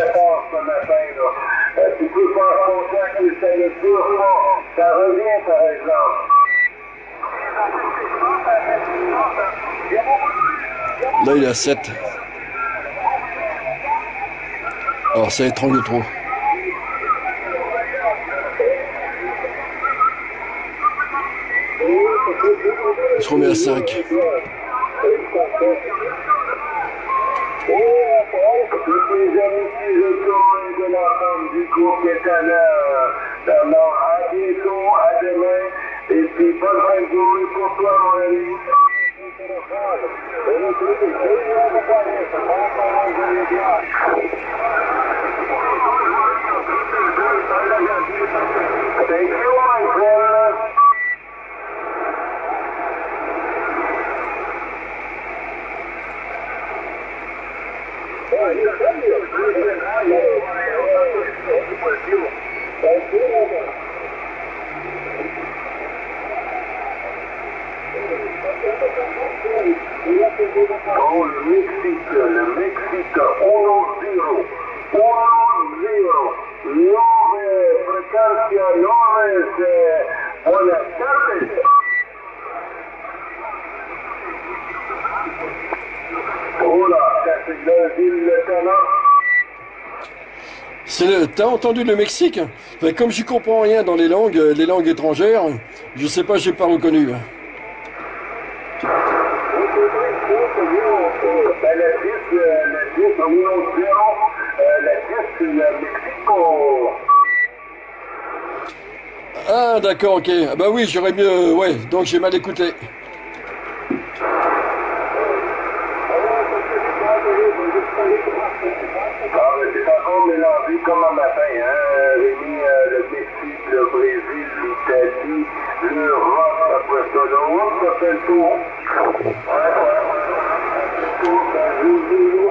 Tu peux faire conscient que ça ne dure pas. Ça revient, par exemple. Là, il est à sept. Alors, ça étrangle trop. Je remets à cinq. Toutes les amis qui retournent de la femme du groupe qui est à l'heure. Alors, à bientôt, à demain. Et puis, bonne fin de journée pour toi, mon ami. Thank you, my friend. Oh, le Mexique, le Mexique, uno zero, uno zero, nueve, frecuencia nueve, buenas tardes. Oh là, ça c'est le ville le talent. C'est le... T'as entendu le Mexique? Enfin, comme j'y comprends rien dans les langues, les langues étrangères, je sais pas, j'ai pas reconnu. Ben, le dix, le dix, uno zero, le dix, c'est le Mexico. Ah, d'accord, ok. Ah bah oui, j'aurais mieux... Ouais, donc j'ai mal écouté. Ah, mais c'est encore mélangé comme un matin, hein, Rémi, euh, le Mexique, le Brésil, l'Italie, l'Europe, après ça, l'Europe. fait le tour. Ouais, ouais. Le tour, ben, je joue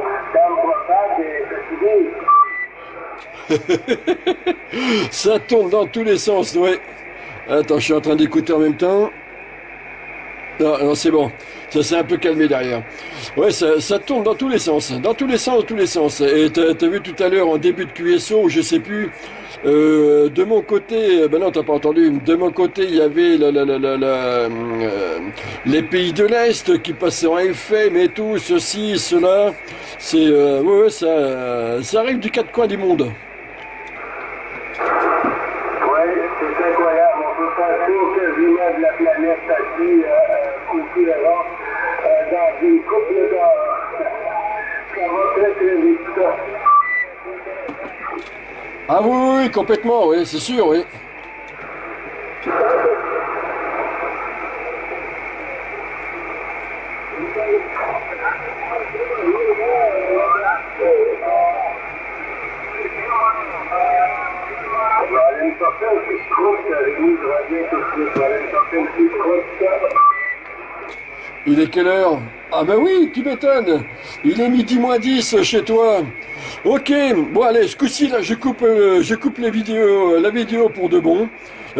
dans le boîte et c'est Ça tourne dans tous les sens, ouais. Attends, je suis en train d'écouter en même temps. Non, non, c'est bon. Ça s'est un peu calmé derrière. Ouais, ça, ça tourne dans tous les sens. Dans tous les sens, dans tous les sens. Et t'as, t'as vu tout à l'heure en début de Q S O, je sais plus, euh, de mon côté, ben non, t'as pas entendu, de mon côté, il y avait la, la, la, la, la, euh, les pays de l'Est qui passaient en F M et tout, ceci, cela. C'est, euh, ouais, ouais, ça, ça arrive du quatre coins du monde. c'est incroyable. On peut faire le tour quasiment de la planète assis euh, au courant euh, dans une couple d'heures. Ça va très très vite, ça. Ah oui, oui, oui, complètement, oui, c'est sûr, oui. Il est quelle heure? Ah ben oui, tu m'étonnes. Il est midi moins dix chez toi. Ok, bon allez, ce coup-ci là, je coupe, euh, je coupe les vidéos, la vidéo pour de bon.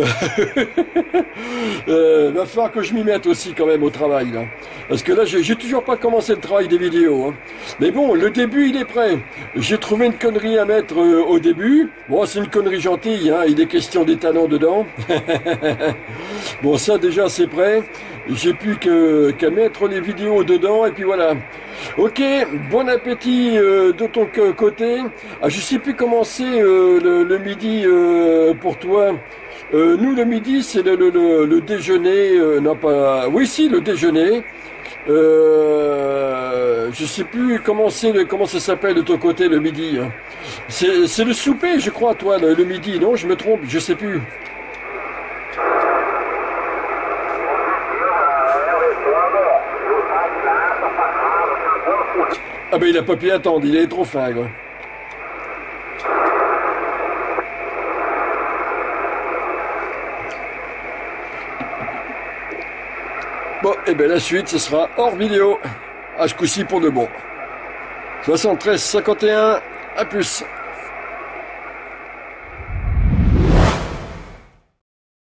euh, va falloir que je m'y mette aussi quand même au travail là. Parce que là, j'ai, j'ai toujours pas commencé le travail des vidéos. Hein. Mais bon, le début, il est prêt. J'ai trouvé une connerie à mettre euh, au début. Bon, c'est une connerie gentille, hein. Il est question des talents dedans. Bon, ça déjà, c'est prêt. J'ai plus que, qu'à mettre les vidéos dedans et puis voilà. Ok, bon appétit euh, de ton côté. Ah, je sais plus comment c'est euh, le, le midi euh, pour toi. Euh, nous, le midi, c'est le, le, le, le déjeuner. Euh, non, pas. Oui, si, le déjeuner. Euh, je sais plus comment c'est, le, comment ça s'appelle de ton côté le midi. Hein. C'est, c'est le souper, je crois, toi, le, le midi. Non, je me trompe, je sais plus. Ah ben il a pas pu attendre, il est trop fin quoi. Bon, et ben la suite ce sera hors vidéo. À ce coup-ci pour de bon. soixante-treize cinquante et un, à plus.